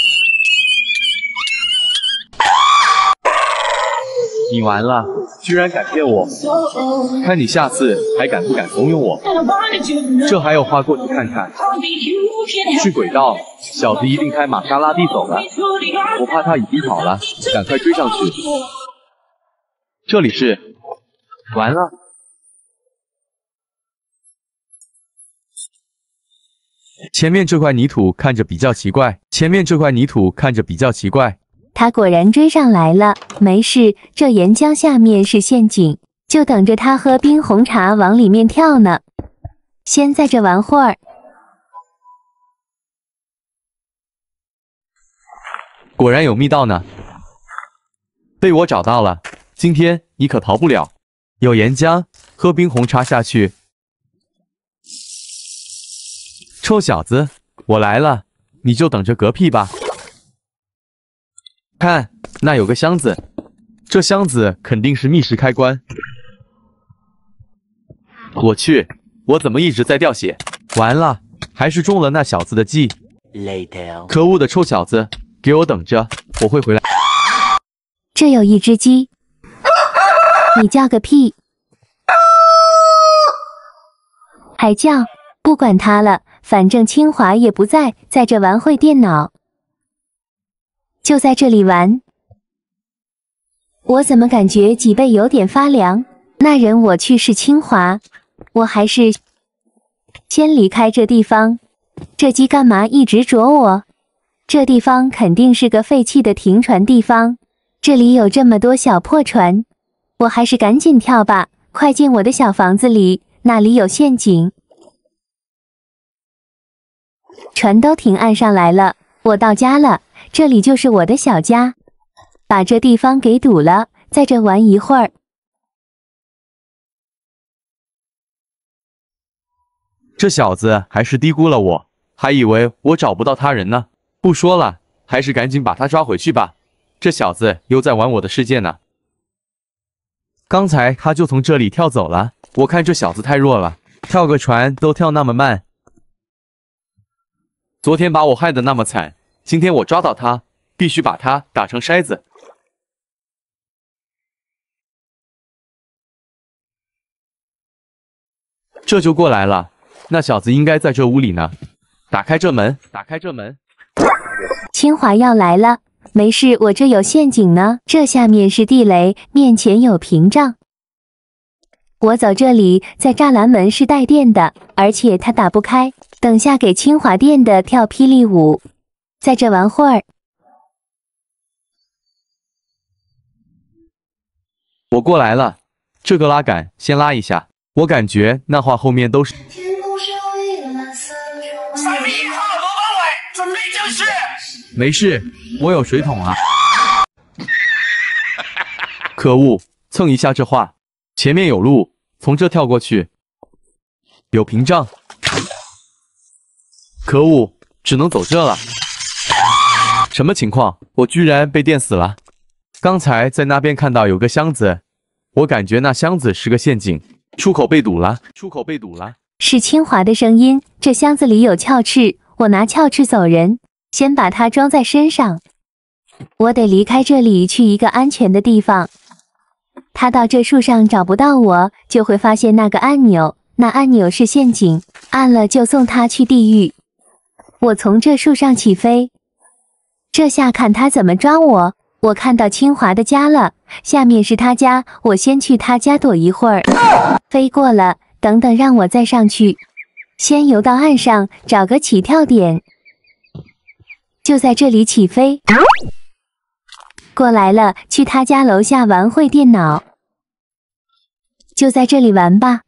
你完了，居然敢骗我！看你下次还敢不敢怂恿我？这还有话过去看看。去轨道，小子一定开玛莎拉蒂走了，我怕他已经跑了，赶快追上去。这里是，完了。前面这块泥土看着比较奇怪， 他果然追上来了，没事，这岩浆下面是陷阱，就等着他喝冰红茶往里面跳呢。先在这玩会儿。 果然有密道呢，被我找到了，今天你可逃不了。有岩浆，喝冰红茶下去。臭小子，我来了，你就等着嗝屁吧。看，那有个箱子，这箱子肯定是密室开关。我去，我怎么一直在掉血？完了，还是中了那小子的计。可恶的臭小子，给我等着，我会回来。 这有一只鸡，你叫个屁！ 还叫，不管他了，反正清华也不在这玩会电脑，就在这里玩。我怎么感觉脊背有点发凉？那人我去是清华，我还是先离开这地方。这鸡干嘛一直啄我？这地方肯定是个废弃的停船地方，这里有这么多小破船，我还是赶紧跳吧，快进我的小房子里，那里有陷阱。船都停岸上来了，我到家了，这里就是我的小家，把这地方给堵了，在这玩一会儿。 这小子还是低估了我，还以为我找不到他人呢。不说了，还是赶紧把他抓回去吧。这小子又在玩我的世界呢。刚才他就从这里跳走了，我看这小子太弱了，跳个船都跳那么慢。昨天把我害得那么惨，今天我抓到他，必须把他打成筛子。这就过来了，那小子应该在这屋里呢。打开这门，打开这门。 清华要来了，没事，我这有陷阱呢。这下面是地雷，面前有屏障。我走这里，在栅栏门是带电的，而且它打不开。等下给清华电的跳霹雳舞，在这玩会儿。 我过来了，这个拉杆先拉一下。我感觉那话后面都是。 301 号罗邦伟，准备正式。 没事，我有水桶啊。可恶，蹭一下这话。前面有路，从这跳过去。有屏障。可恶，只能走这了。什么情况？我居然被电死了。刚才在那边看到有个箱子，我感觉那箱子是个陷阱，出口被堵了，出口被堵了。 是清华的声音，这箱子里有鞘翅，我拿鞘翅走人，先把它装在身上。我得离开这里，去一个安全的地方。他到这树上找不到我，就会发现那个按钮，那按钮是陷阱，按了就送他去地狱。我从这树上起飞，这下看他怎么抓我。我看到清华的家了，下面是他家，我先去他家躲一会儿。飞过了，等等让我再上去。先游到岸上，找个起跳点，就在这里起飞。过来了，去他家楼下玩会电脑，就在这里玩吧。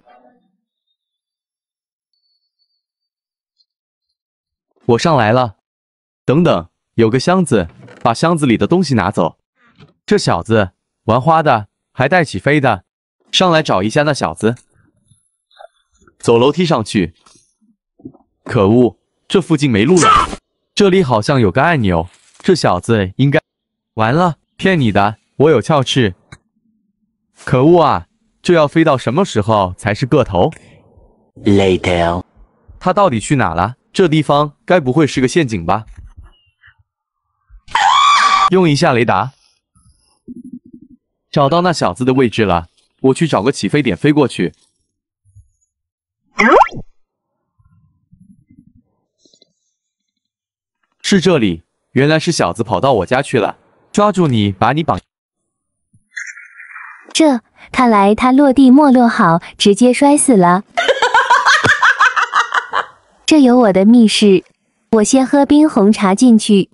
我上来了，等等，有个箱子，把箱子里的东西拿走。这小子玩花的，还带起飞的，上来找一下那小子。走楼梯上去。可恶，这附近没路了。这里好像有个按钮，这小子应该……完了，骗你的，我有鞘翅。可恶啊，这要飞到什么时候才是个头 Later， 他到底去哪了？这地方该不会是个陷阱吧？用一下雷达，找到那小子的位置了。我去找个起飞点飞过去。是这里，原来是小子跑到我家去了。抓住你，把你绑。 这看来他落地没落好，直接摔死了。这有我的密室，我先喝冰红茶进去。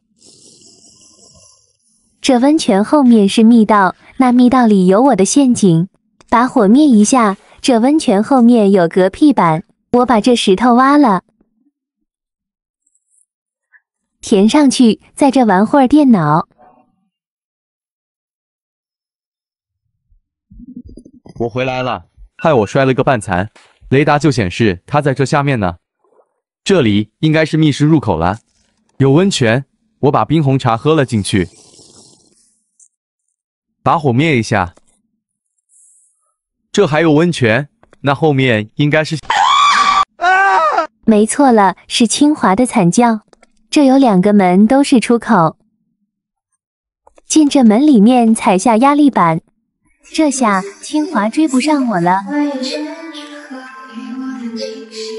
这温泉后面是密道，那密道里有我的陷阱，把火灭一下。这温泉后面有隔壁板，我把这石头挖了，填上去，在这玩会儿电脑。 我回来了，害我摔了个半残，雷达就显示他在这下面呢。这里应该是密室入口了，有温泉，我把冰红茶喝了进去，把火灭一下。这还有温泉，那后面应该是…… 没错了，是清华的惨叫。这有2个门，都是出口。进这门里面，踩下压力板。这下清华追不上我了。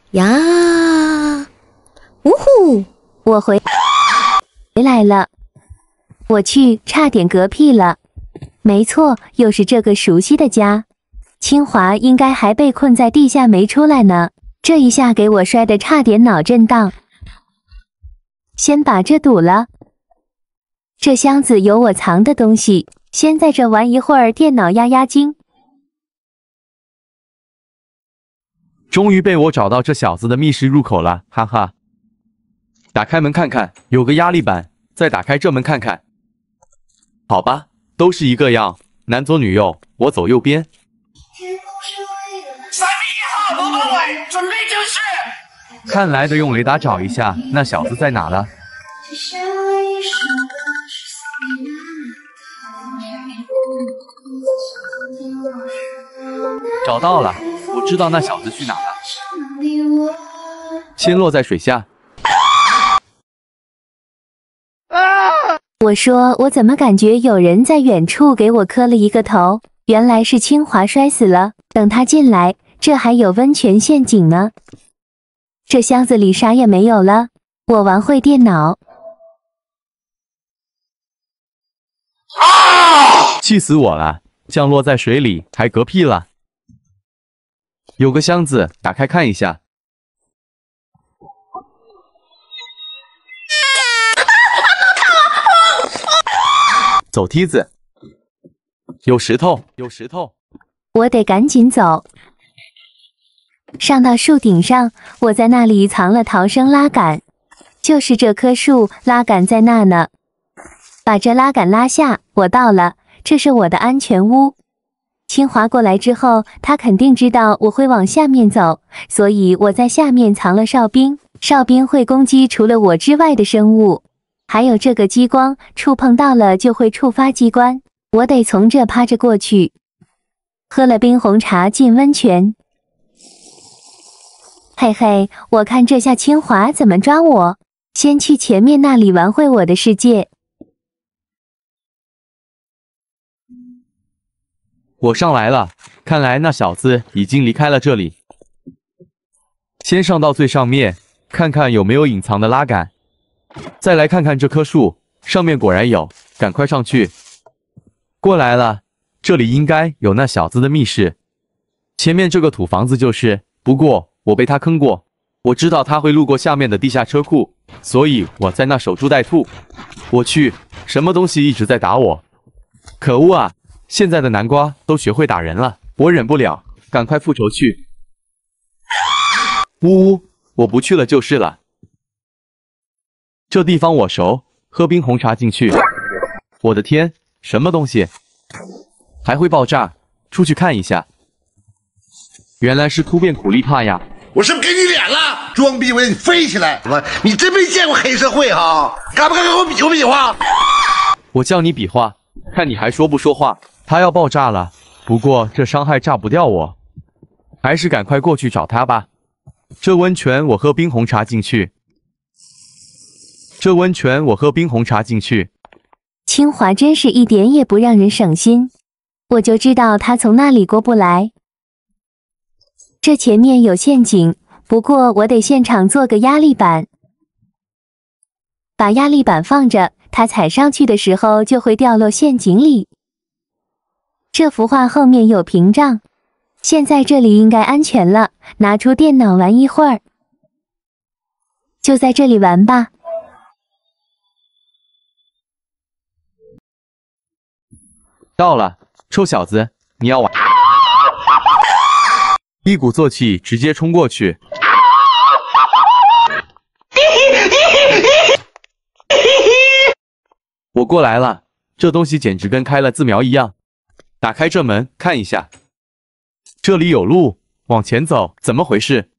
呀，呜呼！ 我回来了，我去，差点嗝屁了。没错，又是这个熟悉的家。清华应该还被困在地下没出来呢，这一下给我摔得差点脑震荡。先把这堵了。这箱子有我藏的东西，先在这玩一会儿电脑压压惊。 终于被我找到这小子的密室入口了，哈哈！打开门看看，有个压力板，再打开这门看看。好吧，都是一个样，男左女右，我走右边。 3米1号罗邦伟，准备正式。 看来得用雷达找一下，那小子在哪了？找到了，我知道那小子去哪了。先落在水下。 我说我怎么感觉有人在远处给我磕了一个头？原来是清华摔死了。等他进来，这还有温泉陷阱呢。这箱子里啥也没有了。我玩会电脑。 气死我了！降落在水里还嗝屁了。有个箱子，打开看一下。走梯子，有石头，有石头。 我得赶紧走。上到树顶上，我在那里藏了逃生拉杆，就是这棵树，拉杆在那呢。把这拉杆拉下，我到了，这是我的安全屋。清华过来之后，他肯定知道我会往下面走，所以我在下面藏了哨兵。哨兵会攻击除了我之外的生物。还有这个激光，触碰到了就会触发机关，我得从这趴着过去。喝了冰红茶进温泉。嘿嘿，我看这下清华怎么抓我。先去前面那里玩会我的世界。 我上来了，看来那小子已经离开了这里。先上到最上面，看看有没有隐藏的拉杆。再来看看这棵树，上面果然有，赶快上去。过来了，这里应该有那小子的密室。前面这个土房子就是，不过我被他坑过，我知道他会路过下面的地下车库，所以我在那守株待兔。我去，什么东西一直在打我？可恶啊！现在的南瓜都学会打人了，我忍不了，赶快复仇去。呜呜，我不去了就是了。这地方我熟，喝冰红茶进去。我的天，什么东西？还会爆炸？出去看一下。原来是突变苦力怕呀！ 我是不是给你脸了？装逼我让你飞起来！你真没见过黑社会哈？敢不敢跟我比划比划？ 我叫你比划，看你还说不说话。它要爆炸了，不过这伤害炸不掉我，还是赶快过去找它吧。这温泉我喝冰红茶进去。这温泉我喝冰红茶进去。 清华真是一点也不让人省心，我就知道他从那里过不来。这前面有陷阱，不过我得现场做个压力板。把压力板放着，他踩上去的时候就会掉落陷阱里。这幅画后面有屏障，现在这里应该安全了，拿出电脑玩一会儿。就在这里玩吧。 到了，臭小子，你要玩？一鼓作气，直接冲过去。我过来了，这东西简直跟开了自瞄一样。打开这门看一下，这里有路，往前走，怎么回事？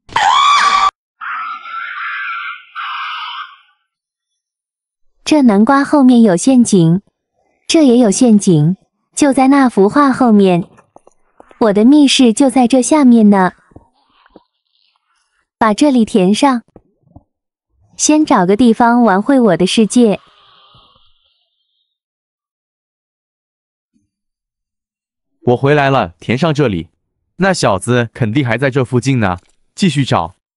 这南瓜后面有陷阱，这也有陷阱，就在那幅画后面。我的密室就在这下面呢。把这里填上，先找个地方玩会我的世界。 我回来了，填上这里。那小子肯定还在这附近呢，继续找。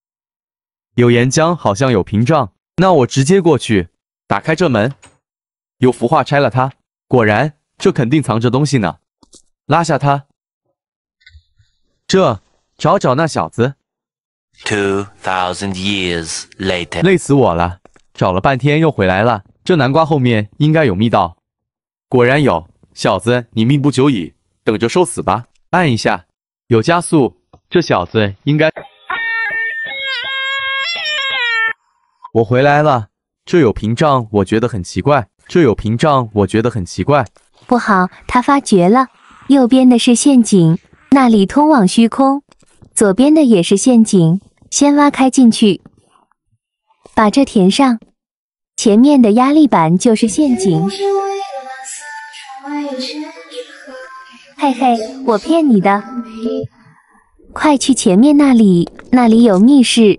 有岩浆，好像有屏障，那我直接过去，打开这门，有符画拆了它，果然，这肯定藏着东西呢。拉下它，找那小子。 2,000 years later， 累死我了，找了半天又回来了。这南瓜后面应该有密道，果然有。小子，你命不久矣，等着受死吧。按一下，有加速，这小子应该……我回来了，这有屏障，我觉得很奇怪。 不好，他发觉了，右边的是陷阱，那里通往虚空；左边的也是陷阱，先挖开进去，把这填上。前面的压力板就是陷阱。嘿嘿，我骗你的，快去前面那里，那里有密室。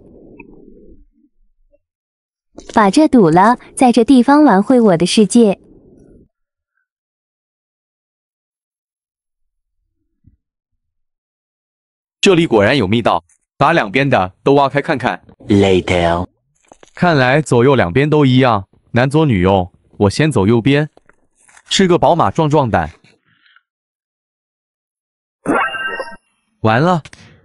把这堵了，在这地方玩会我的世界。 这里果然有密道，把两边的都挖开看看。 Later， 看来左右两边都一样，男左女右。我先走右边，是个宝马壮胆。完了，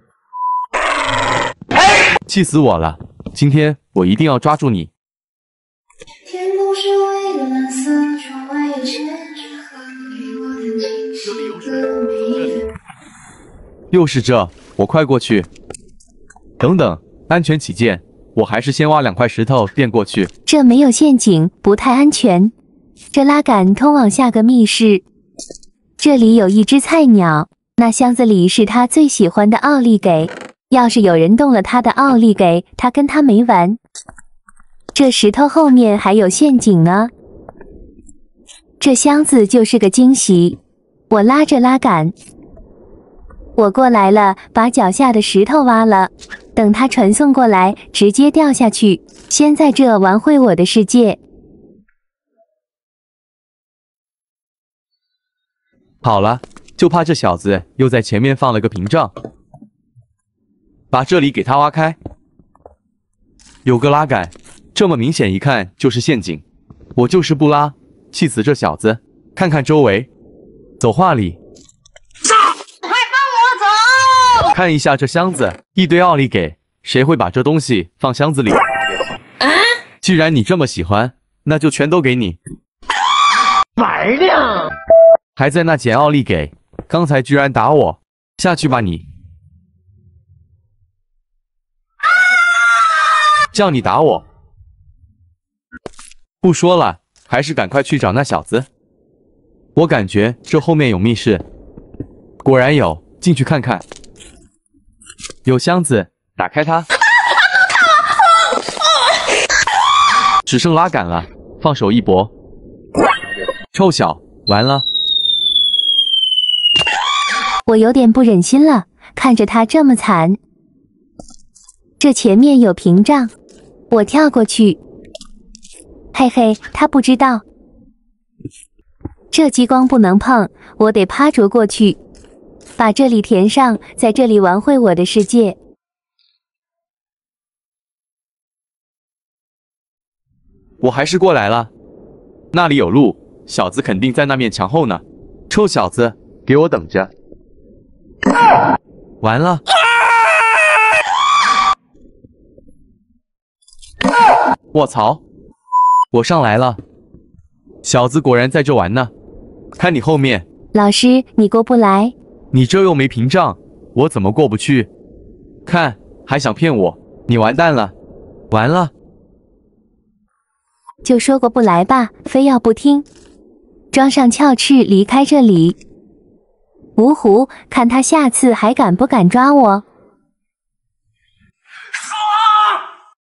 气死我了！今天我一定要抓住你。 天空是蔚的蓝色，窗外有千纸鹤，给我弹琴诗歌谜。 又是这，我快过去。等等，安全起见，我还是先挖2块石头垫过去。 这没有陷阱，不太安全。这拉杆通往下个密室。这里有一只菜鸟，那箱子里是他最喜欢的奥利给。要是有人动了他的奥利给，他跟他没完。这石头后面还有陷阱呢。这箱子就是个惊喜。我拉着拉杆。我过来了，把脚下的石头挖了，等他传送过来，直接掉下去。先在这玩会我的世界。 好了，就怕这小子又在前面放了个屏障，把这里给他挖开。有个拉杆，这么明显，一看就是陷阱。我就是不拉，气死这小子！看看周围，走话里。 看一下这箱子，一堆奥利给，谁会把这东西放箱子里？既然你这么喜欢，那就全都给你。 玩呢？ 还在那捡奥利给，刚才居然打我，下去吧你！叫你打我！不说了，还是赶快去找那小子。我感觉这后面有密室，果然有，进去看看。 有箱子，打开它。只剩拉杆了，放手一搏。臭小，完了！ 我有点不忍心了，看着他这么惨。这前面有屏障，我跳过去。嘿嘿，他不知道。这激光不能碰，我得趴着过去。 把这里填上，在这里玩会我的世界。 我还是过来了，那里有路，小子肯定在那面墙后呢。臭小子，给我等着！完了！卧槽！我上来了，小子果然在这玩呢。看你后面， 老师，你过不来。 你这又没屏障，我怎么过不去？看，还想骗我，你完蛋了，完了！ 就说过不来吧，非要不听，装上鞘翅离开这里。芜湖，看他下次还敢不敢抓我。